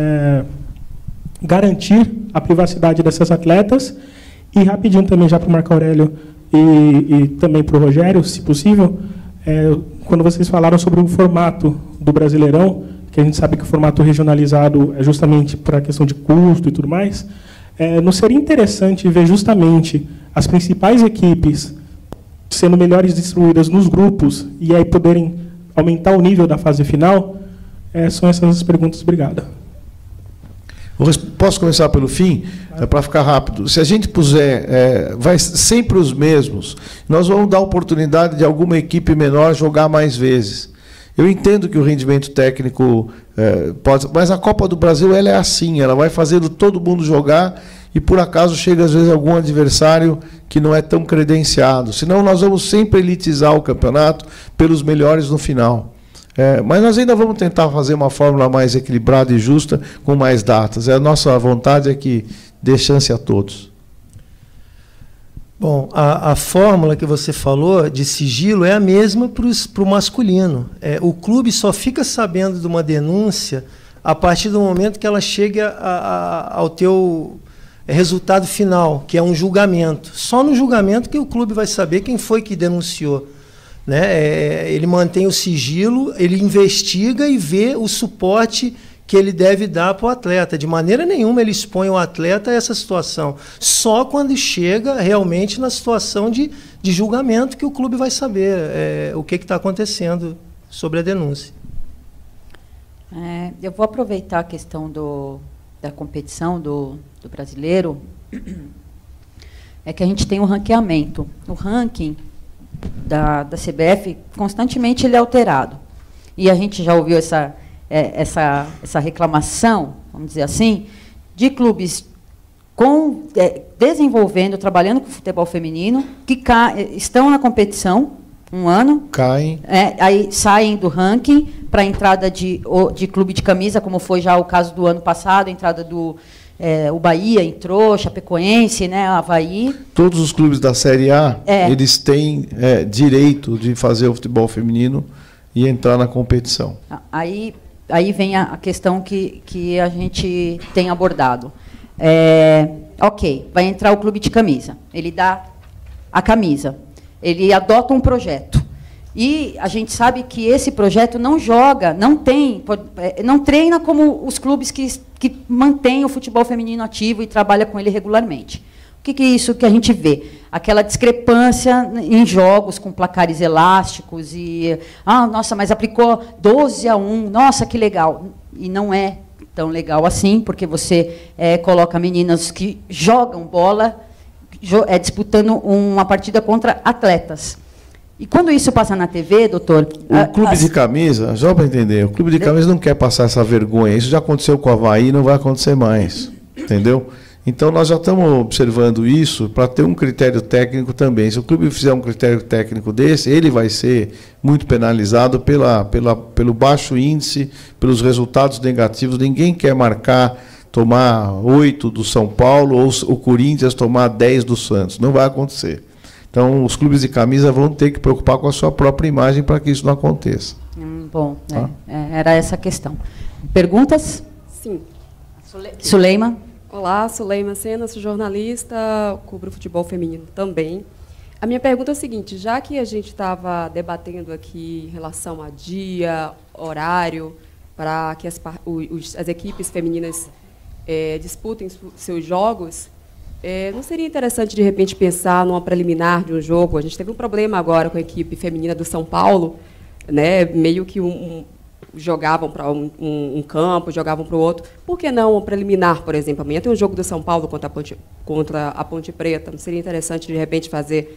garantir a privacidade dessas atletas? E rapidinho também, já para o Marco Aurélio e também para o Rogério, se possível, quando vocês falaram sobre o formato do Brasileirão, que a gente sabe que o formato regionalizado é justamente para a questão de custo e tudo mais, não seria interessante ver justamente as principais equipes sendo melhores distribuídas nos grupos e aí poderem aumentar o nível da fase final? São essas as perguntas. Obrigado. Posso começar pelo fim? Para ficar rápido. Se a gente puser, vai sempre os mesmos, nós vamos dar oportunidade de alguma equipe menor jogar mais vezes. Eu entendo que o rendimento técnico pode, mas a Copa do Brasil ela é assim, ela vai fazendo todo mundo jogar e por acaso chega às vezes algum adversário que não é tão credenciado. Senão nós vamos sempre elitizar o campeonato pelos melhores no final. Mas nós ainda vamos tentar fazer uma fórmula mais equilibrada e justa com mais datas. A nossa vontade é que dê chance a todos. Bom, a fórmula que você falou de sigilo é a mesma para o masculino. O clube só fica sabendo de uma denúncia a partir do momento que ela chega ao teu resultado final, que é um julgamento. Só no julgamento que o clube vai saber quem foi que denunciou. Né? Ele mantém o sigilo, ele investiga e vê o suporte que ele deve dar para o atleta. De maneira nenhuma ele expõe o atleta a essa situação. Só quando chega realmente na situação de julgamento que o clube vai saber o que está acontecendo sobre a denúncia. Eu vou aproveitar a questão da competição do brasileiro. É que a gente tem um ranqueamento. O ranking da CBF, constantemente ele é alterado. E a gente já ouviu essa reclamação, vamos dizer assim, de clubes desenvolvendo, trabalhando com futebol feminino, que estão na competição um ano, caem, aí saem do ranking para a entrada de clube de camisa, como foi já o caso do ano passado, a entrada do o Bahia entrou, Chapecoense, né, Avaí. Todos os clubes da Série A, eles têm direito de fazer o futebol feminino e entrar na competição. Aí vem a questão que a gente tem abordado. Ok, vai entrar o clube de camisa, ele dá a camisa, ele adota um projeto. E a gente sabe que esse projeto não joga, não treina como os clubes que mantêm o futebol feminino ativo e trabalham com ele regularmente. O que é isso que a gente vê? Aquela discrepância em jogos com placares elásticos e nossa, mas aplicou 12-1, nossa, que legal. E não é tão legal assim, porque você coloca meninas que jogam bola disputando uma partida contra atletas. E quando isso passa na TV, doutor... O clube de camisa, só para entender, o clube de camisa não quer passar essa vergonha. Isso já aconteceu com o Avaí e não vai acontecer mais. Entendeu? Então, nós já estamos observando isso para ter um critério técnico também. Se o clube fizer um critério técnico desse, ele vai ser muito penalizado pelo baixo índice, pelos resultados negativos. Ninguém quer tomar 8 do São Paulo ou o Corinthians tomar 10 do Santos. Não vai acontecer. Então, os clubes de camisa vão ter que preocupar com a sua própria imagem para que isso não aconteça. Bom, era essa a questão. Perguntas? Sim. Suleima? Olá, Suleima Sena, sou jornalista, cubro futebol feminino também. A minha pergunta é o seguinte, já que a gente estava debatendo aqui em relação a dia, horário, para que as equipes femininas disputem seus jogos, não seria interessante, de repente, pensar numa preliminar de um jogo? A gente teve um problema agora com a equipe feminina do São Paulo, né? Meio que jogavam para um campo, jogavam para o outro. Por que não um preliminar, por exemplo? Amanhã tem um jogo do São Paulo contra a Ponte Preta. Não seria interessante, de repente, fazer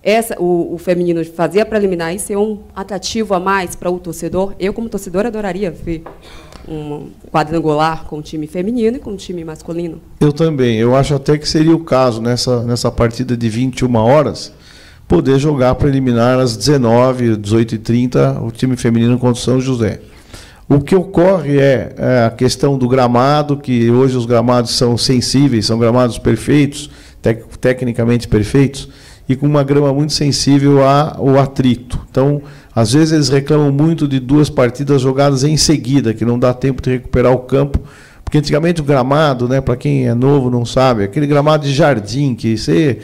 o feminino fazer a preliminar e ser um atrativo a mais para o torcedor? Eu, como torcedor, adoraria ver um quadrangular com o time feminino e com o time masculino. Eu também. Eu acho até que seria o caso, nessa partida de 21 horas, poder jogar preliminar às 19h, 18h30, o time feminino contra o São José. O que ocorre é a questão do gramado, que hoje os gramados são sensíveis, são gramados perfeitos, tecnicamente perfeitos, e com uma grama muito sensível ao atrito. Então, às vezes eles reclamam muito de 2 partidas jogadas em seguida, que não dá tempo de recuperar o campo, porque antigamente o gramado, para quem é novo não sabe, aquele gramado de jardim, que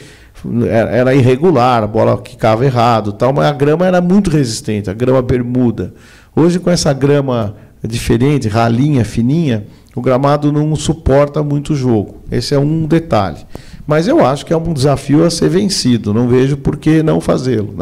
era irregular, a bola quicava errado, mas a grama era muito resistente, a grama bermuda. Hoje, com essa grama diferente, ralinha, fininha, o gramado não suporta muito o jogo. Esse é um detalhe. Mas eu acho que é um desafio a ser vencido, não vejo por que não fazê-lo.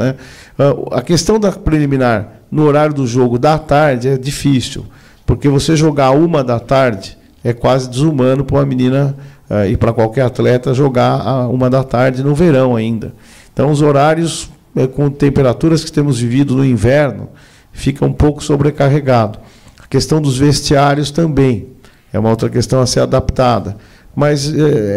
A questão da preliminar no horário do jogo da tarde é difícil, porque você jogar 1h é quase desumano para uma menina e para qualquer atleta jogar a 1h no verão ainda. Então, os horários, com temperaturas que temos vivido no inverno, fica um pouco sobrecarregado. A questão dos vestiários também é uma outra questão a ser adaptada. Mas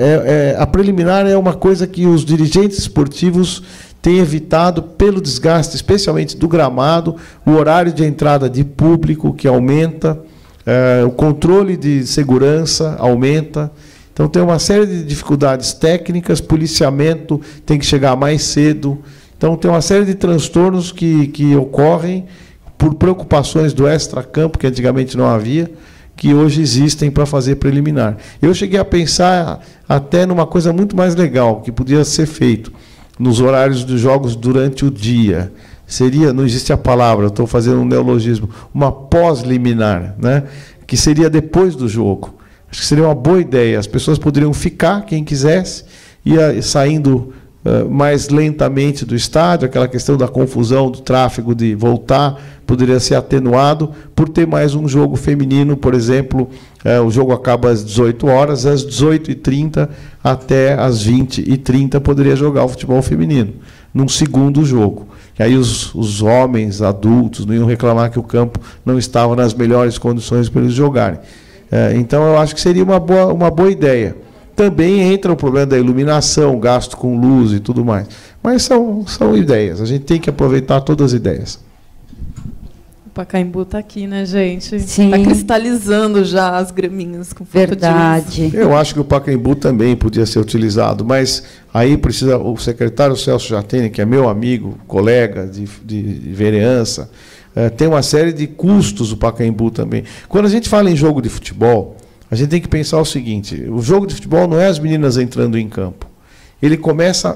a preliminar é uma coisa que os dirigentes esportivos têm evitado pelo desgaste, especialmente do gramado, o horário de entrada de público que aumenta, o controle de segurança aumenta. Então, tem uma série de dificuldades técnicas, policiamento tem que chegar mais cedo. Então, tem uma série de transtornos que ocorrem por preocupações do extracampo, que antigamente não havia, que hoje existem para fazer preliminar. Eu cheguei a pensar até numa coisa muito mais legal, que podia ser feito nos horários dos jogos durante o dia. Seria, não existe a palavra, estou fazendo um neologismo, uma pós-liminar, que seria depois do jogo. Acho que seria uma boa ideia. As pessoas poderiam ficar, quem quisesse, ia saindo mais lentamente do estádio, aquela questão da confusão, do tráfego de voltar, poderia ser atenuado por ter mais um jogo feminino, por exemplo, o jogo acaba às 18 horas, às 18h30 até às 20h30 poderia jogar o futebol feminino, num segundo jogo. E aí os homens adultos não iam reclamar que o campo não estava nas melhores condições para eles jogarem. Então, eu acho que seria uma boa ideia. Também entra o problema da iluminação, gasto com luz e tudo mais. Mas são ideias, a gente tem que aproveitar todas as ideias. Pacaembu está aqui, né, gente? Sim. Está cristalizando já as graminhas com Verdade. Eu acho que o Pacaembu também podia ser utilizado, mas aí precisa o secretário Celso Jatene, que é meu amigo, colega de vereança, tem uma série de custos o Pacaembu também. Quando a gente fala em jogo de futebol, a gente tem que pensar o seguinte: o jogo de futebol não é as meninas entrando em campo. Ele começa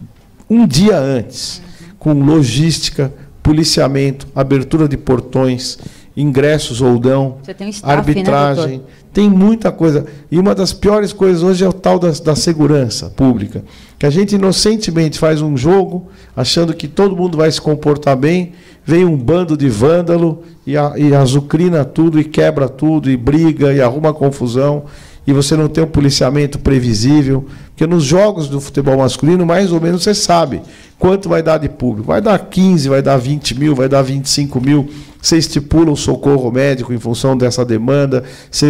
um dia antes, com logística, policiamento, abertura de portões, ingressos ou não, arbitragem, né, tem muita coisa. E uma das piores coisas hoje é o tal da segurança pública, que a gente inocentemente faz um jogo, achando que todo mundo vai se comportar bem, vem um bando de vândalo e azucrina tudo, e quebra tudo, e briga, e arruma confusão, e você não tem um policiamento previsível, porque nos jogos do futebol masculino, mais ou menos, você sabe quanto vai dar de público. Vai dar 15, vai dar 20 mil, vai dar 25 mil. Você estipula o socorro médico em função dessa demanda.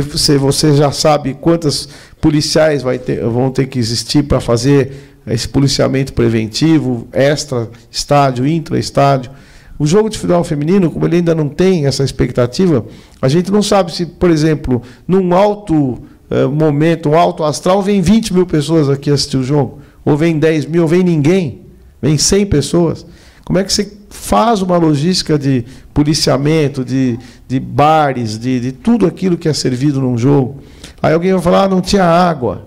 Você já sabe quantos policiais vão ter que existir para fazer esse policiamento preventivo, extra-estádio, intra-estádio. O jogo de futebol feminino, como ele ainda não tem essa expectativa, a gente não sabe se, por exemplo, num alto momento, um alto astral, vem 20 mil pessoas aqui assistir o jogo, ou vem 10 mil, ou vem ninguém, vem 100 pessoas. Como é que você faz uma logística de policiamento, de bares, de tudo aquilo que é servido num jogo? Aí alguém vai falar, não tinha água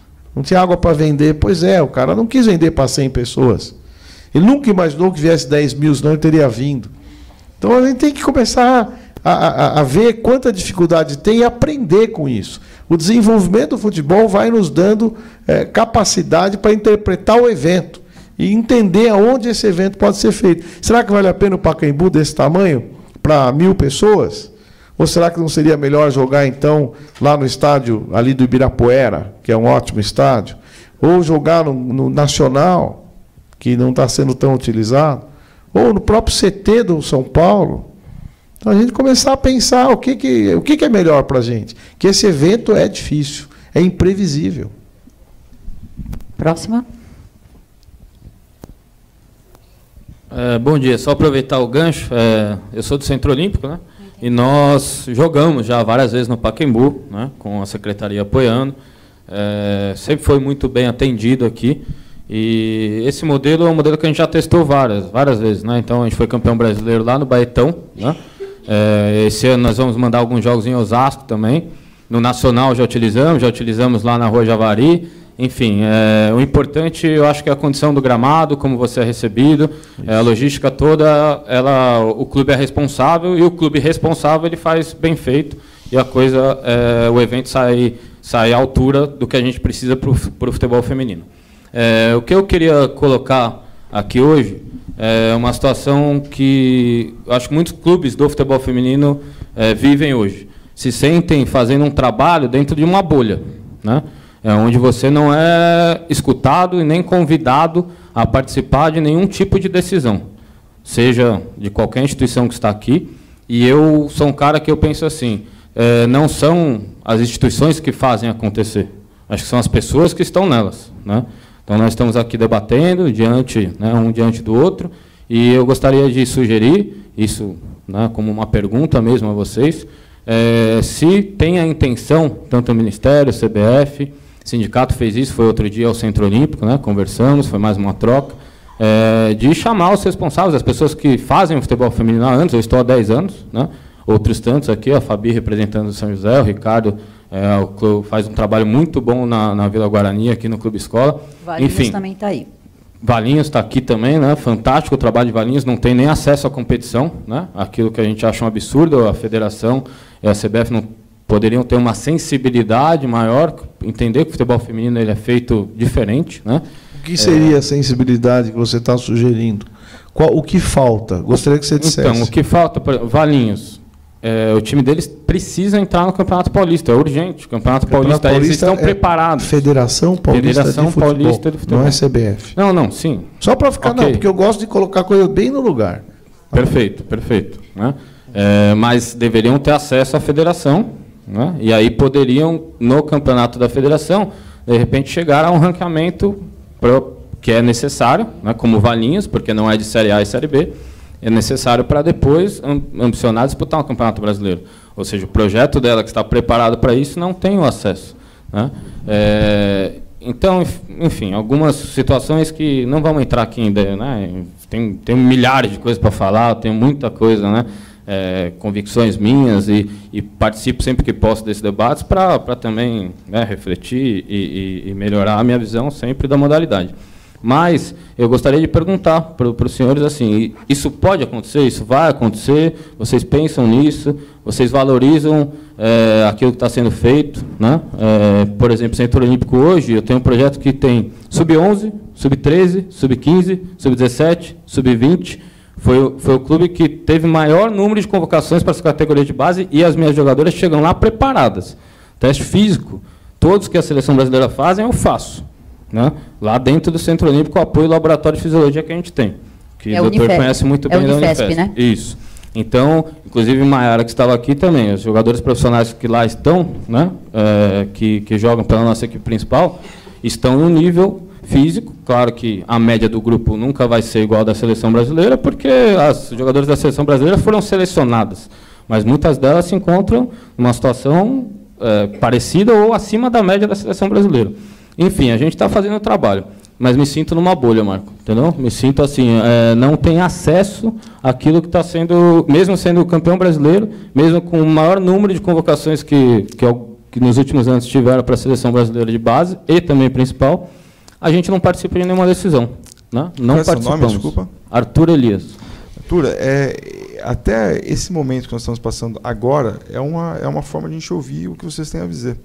para vender. Pois é, o cara não quis vender para 100 pessoas. Ele nunca imaginou que viesse 10 mil, senão ele teria vindo. Então a gente tem que começar a ver quanta dificuldade tem e aprender com isso. O desenvolvimento do futebol vai nos dando capacidade para interpretar o evento e entender aonde esse evento pode ser feito. Será que vale a pena o Pacaembu desse tamanho para 1000 pessoas? Ou será que não seria melhor jogar, então, lá no estádio ali do Ibirapuera, que é um ótimo estádio? Ou jogar no Nacional, que não está sendo tão utilizado? Ou no próprio CT do São Paulo? Então, a gente começar a pensar o que é melhor para a gente. Que esse evento é difícil, é imprevisível. Próxima. Bom dia, só aproveitar o gancho. Eu sou do Centro Olímpico, né? E nós jogamos já várias vezes no Pacaembu, né? Com a secretaria apoiando. Sempre foi muito bem atendido aqui. E esse modelo é um modelo que a gente já testou várias vezes, né? Então a gente foi campeão brasileiro lá no Baetão, né? Esse ano nós vamos mandar alguns jogos em Osasco também. No Nacional já utilizamos lá na Rua Javari. Enfim, o importante, eu acho que é a condição do gramado, como você é recebido, a logística toda, o clube é responsável, e o clube responsável ele faz bem feito, e o evento sai à altura do que a gente precisa para o futebol feminino. O que eu queria colocar aqui hoje é uma situação que eu acho que muitos clubes do futebol feminino vivem hoje. Se sentem fazendo um trabalho dentro de uma bolha, né? Onde você não é escutado e nem convidado a participar de nenhum tipo de decisão, seja de qualquer instituição que está aqui. E eu sou um cara que eu penso assim, não são as instituições que fazem acontecer, acho que são as pessoas que estão nelas, né? Então nós estamos aqui debatendo, um diante do outro, e eu gostaria de sugerir, isso, né, como uma pergunta mesmo a vocês, se tem a intenção, tanto o Ministério, o CBF, o sindicato fez isso, foi outro dia ao Centro Olímpico, né, conversamos, foi mais uma troca, de chamar os responsáveis, as pessoas que fazem o futebol feminino há anos, eu estou há 10 anos, né, outros tantos aqui, a Fabi representando o São José, o Ricardo faz um trabalho muito bom na Vila Guarani, aqui no Clube Escola. Valinhos enfim, também está aí. Valinhos está aqui também, né? Fantástico o trabalho de Valinhos, não tem nem acesso à competição, né? Aquilo que a gente acha um absurdo, a federação e a CBF não poderiam ter uma sensibilidade maior, entender que o futebol feminino ele é feito diferente, né? O que seria a sensibilidade que você está sugerindo? O que falta? Gostaria que você dissesse. Então, o que falta, Valinhos, o time deles precisa entrar no Campeonato Paulista, é urgente. O Campeonato Paulista, eles estão preparados. Federação Paulista de Futebol, não é CBF. Não, sim. Só para ficar, não, porque eu gosto de colocar a coisa bem no lugar. Perfeito. Né? Mas deveriam ter acesso à federação, né? E aí poderiam, no campeonato da federação, de repente chegar a um ranqueamento que é necessário, né? Como Valinhos, porque não é de Série A e Série B, é necessário para depois ambicionar disputar um campeonato brasileiro. Ou seja, o projeto dela que está preparado para isso não tem o acesso, né? Então, enfim, algumas situações que não vamos entrar aqui ainda, né? Tem milhares de coisas para falar, tem muita coisa, né? Convicções minhas e participo sempre que posso desses debates para também, né, refletir e melhorar a minha visão sempre da modalidade. Mas eu gostaria de perguntar para os senhores assim, isso pode acontecer, isso vai acontecer, vocês pensam nisso, vocês valorizam aquilo que está sendo feito, né? Por exemplo, Centro Olímpico hoje, eu tenho um projeto que tem sub-11, sub-13, sub-15, sub-17, sub-20, foi o clube que teve maior número de convocações para as categorias de base e as minhas jogadoras chegam lá preparadas. Teste físico, todos que a seleção brasileira fazem, eu faço, né? Lá dentro do Centro Olímpico, o apoio ao laboratório de fisiologia que a gente tem, que o doutor conhece muito bem da Unifesp, né? Isso. Então, inclusive Maiara, que estava aqui também, os jogadores profissionais que lá estão, né, que jogam pela nossa equipe principal, estão no nível físico. Claro que a média do grupo nunca vai ser igual da seleção brasileira, porque as jogadoras da seleção brasileira foram selecionadas, mas muitas delas se encontram numa situação parecida ou acima da média da seleção brasileira. Enfim, a gente está fazendo o trabalho, mas me sinto numa bolha, Marco, entendeu? Me sinto assim, não tem acesso àquilo que está sendo, mesmo sendo campeão brasileiro, mesmo com o maior número de convocações que nos últimos anos tiveram para a seleção brasileira de base e também principal, a gente não participa de nenhuma decisão, né? Não participamos. Qual é o nome, desculpa? Arthur Elias. Arthur, até esse momento que nós estamos passando agora é uma forma de a gente ouvir o que vocês têm a dizer.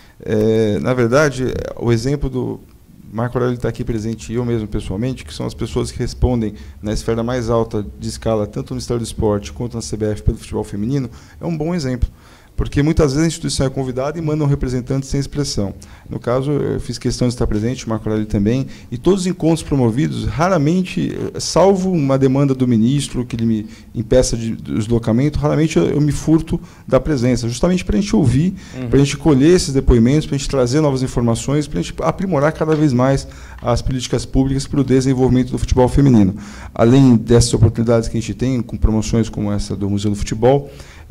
Na verdade, o exemplo do Marco Aurélio está aqui presente e eu mesmo pessoalmente, que são as pessoas que respondem na esfera mais alta de escala, tanto no Ministério do Esporte quanto na CBF pelo futebol feminino, é um bom exemplo. Porque muitas vezes a instituição é convidada e manda um representante sem expressão. No caso, eu fiz questão de estar presente, o Marco Aurélio também, e todos os encontros promovidos, raramente, salvo uma demanda do ministro que ele me impeça de deslocamento, raramente eu me furto da presença, justamente para a gente ouvir, para a gente colher esses depoimentos, para a gente trazer novas informações, para a gente aprimorar cada vez mais as políticas públicas para o desenvolvimento do futebol feminino. Além dessas oportunidades que a gente tem, com promoções como essa do Museu do Futebol,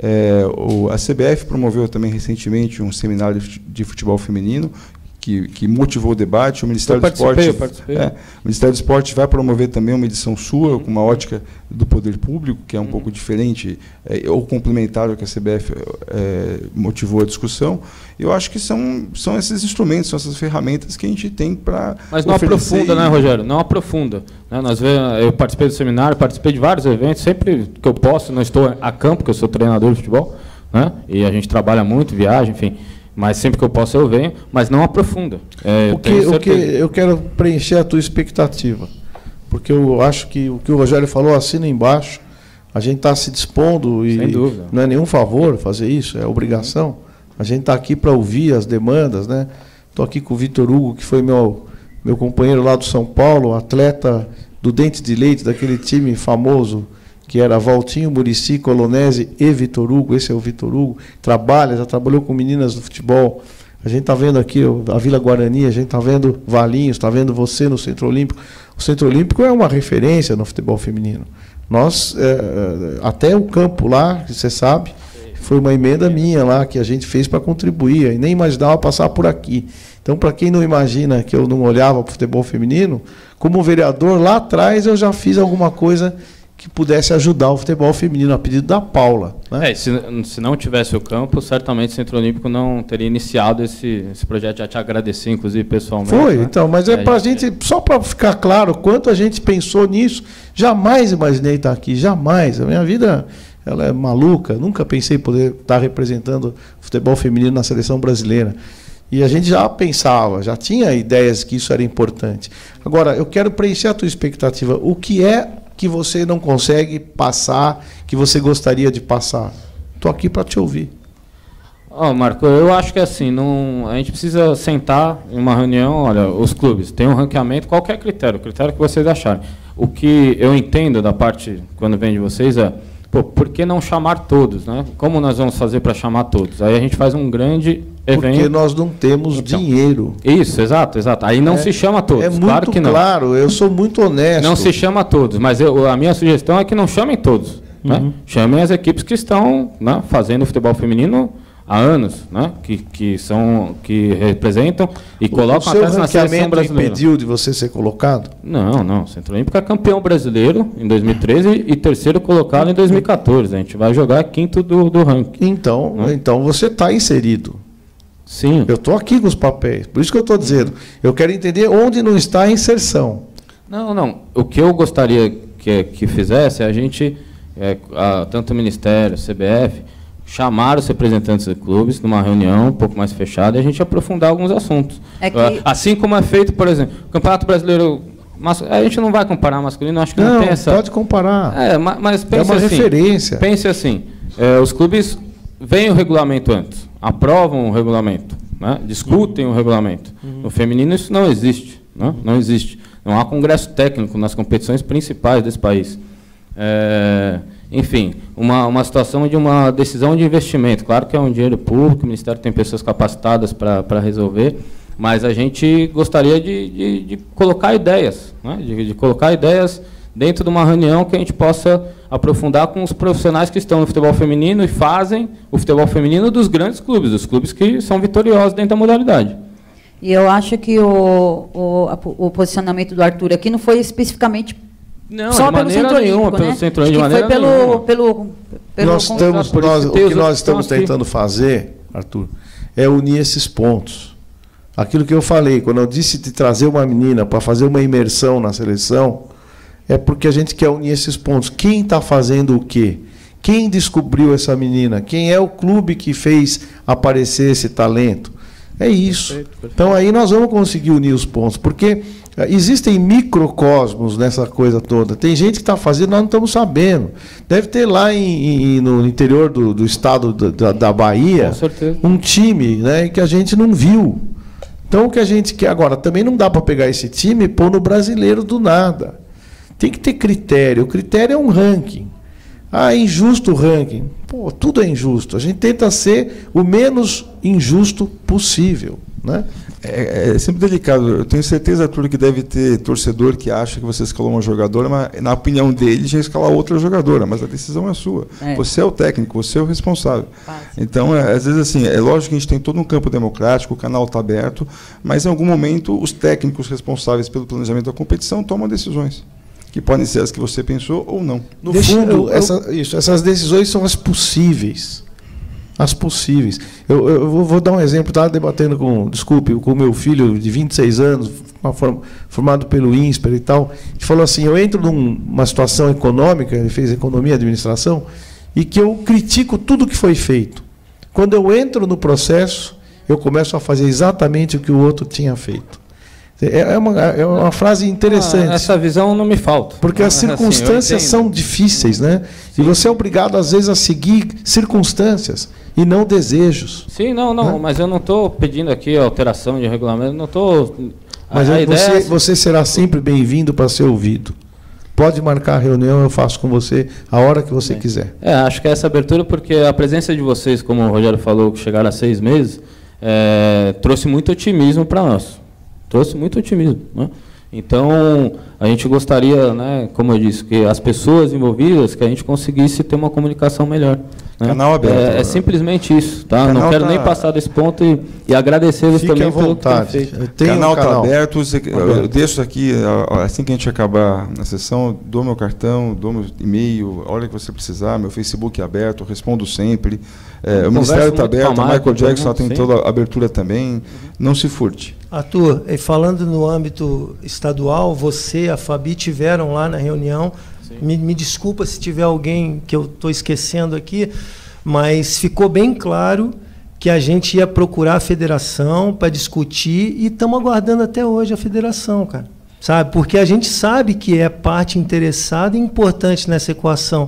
a CBF promoveu também recentemente um seminário de futebol feminino que motivou o debate. O Ministério do Esporte, o Ministério do Esporte vai promover também uma edição sua com uma ótica do poder público, que é um pouco diferente ou complementar ao que a CBF motivou a discussão. Eu acho que são esses instrumentos, são essas ferramentas que a gente tem para Mas não aprofunda, né, Rogério? Não aprofunda, né? Eu participei do seminário, participei de vários eventos, sempre que eu posso, não estou a campo, porque eu sou treinador de futebol, né? E a gente trabalha muito, viaja, enfim. Mas sempre que eu posso eu venho, mas não aprofunda. Eu quero preencher a tua expectativa, porque eu acho que o que o Rogério falou, assina embaixo, a gente está se dispondo e não é nenhum favor fazer isso, é obrigação. A gente está aqui para ouvir as demandas, né? Estou aqui com o Vitor Hugo, que foi meu companheiro lá do São Paulo, atleta do Dente de Leite, daquele time famoso, que era Valtinho, Muricy, Colonese e Vitor Hugo. Esse é o Vitor Hugo, já trabalhou com meninas do futebol. A gente está vendo aqui a Vila Guarani, a gente está vendo Valinhos, está vendo você no Centro Olímpico. O Centro Olímpico é uma referência no futebol feminino. Nós, até o campo lá, que você sabe, foi uma emenda minha lá, que a gente fez para contribuir, e nem imaginava passar por aqui. Então, para quem não imagina que eu não olhava para o futebol feminino, como vereador, lá atrás eu já fiz alguma coisa que pudesse ajudar o futebol feminino, a pedido da Paula, né? Se não tivesse o campo, certamente o Centro Olímpico não teria iniciado esse projeto. Já te agradecer, inclusive, pessoalmente. Foi, né? Então, mas para a gente, só para ficar claro, quanto a gente pensou nisso, jamais imaginei estar aqui, jamais. A minha vida ela é maluca, nunca pensei poder estar representando o futebol feminino na seleção brasileira. E a gente já pensava, já tinha ideias que isso era importante. Agora, eu quero preencher a tua expectativa. O que é que você não consegue passar, que você gostaria de passar? Estou aqui para te ouvir. Marco, eu acho que assim, a gente precisa sentar em uma reunião, olha, os clubes têm um ranqueamento, qualquer critério, o critério que vocês acharem. O que eu entendo da parte, quando vem de vocês, pô, por que não chamar todos, né? Como nós vamos fazer para chamar todos? Aí a gente faz um grande evento. Porque nós não temos dinheiro. Isso, exato. Aí não se chama todos, muito claro que não. Claro, eu sou muito honesto. Não se chama todos, mas a minha sugestão é que não chamem todos. Né? Chamem as equipes que estão, né, fazendo futebol feminino há anos, né? que representam e colocam até na seleção brasileira. Impediu de você ser colocado? Não. O Centro Olímpico é campeão brasileiro em 2013 e terceiro colocado em 2014. A gente vai jogar quinto do ranking. Então você está inserido. Sim. Eu estou aqui com os papéis. Por isso que eu estou dizendo. Eu quero entender onde não está a inserção. Não. O que eu gostaria que fizesse é a gente, tanto o Ministério, CBF, chamar os representantes dos clubes numa reunião um pouco mais fechada e a gente aprofundar alguns assuntos. Assim como é feito, por exemplo, o Campeonato Brasileiro, a gente não vai comparar masculino, acho que não tem essa... pode comparar. Mas pense uma assim, referência. Pense assim, os clubes veem o regulamento antes, aprovam o regulamento, né, discutem o regulamento. No feminino isso não existe, né, não existe. Não há congresso técnico nas competições principais desse país. Enfim, uma situação de uma decisão de investimento. Claro que é um dinheiro público, o Ministério tem pessoas capacitadas para resolver, mas a gente gostaria de colocar ideias, né? de colocar ideias dentro de uma reunião que a gente possa aprofundar com os profissionais que estão no futebol feminino e fazem o futebol feminino dos grandes clubes, dos clubes que são vitoriosos dentro da modalidade. E eu acho que o posicionamento do Arthur aqui não foi especificamente só pelo Centro Olímpico, né? O que nós estamos tentando fazer, Arthur, é unir esses pontos. Aquilo que eu falei, quando eu disse de trazer uma menina para fazer uma imersão na seleção, é porque a gente quer unir esses pontos. Quem está fazendo o quê? Quem descobriu essa menina? Quem é o clube que fez aparecer esse talento? É isso. Perfeito. Então aí nós vamos conseguir unir os pontos, porque existem microcosmos nessa coisa toda. Tem gente que está fazendo, nós não estamos sabendo. Deve ter lá no interior do estado da Bahia um time, né, que a gente não viu. Então o que a gente quer agora, também não dá para pegar esse time e pôr no brasileiro do nada. Tem que ter critério. O critério é um ranking. É injusto o ranking. Pô, tudo é injusto. A gente tenta ser o menos injusto possível, né? É sempre delicado. Eu tenho certeza, Arthur, que deve ter torcedor que acha que você escalou uma jogadora, mas na opinião dele já escala outra jogadora, mas a decisão é sua. Você é o técnico, você é o responsável. Então, às vezes, assim, é lógico que a gente tem todo um campo democrático, o canal está aberto, mas em algum momento os técnicos responsáveis pelo planejamento da competição tomam decisões, que podem ser as que você pensou ou não. No fundo, essas decisões são as possíveis. As possíveis. Eu vou dar um exemplo. Estava debatendo com o meu filho de 26 anos, formado pelo INSPER e tal. Ele falou assim, eu entro numa situação econômica, ele fez economia e administração, e que eu critico tudo que foi feito. Quando eu entro no processo, eu começo a fazer exatamente o que o outro tinha feito. É uma frase interessante. Essa visão não me falta. Porque as circunstâncias são difíceis, né? Sim. E você é obrigado, às vezes, a seguir circunstâncias e não desejos. Sim, não, né? Mas eu não estou pedindo aqui alteração de regulamento, não estou... Mas você será sempre bem-vindo para ser ouvido. Pode marcar a reunião, eu faço com você a hora que você quiser. Acho que é essa abertura, porque a presença de vocês, como o Rogério falou, que chegaram a 6 meses, trouxe muito otimismo para nós. Trouxe muito otimismo, né? Então, a gente gostaria, né, como eu disse, que as pessoas envolvidas, que a gente conseguisse ter uma comunicação melhor. Né? Canal aberto. É simplesmente isso, tá? Não quero nem passar desse ponto e agradecer-vos também pelo que tem feito. O canal está aberto. Eu deixo aqui, assim que a gente acabar a sessão, dou meu cartão, dou meu e-mail, olha o que você precisar, meu Facebook é aberto, eu respondo sempre. O Ministério está aberto, o Michael Jackson tem toda a abertura também. Não se furte. Arthur, falando no âmbito estadual, você, a Fabi, tiveram lá na reunião. Me desculpa se tiver alguém que eu estou esquecendo aqui, mas ficou bem claro que a gente ia procurar a federação para discutir e estamos aguardando até hoje a federação, cara. Sabe? Porque a gente sabe que é parte interessada e importante nessa equação.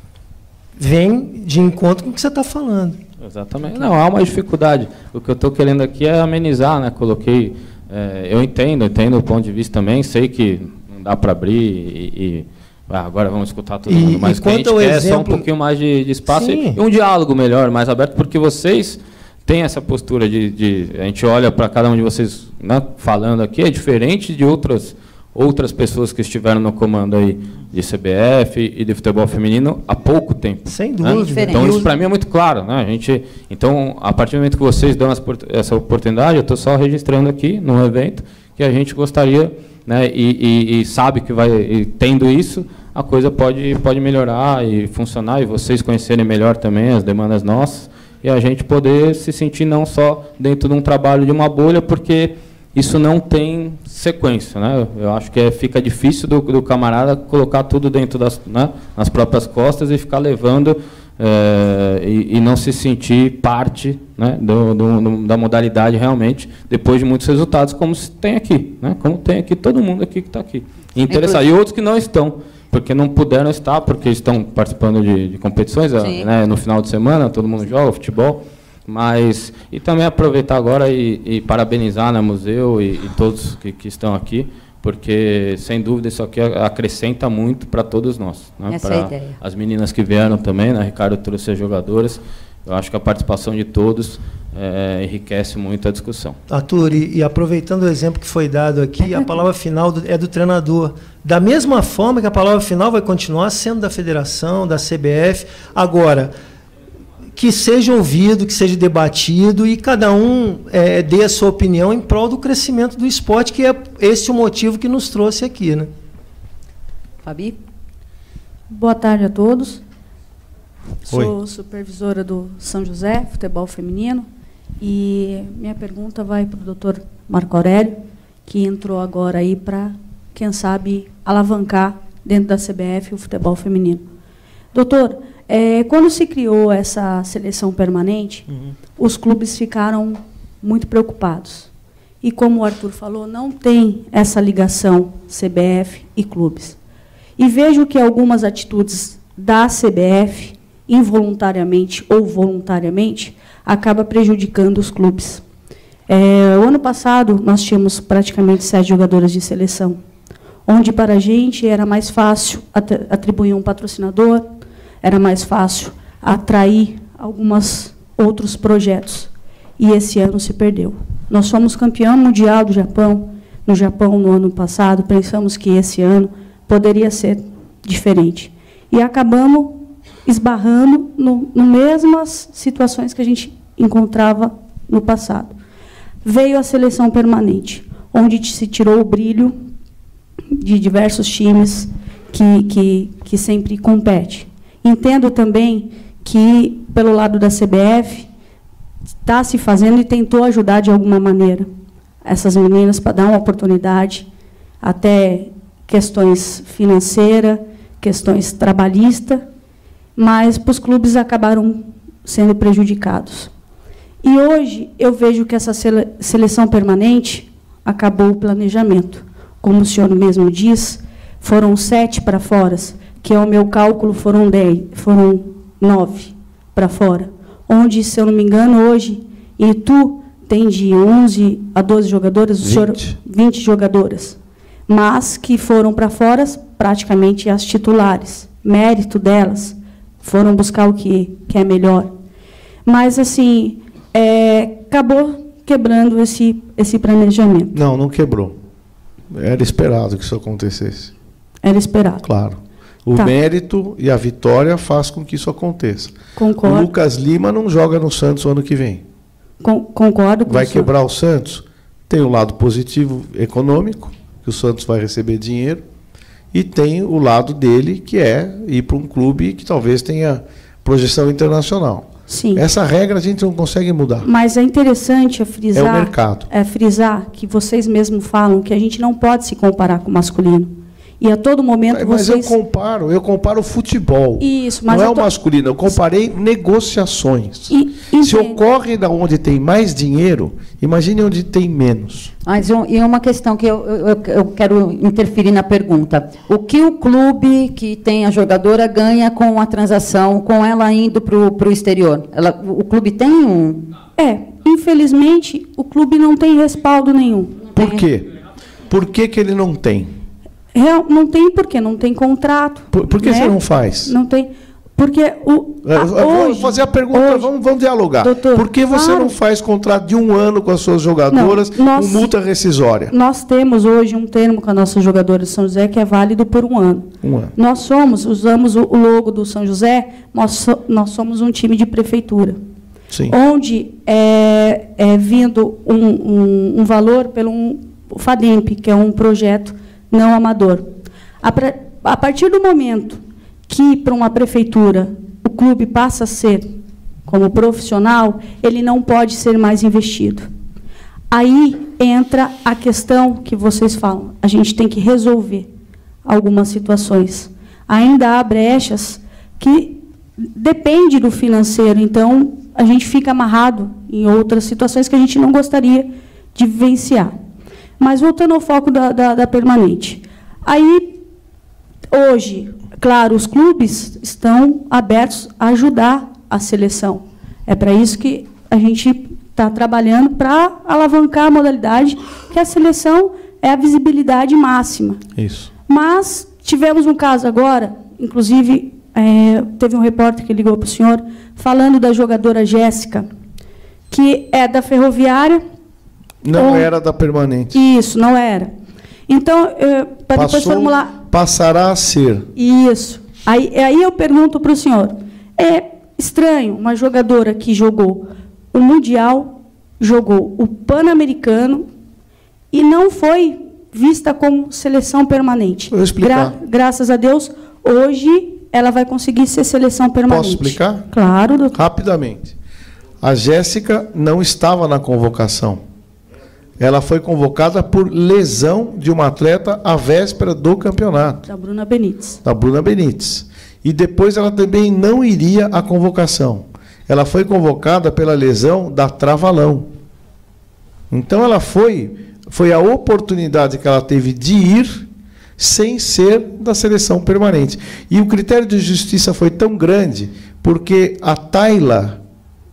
Vem de encontro com o que você está falando. Exatamente. Não, há uma dificuldade. O que eu estou querendo aqui é amenizar, né? Coloquei... eu entendo o ponto de vista também, sei que não dá para abrir agora vamos escutar todo mundo, mas o que a gente quanto ao quer é só um exemplo- pouquinho mais de espaço Sim. e um diálogo melhor, mais aberto, porque vocês têm essa postura a gente olha para cada um de vocês, né, falando aqui, é diferente de outras pessoas que estiveram no comando aí de CBF e de futebol feminino há pouco tempo. Sem né? dúvida. Então isso para mim é muito claro, né? Então, a partir do momento que vocês dão essa oportunidade, eu estou só registrando aqui num evento que a gente gostaria, né, e sabe que e tendo isso, a coisa pode melhorar e funcionar, e vocês conhecerem melhor também as demandas nossas, e a gente poder se sentir não só dentro de um trabalho de uma bolha, porque isso não tem sequência, né? Eu acho que fica difícil do camarada colocar tudo dentro nas próprias costas e ficar levando e não se sentir parte, né, da modalidade realmente, depois de muitos resultados, como se tem aqui, né? Como tem aqui todo mundo aqui que está aqui. Interessado. E outros que não estão, porque não puderam estar, porque estão participando de competições, né, no final de semana, todo mundo joga futebol. Mas, e também aproveitar agora e parabenizar, né, museu e todos que estão aqui, porque, sem dúvida, isso aqui acrescenta muito para todos nós. Né, essa é a ideia. As meninas que vieram também, né, Ricardo trouxe as jogadoras, eu acho que a participação de todos enriquece muito a discussão. Arthur, e aproveitando o exemplo que foi dado aqui, a palavra final é do treinador. Da mesma forma que a palavra final vai continuar sendo da federação, da CBF. Agora, que seja ouvido, que seja debatido e cada um dê a sua opinião em prol do crescimento do esporte, que é esse o motivo que nos trouxe aqui, né? Fabi? Boa tarde a todos. Oi. Sou supervisora do São José, futebol feminino, e minha pergunta vai para o doutor Marco Aurélio, que entrou agora aí para, quem sabe, alavancar dentro da CBF o futebol feminino. Doutor, quando se criou essa seleção permanente, os clubes ficaram muito preocupados. E, como o Arthur falou, não tem essa ligação CBF e clubes. E vejo que algumas atitudes da CBF, involuntariamente ou voluntariamente, acaba prejudicando os clubes. O ano passado, nós tínhamos praticamente 7 jogadoras de seleção, onde, para a gente, era mais fácil atribuir um patrocinador, era mais fácil atrair alguns outros projetos. E esse ano se perdeu. Nós fomos campeão mundial do Japão, no Japão, no ano passado. Pensamos que esse ano poderia ser diferente. E acabamos esbarrando nas mesmas situações que a gente encontrava no passado. Veio a seleção permanente, onde se tirou o brilho de diversos times que sempre competem. Entendo também que, pelo lado da CBF, está se fazendo e tentou ajudar de alguma maneira essas meninas para dar uma oportunidade, até questões financeiras, questões trabalhistas, mas os clubes acabaram sendo prejudicados. E hoje eu vejo que essa seleção permanente acabou o planejamento. Como o senhor mesmo diz, foram 7 para fora, que ao meu cálculo foram 9 para fora, onde, se eu não me engano, hoje, em Itu, tem de 11 a 12 jogadoras, 20 jogadoras, mas que foram para fora praticamente as titulares. Mérito delas, foram buscar o que é melhor. Mas, assim, acabou quebrando esse planejamento. Não quebrou. Era esperado que isso acontecesse. Era esperado. Claro. O mérito e a vitória faz com que isso aconteça. Concordo. O Lucas Lima não joga no Santos o ano que vem. Concordo com Vai quebrar o Santos? Tem o lado positivo econômico, que o Santos vai receber dinheiro, e tem o lado dele, que é ir para um clube que talvez tenha projeção internacional. Sim. Essa regra a gente não consegue mudar. Mas é interessante frisar, é o mercado. Frisar que vocês mesmos falam que a gente não pode se comparar com o masculino. E a todo momento mas vocês... eu comparo o futebol. Isso, mas não é o masculino, eu comparei negociações. Se ocorre da onde tem mais dinheiro, imagine onde tem menos. Mas uma questão que eu quero interferir na pergunta. O que o clube que tem a jogadora ganha com a transação, com ela indo para o exterior? O clube tem um... Infelizmente, o clube não tem respaldo nenhum. Por quê? Por que ele não tem? Não tem por quê? Não tem contrato. Por que você não faz? Não tem. Porque vou fazer a pergunta, vamos dialogar. Doutor, por que você não faz contrato de 1 ano com as suas jogadoras com multa rescisória? Nós temos hoje um termo com as nossas jogadoras de São José que é válido por 1 ano. 1 ano. Nós usamos o logo do São José, nós somos um time de prefeitura. Sim. Onde é vindo um valor pelo FADEMP, que é um projeto não amador. A partir do momento que, para uma prefeitura, o clube passa a ser como profissional, ele não pode ser mais investido. Aí entra a questão que vocês falam, a gente tem que resolver algumas situações. Ainda há brechas que depende do financeiro, então a gente fica amarrado em outras situações que a gente não gostaria de vivenciar. Mas voltando ao foco da permanente. Aí, hoje, claro, os clubes estão abertos a ajudar a seleção. É para isso que a gente está trabalhando para alavancar a modalidade, que a seleção é a visibilidade máxima. Isso. Mas tivemos um caso agora, inclusive, teve um repórter que ligou para o senhor, falando da jogadora Jéssica, que é da Ferroviária. Não era da permanente. Isso, não era. Então, para depois formular... Passará a ser. Isso. Aí eu pergunto para o senhor, é estranho uma jogadora que jogou o Mundial, jogou o Pan-Americano e não foi vista como seleção permanente. Vou explicar. Graças a Deus, hoje ela vai conseguir ser seleção permanente. Posso explicar? Claro, doutor. Rapidamente. A Jéssica não estava na convocação. Ela foi convocada por lesão de uma atleta à véspera do campeonato. Da Bruna Benites. Da Bruna Benites. E depois ela também não iria à convocação. Ela foi convocada pela lesão da Travalão. Então ela foi a oportunidade que ela teve de ir sem ser da seleção permanente. E o critério de justiça foi tão grande porque a Tayla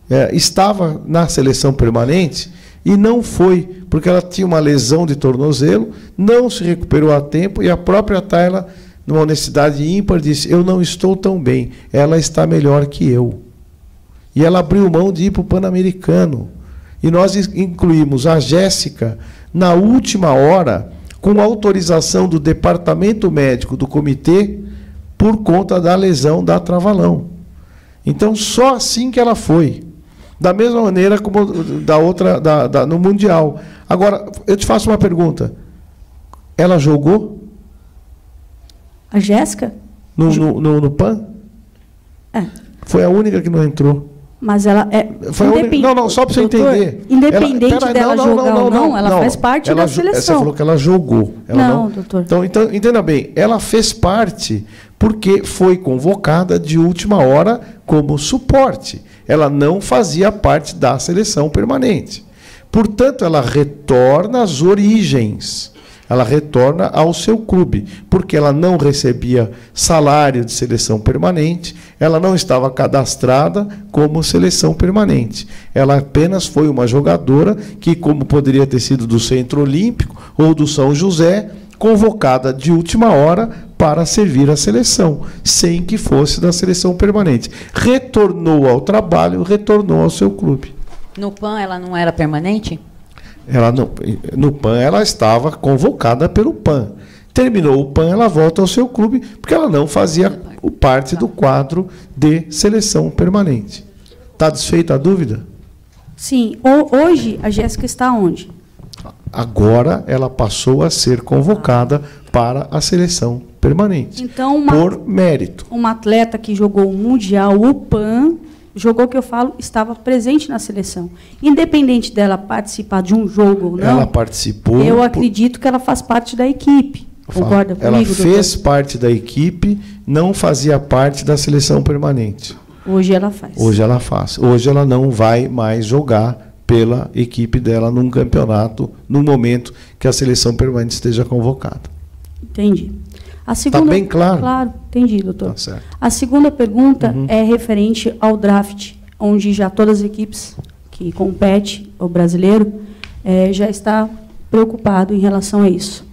estava na seleção permanente e não foi, porque ela tinha uma lesão de tornozelo, não se recuperou a tempo, e a própria Tayla, numa honestidade ímpar, disse, eu não estou tão bem, ela está melhor que eu. E ela abriu mão de ir para o Pan-Americano. E nós incluímos a Jéssica na última hora, com autorização do departamento médico do comitê, por conta da lesão da Travalão. Então, só assim que ela foi. Da mesma maneira como no Mundial. Agora, eu te faço uma pergunta. Ela jogou? A Jéssica? No PAN? É. Foi a única que não entrou. Mas ela é... Não, só para você entender. Independente dela jogar ou não, ela faz parte da seleção. Você falou que ela jogou. Não, doutor. Então, entenda bem, ela fez parte porque foi convocada de última hora como suporte. Ela não fazia parte da seleção permanente. Portanto, ela retorna às origens. Ela retorna ao seu clube, porque ela não recebia salário de seleção permanente, ela não estava cadastrada como seleção permanente. Ela apenas foi uma jogadora que, como poderia ter sido do Centro Olímpico ou do São José, convocada de última hora para servir a seleção, sem que fosse da seleção permanente. Retornou ao trabalho, retornou ao seu clube. No PAN ela não era permanente? No PAN ela estava convocada pelo PAN. Terminou o PAN, ela volta ao seu clube, porque ela não fazia parte do quadro de seleção permanente. Está desfeita a dúvida? Sim. Hoje, a Jéssica está onde? Agora ela passou a ser convocada para a seleção permanente. Então, por mérito. Uma atleta que jogou o Mundial, o PAN, jogou, que eu falo, estava presente na seleção. Independente dela participar de um jogo ou não, ela participou. Eu acredito que ela faz parte da equipe. Concorda comigo, ela fez parte da equipe, não fazia parte da seleção permanente. Hoje ela faz. Hoje ela faz. Hoje ela não vai mais jogar pela equipe dela num campeonato, no momento que a seleção permanente esteja convocada. Entendi. Está bem claro? Claro, entendi, doutor. Tá certo. A segunda pergunta é referente ao draft, onde já todas as equipes que competem, o brasileiro, já está preocupado em relação a isso.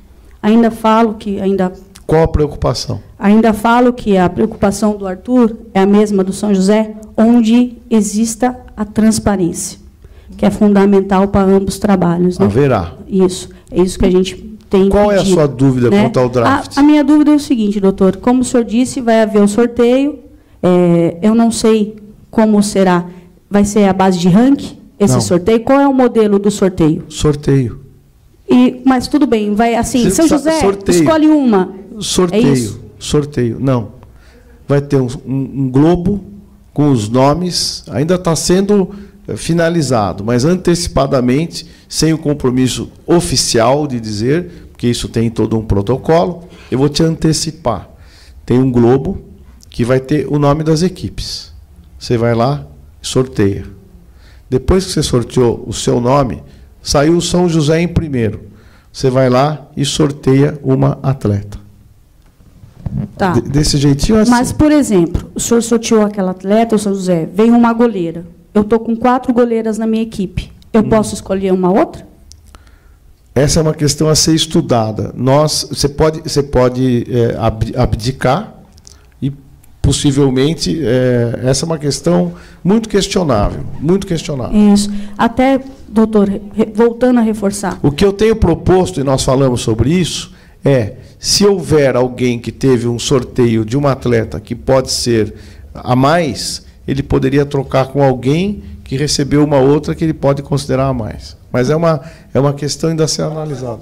Ainda falo que Qual a preocupação? Ainda falo que a preocupação do Arthur é a mesma do São José, onde exista a transparência, que é fundamental para ambos os trabalhos. Né? Haverá. Isso. É isso que a gente tem. Qual é a sua dúvida quanto ao draft? A minha dúvida é o seguinte, doutor. Como o senhor disse, vai haver o sorteio. Eu não sei como será. Vai ser a base de ranking esse sorteio? Qual é o modelo do sorteio? Sorteio. Mas tudo bem, vai assim. São José, sorteio. Escolhe uma. Sorteio. É isso? Sorteio. Não. Vai ter um globo com os nomes. Ainda está sendo finalizado, mas antecipadamente, sem o compromisso oficial de dizer, porque isso tem todo um protocolo, eu vou te antecipar. Tem um globo que vai ter o nome das equipes. Você vai lá e sorteia. Depois que você sorteou o seu nome, saiu o São José em primeiro. Você vai lá e sorteia uma atleta. Tá. Desse jeitinho assim. Mas, por exemplo, o senhor sorteou aquela atleta, o São José, vem uma goleira. Eu estou com 4 goleiras na minha equipe. Eu posso escolher uma outra? Essa é uma questão a ser estudada. Você pode abdicar e, possivelmente, essa é uma questão muito questionável. Muito questionável. Isso. Até, doutor, voltando a reforçar. O que eu tenho proposto, e nós falamos sobre isso, se houver alguém que teve um sorteio de uma atleta que pode ser a mais, ele poderia trocar com alguém que recebeu uma outra que ele pode considerar a mais. Mas é uma questão ainda a ser analisada.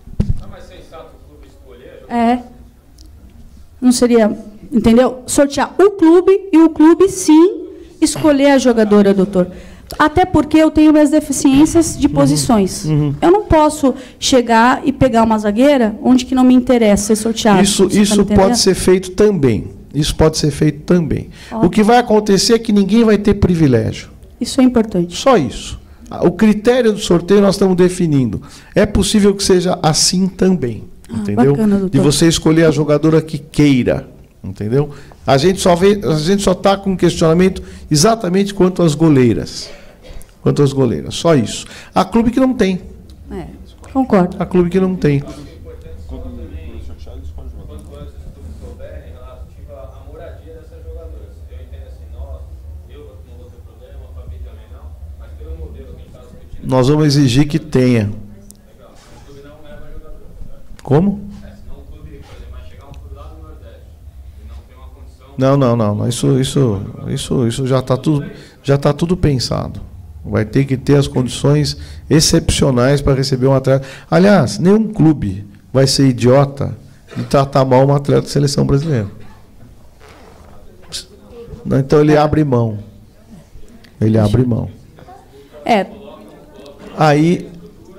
Não seria, entendeu? Sortear o clube e o clube, sim, escolher a jogadora, doutor. Até porque eu tenho minhas deficiências de posições. Eu não posso chegar e pegar uma zagueira onde que não me interessa ser sorteado. Isso pode ser feito também. Isso pode ser feito também. Ótimo. O que vai acontecer é que ninguém vai ter privilégio. Isso é importante. Só isso. O critério do sorteio nós estamos definindo. É possível que seja assim também. Entendeu? Bacana, de você escolher a jogadora que queira. Entendeu? A gente só está com um questionamento exatamente quanto às goleiras. Quanto às goleiras. Só isso. Há clube que não tem. Concordo. Há clube que não tem. Nós vamos exigir que tenha. Como? Não. Isso já está tudo pensado. Vai ter que ter as condições excepcionais para receber um atleta. Aliás, nenhum clube vai ser idiota de tratar mal um atleta de seleção brasileira. Então ele abre mão. Ele abre mão. Aí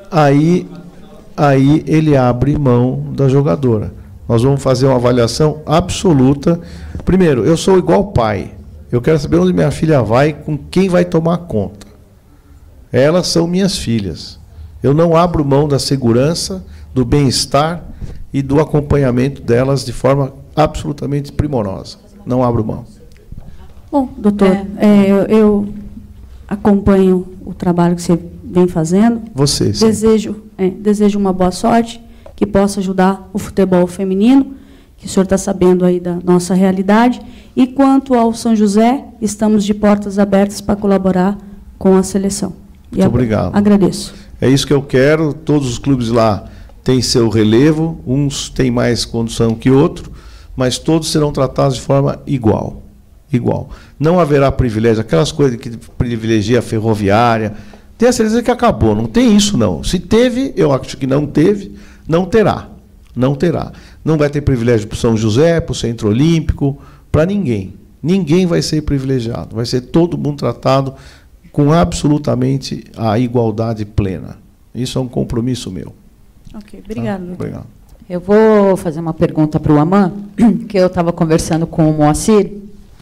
ele abre mão da jogadora. Nós vamos fazer uma avaliação absoluta. Primeiro, eu sou igual pai. Eu quero saber onde minha filha vai, com quem vai tomar conta. Elas são minhas filhas. Eu não abro mão da segurança, do bem-estar e do acompanhamento delas de forma absolutamente primorosa. Não abro mão. Bom, doutor, eu acompanho o trabalho que você vem fazendo. Você, sim. Desejo uma boa sorte, que possa ajudar o futebol feminino, que o senhor está sabendo aí da nossa realidade. E quanto ao São José, estamos de portas abertas para colaborar com a seleção. Muito obrigado. Agradeço. É isso que eu quero. Todos os clubes lá têm seu relevo, uns têm mais condição que outro, mas todos serão tratados de forma igual. Igual. Não haverá privilégio, aquelas coisas que privilegia a ferroviária. Tenho a certeza que acabou, não tem isso não. Se teve, eu acho que não teve, não terá. Não terá. Não vai ter privilégio para o São José, para o Centro Olímpico, para ninguém. Ninguém vai ser privilegiado. Vai ser todo mundo tratado com absolutamente a igualdade plena. Isso é um compromisso meu. Ok, obrigado. Obrigado. Eu vou fazer uma pergunta para o Aman, que eu estava conversando com o Moacir.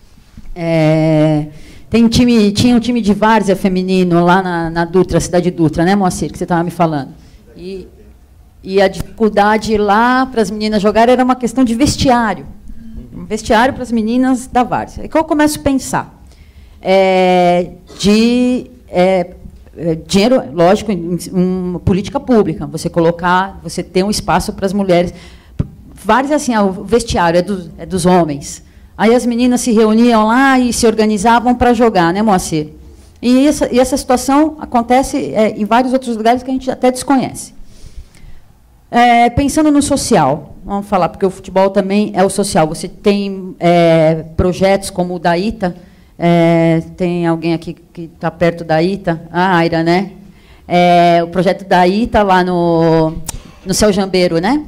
Tinha um time de várzea feminino lá na Dutra, cidade Dutra, né, Moacir, que você estava me falando. E a dificuldade lá para as meninas jogarem era uma questão de vestiário. Um vestiário para as meninas da várzea. É que eu começo a pensar. dinheiro, lógico, em uma política pública, você ter um espaço para as mulheres. Vários, assim, o vestiário é dos homens. Aí as meninas se reuniam lá e se organizavam para jogar, né, Moacir? E essa situação acontece em vários outros lugares que a gente até desconhece. Pensando no social, vamos falar, porque o futebol também é o social. Você tem projetos como o da ITA, tem alguém aqui que está perto da ITA, a Aira, né? O projeto da ITA lá no Céu Jambeiro, né?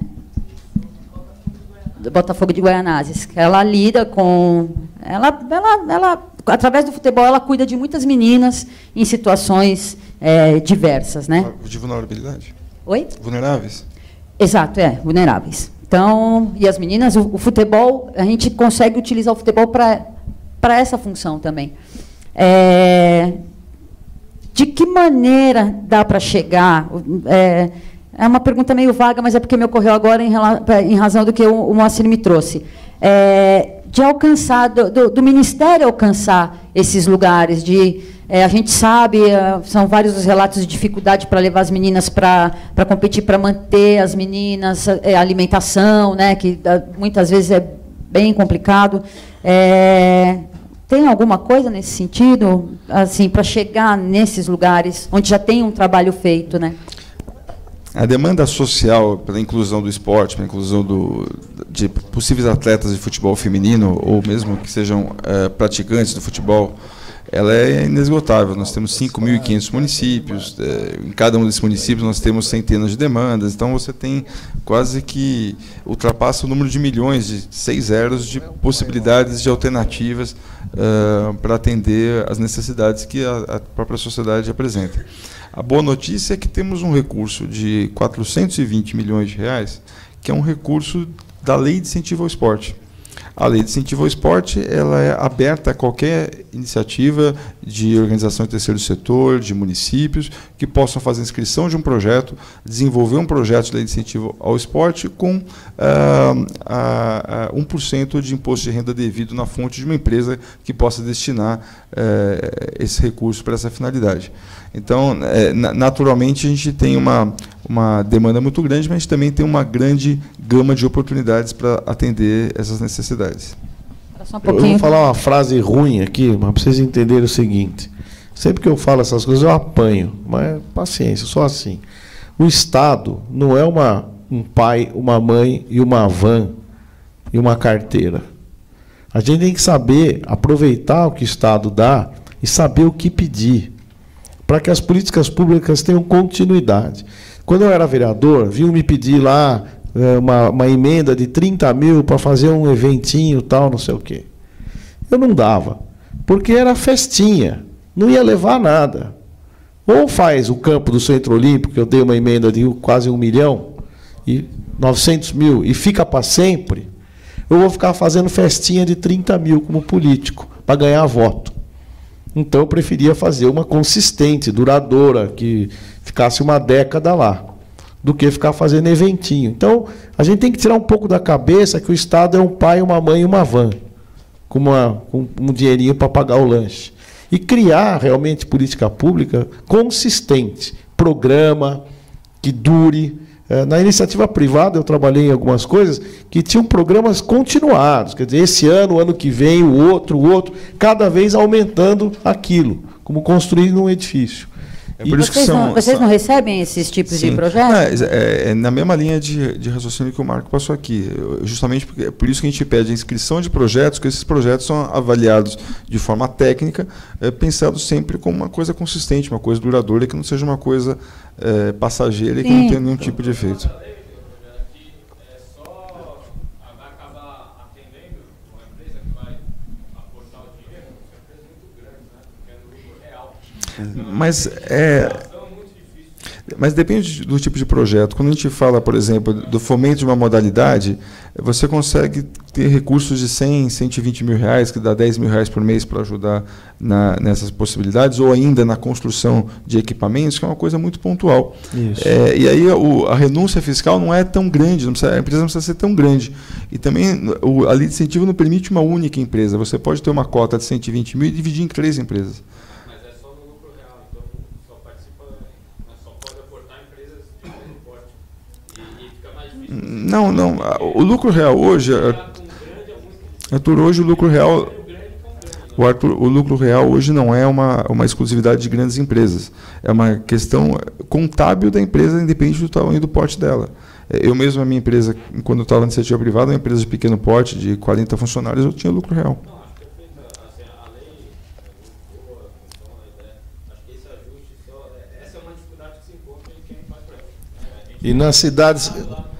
Do Botafogo de Guaianazes. Ela lida com... Ela, através do futebol, ela cuida de muitas meninas em situações diversas, né? De vulnerabilidade? Oi? Vulneráveis? Exato, vulneráveis. Então, e as meninas, o futebol, a gente consegue utilizar o futebol para essa função também. De que maneira dá para chegar... É uma pergunta meio vaga, mas é porque me ocorreu agora em razão do que o Moacir me trouxe. De alcançar, do Ministério alcançar esses lugares, a gente sabe, são vários os relatos de dificuldade para levar as meninas para competir, para manter as meninas, alimentação, né, que muitas vezes é bem complicado. Tem alguma coisa nesse sentido, assim, para chegar nesses lugares onde já tem um trabalho feito, né? A demanda social pela inclusão do esporte, pela inclusão de possíveis atletas de futebol feminino, ou mesmo que sejam praticantes do futebol, ela é inesgotável. Nós temos 5.500 municípios, em cada um desses municípios nós temos centenas de demandas, então você tem quase que ultrapassa o número de milhões, de 6 zeros, de possibilidades de alternativas para atender as necessidades que a própria sociedade apresenta. A boa notícia é que temos um recurso de 420 milhões de reais, que é um recurso da Lei de Incentivo ao Esporte. A Lei de Incentivo ao Esporte ela é aberta a qualquer iniciativa de organização de terceiro setor, de municípios, que possam fazer inscrição de um projeto, desenvolver um projeto de Lei de Incentivo ao Esporte com 1% de imposto de renda devido na fonte de uma empresa que possa destinar esse recurso para essa finalidade. Então, naturalmente, a gente tem uma demanda muito grande, mas a gente também tem uma grande gama de oportunidades para atender essas necessidades. Eu vou falar uma frase ruim aqui, mas para vocês entenderem o seguinte. Sempre que eu falo essas coisas, eu apanho, mas paciência, só assim. O Estado não é um pai, uma mãe e uma van e uma carteira. A gente tem que saber aproveitar o que o Estado dá e saber o que pedir, para que as políticas públicas tenham continuidade. Quando eu era vereador, vinham me pedir lá uma emenda de 30 mil para fazer um eventinho, tal, não sei o quê. Eu não dava, porque era festinha, não ia levar nada. Ou faz o campo do Centro Olímpico, que eu dei uma emenda de quase 1 milhão, e 900 mil, e fica para sempre, eu vou ficar fazendo festinha de 30 mil como político, para ganhar voto. Então, eu preferia fazer uma consistente, duradoura, que ficasse uma década lá, do que ficar fazendo eventinho. Então, a gente tem que tirar um pouco da cabeça que o Estado é um pai, uma mãe e uma van, com um dinheirinho para pagar o lanche. E criar realmente política pública consistente, programa que dure. Na iniciativa privada, eu trabalhei em algumas coisas que tinham programas continuados. Quer dizer, esse ano, o ano que vem, o outro, cada vez aumentando aquilo, como construir um edifício. Por isso vocês não recebem esses tipos de projetos? É na mesma linha de raciocínio que o Marco passou aqui. Justamente por isso que a gente pede a inscrição de projetos, que esses projetos são avaliados de forma técnica, pensando sempre como uma coisa consistente, uma coisa duradoura, que não seja uma coisa passageira e que não tenha nenhum tipo de efeito. Mas depende do tipo de projeto. Quando a gente fala, por exemplo, do fomento de uma modalidade, você consegue ter recursos de 100, 120 mil reais, que dá 10 mil reais por mês para ajudar nessas possibilidades, ou ainda na construção de equipamentos, que é uma coisa muito pontual. E aí a renúncia fiscal não é tão grande, a empresa não precisa ser tão grande. E também a lei de incentivo não permite uma única empresa. Você pode ter uma cota de 120 mil e dividir em 3 empresas. Não. O lucro real hoje, Arthur, hoje o lucro real, o lucro real hoje não é uma exclusividade de grandes empresas. É uma questão contábil da empresa, independente do tamanho e do porte dela. Eu mesmo, a minha empresa, quando eu estava na iniciativa privada, uma empresa de pequeno porte, de 40 funcionários, eu tinha lucro real. E nas cidades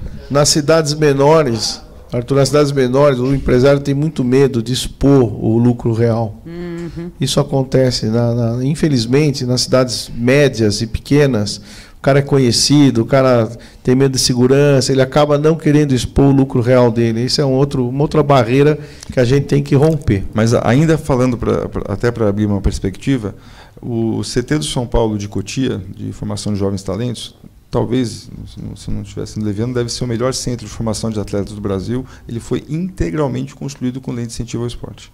menores, Arthur, nas cidades menores, o empresário tem muito medo de expor o lucro real. Uhum. Isso acontece, infelizmente, nas cidades médias e pequenas. O cara é conhecido, o cara tem medo de segurança, ele acaba não querendo expor o lucro real dele. Isso é uma outra barreira que a gente tem que romper. Mas ainda falando, até para abrir uma perspectiva, o CT do São Paulo de Cotia, de formação de jovens talentos, talvez, se não estivesse leviando, deve ser o melhor centro de formação de atletas do Brasil. Ele foi integralmente construído com lei de incentivo ao esporte.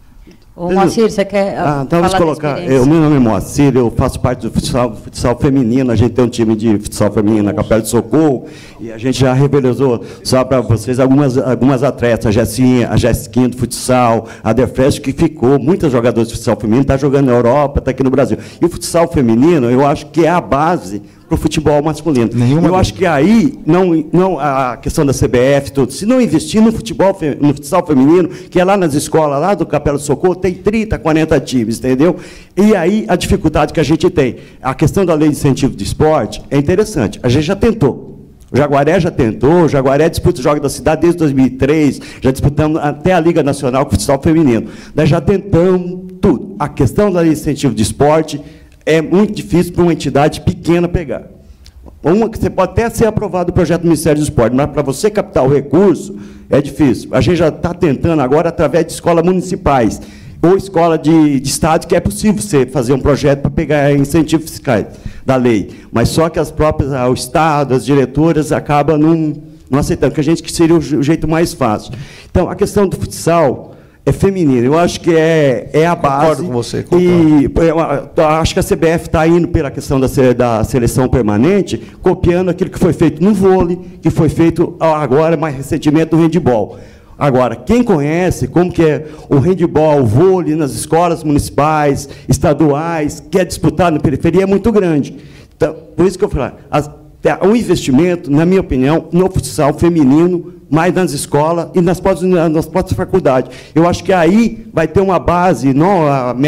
Ô, Moacir, você quer então vamos colocar. Meu nome é Moacir, eu faço parte do futsal feminino. A gente tem um time de futsal feminino na Capela de Socorro e a gente já revelou, só para vocês, algumas atletas, a Jessiquinha do futsal, a Defresh, que ficou, muitos jogadores de futsal feminino, está jogando na Europa, está aqui no Brasil. E o futsal feminino, eu acho que é a base para o futebol masculino. Eu acho que aí, não a questão da CBF, tudo, se não investir no futsal feminino, que é lá nas escolas, lá do Capela do Socorro, tem 30, 40 times, entendeu? E aí, a dificuldade que a gente tem. A questão da lei de incentivo de esporte é interessante. A gente já tentou. O Jaguaré já tentou, o Jaguaré disputa os Jogos da Cidade desde 2003, já disputamos até a Liga Nacional com o futsal feminino. Nós já tentamos tudo. A questão da lei de incentivo de esporte é muito difícil para uma entidade pequena pegar. Você pode até ser aprovado o projeto do Ministério do Esporte, mas para você captar o recurso é difícil. A gente já está tentando agora através de escolas municipais ou escola de estado, que é possível você fazer um projeto para pegar incentivos fiscais da lei. Mas só que o Estado, as diretoras, acabam não aceitando, que a gente que seria o jeito mais fácil. Então, a questão do futsal é feminino. Eu acho que é a base. Concordo com você. E eu acho que a CBF está indo pela questão da seleção permanente, copiando aquilo que foi feito no vôlei, que foi feito agora, mais recentemente, no handebol. Agora, quem conhece como que é o handebol, o vôlei nas escolas municipais, estaduais, que é disputado na periferia, é muito grande. Então, por isso que eu falo, o investimento, na minha opinião, no futsal feminino, mais nas escolas e nas próprias faculdades. Eu acho que aí vai ter uma base, não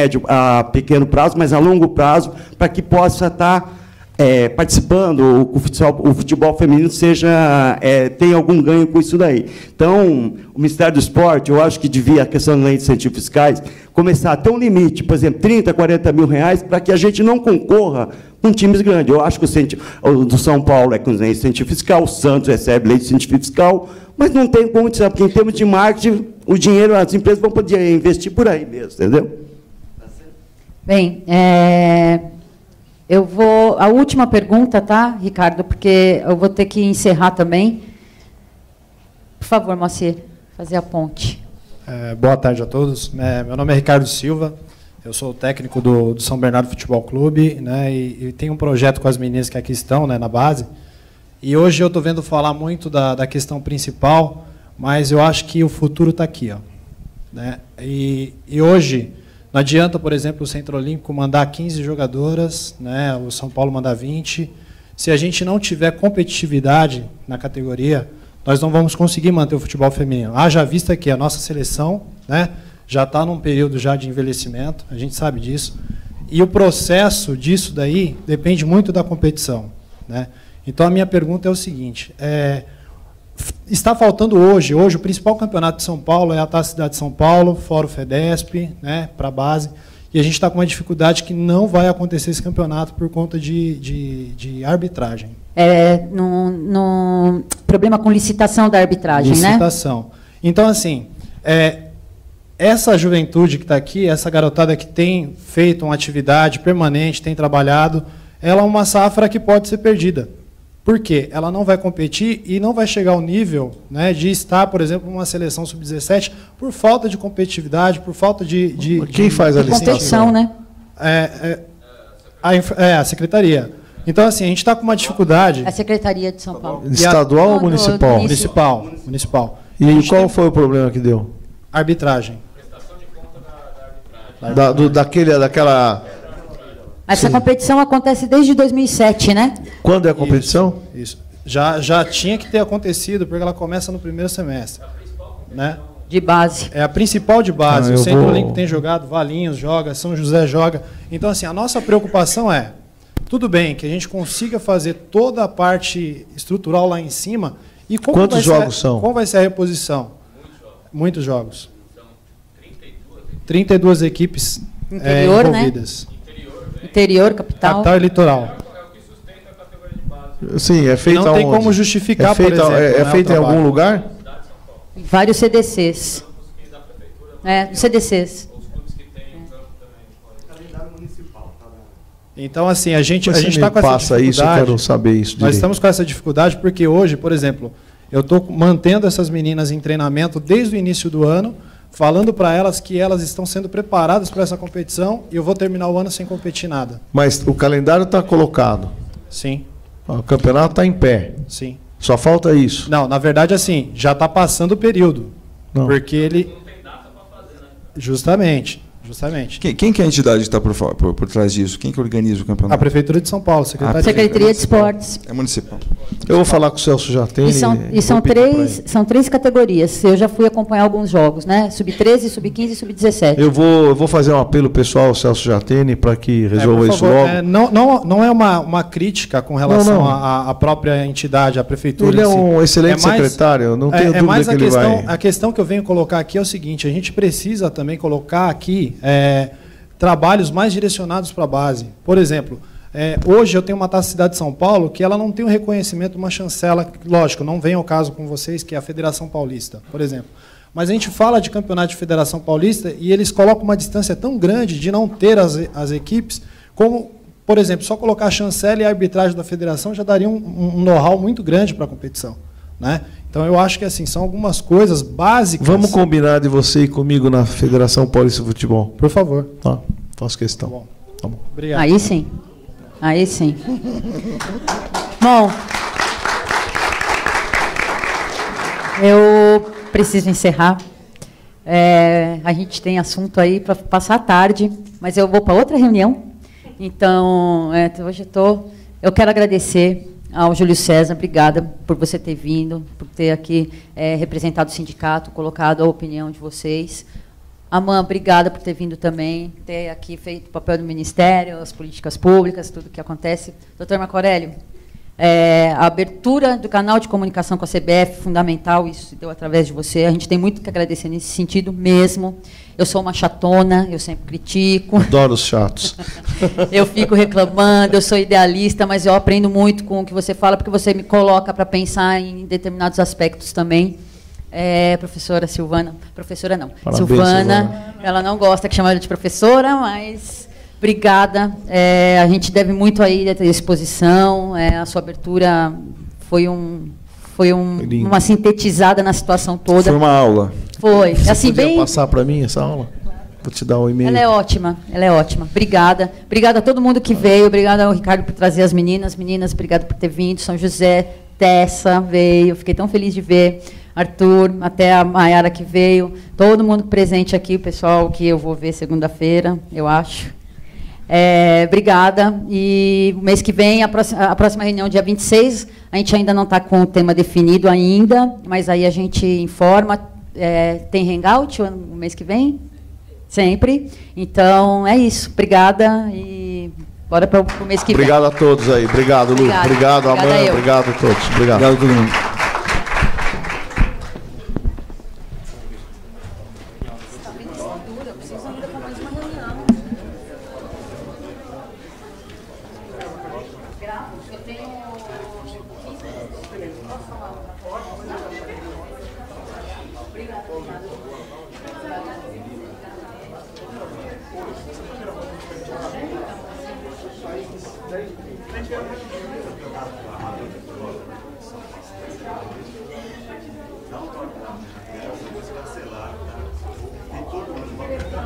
a pequeno prazo, mas a longo prazo, para que possa estar participando, o futebol feminino tenha algum ganho com isso daí. Então, o Ministério do Esporte, eu acho que devia, a questão da lei de incentivos fiscais, começar a ter um limite, por exemplo, 30, 40 mil reais, para que a gente não concorra com times grandes. Eu acho que o do São Paulo é com lei de incentivo fiscal, o Santos recebe lei de incentivo fiscal, mas não tem como dizer, porque em termos de marketing, o dinheiro, as empresas vão poder investir por aí mesmo, entendeu? Bem, eu vou... A última pergunta, tá, Ricardo? Porque eu vou ter que encerrar também. Por favor, Moacir, fazer a ponte. Boa tarde a todos. Meu nome é Ricardo Silva, eu sou o técnico do São Bernardo Futebol Clube, né, e tenho um projeto com as meninas que aqui estão, né, na base. E hoje eu estou vendo falar muito da questão principal, mas eu acho que o futuro está aqui. Ó, né? E hoje... Não adianta, por exemplo, o Centro Olímpico mandar 15 jogadoras, né, o São Paulo mandar 20. Se a gente não tiver competitividade na categoria, nós não vamos conseguir manter o futebol feminino. Haja vista que a nossa seleção, né, já está num período já de envelhecimento, a gente sabe disso. E o processo disso daí depende muito da competição. Né? Então, a minha pergunta é o seguinte... Está faltando hoje o principal campeonato de São Paulo é a Taça Cidade de São Paulo, fora o FEDESP, né, para a base, e a gente está com uma dificuldade que não vai acontecer esse campeonato por conta de arbitragem. No problema com licitação da arbitragem, né? Licitação. Então, assim, essa juventude que está aqui, essa garotada que tem feito uma atividade permanente, tem trabalhado, ela é uma safra que pode ser perdida. Por quê? Ela não vai competir e não vai chegar ao nível, né, de estar, por exemplo, numa seleção sub-17 por falta de competitividade, por falta de Quem faz a licitação? Competição, né? A secretaria. Então, assim, a gente está com uma dificuldade... A Secretaria de São Paulo. Estadual ou municipal? Municipal. E aí, qual foi o problema que deu? Arbitragem. Daquela... Essa competição acontece desde 2007, né? Quando é a competição? Isso. Já tinha que ter acontecido, porque ela começa no primeiro semestre. Né? De base. É a principal de base. Ah, o Centro Olímpico tem jogado, Valinhos joga, São José joga. Então, assim, a nossa preocupação é, tudo bem, que a gente consiga fazer toda a parte estrutural lá em cima. E Quantos jogos são? Como vai ser a reposição? Muitos jogos. 32 equipes Interior, envolvidas. Né? Interior, capital. Capital e litoral. Sim, é feito Não tem aonde? como justificar, por exemplo. É né, feito em algum lugar? Em vários CDCs. CDCs. Então, assim, a gente está com essa passa dificuldade. isso, eu quero saber isso direito. Nós estamos com essa dificuldade porque hoje, por exemplo, eu estou mantendo essas meninas em treinamento desde o início do ano, falando para elas que elas estão sendo preparadas para essa competição e eu vou terminar o ano sem competir nada. Mas o calendário está colocado? Sim. O campeonato está em pé? Sim. Só falta isso? Não, na verdade, assim, já está passando o período. Não. Porque ele... Justamente. Quem que é a entidade que está por trás disso? Quem que organiza o campeonato? A Prefeitura de São Paulo, Secretaria de Esportes. É municipal. Eu vou falar com o Celso Jatene. E são três categorias. Eu já fui acompanhar alguns jogos, né? Sub-13, Sub-15 e Sub-17. Eu vou fazer um apelo pessoal ao Celso Jatene para que resolva isso logo. Não é uma crítica com relação à própria entidade, à Prefeitura. Ele é um excelente secretário, não tenho dúvida que ele vai... A questão que eu venho colocar aqui é o seguinte, a gente precisa também colocar aqui trabalhos mais direcionados para a base. Por exemplo, hoje eu tenho uma Taça Cidade de São Paulo que ela não tem o reconhecimento de uma chancela, lógico, não vem ao caso com vocês, que é a Federação Paulista, por exemplo. Mas a gente fala de campeonato de Federação Paulista e eles colocam uma distância tão grande de não ter as equipes, como, por exemplo, só colocar a chancela e a arbitragem da federação já daria um know-how muito grande para a competição. Né? Então, eu acho que assim, são algumas coisas básicas. Vamos combinar de você ir comigo na Federação Paulista de Futebol? Por favor. Tá, faço questão. Tá bom. Obrigado. Aí sim. Aí sim. Bom, eu preciso encerrar. A gente tem assunto aí para passar a tarde, mas eu vou para outra reunião. Então, hoje eu quero agradecer ao Júlio César, obrigada por você ter vindo, por ter aqui representado o sindicato, colocado a opinião de vocês. Amã, obrigada por ter vindo também, ter aqui feito o papel do Ministério, as políticas públicas, tudo o que acontece. Doutor Marco Aurélio, a abertura do canal de comunicação com a CBF, fundamental, isso se deu através de você. A gente tem muito que agradecer nesse sentido mesmo. Eu sou uma chatona, eu sempre critico. Adoro os chatos. Eu fico reclamando, eu sou idealista, mas eu aprendo muito com o que você fala, porque você me coloca para pensar em determinados aspectos também. Professora Silvana, professora não, parabéns, Silvana, ela não gosta que chame ela de professora, mas obrigada. A gente deve muito aí da exposição, a sua abertura foi uma sintetizada na situação toda. Foi uma aula. Foi. Você assim, podia passar para mim essa aula? Vou te dar um e-mail. Ela é ótima. Obrigada. Obrigada a todo mundo que veio. Obrigada ao Ricardo por trazer as meninas. Meninas, obrigada por ter vindo. São José, Tessa veio. Fiquei tão feliz de ver. Arthur, até a Mayara que veio. Todo mundo presente aqui, o pessoal que eu vou ver segunda-feira, eu acho. Obrigada. E o mês que vem, a próxima reunião, dia 26, a gente ainda não está com o tema definido ainda, mas aí a gente informa. Tem hangout o mês que vem? Sempre. Então, é isso. Obrigada e bora para o mês que vem. Obrigado a todos aí. Obrigado, Lu. Obrigado, Amanda. Obrigado a todos. Obrigado a todo mundo.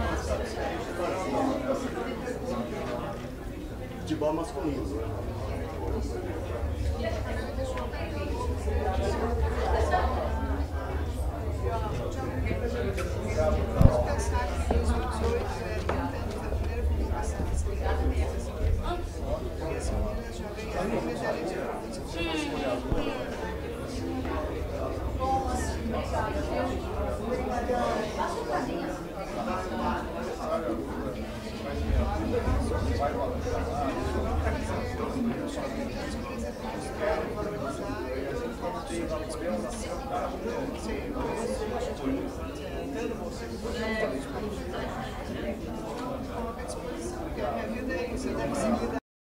Futebol masculino, né? Você deve ser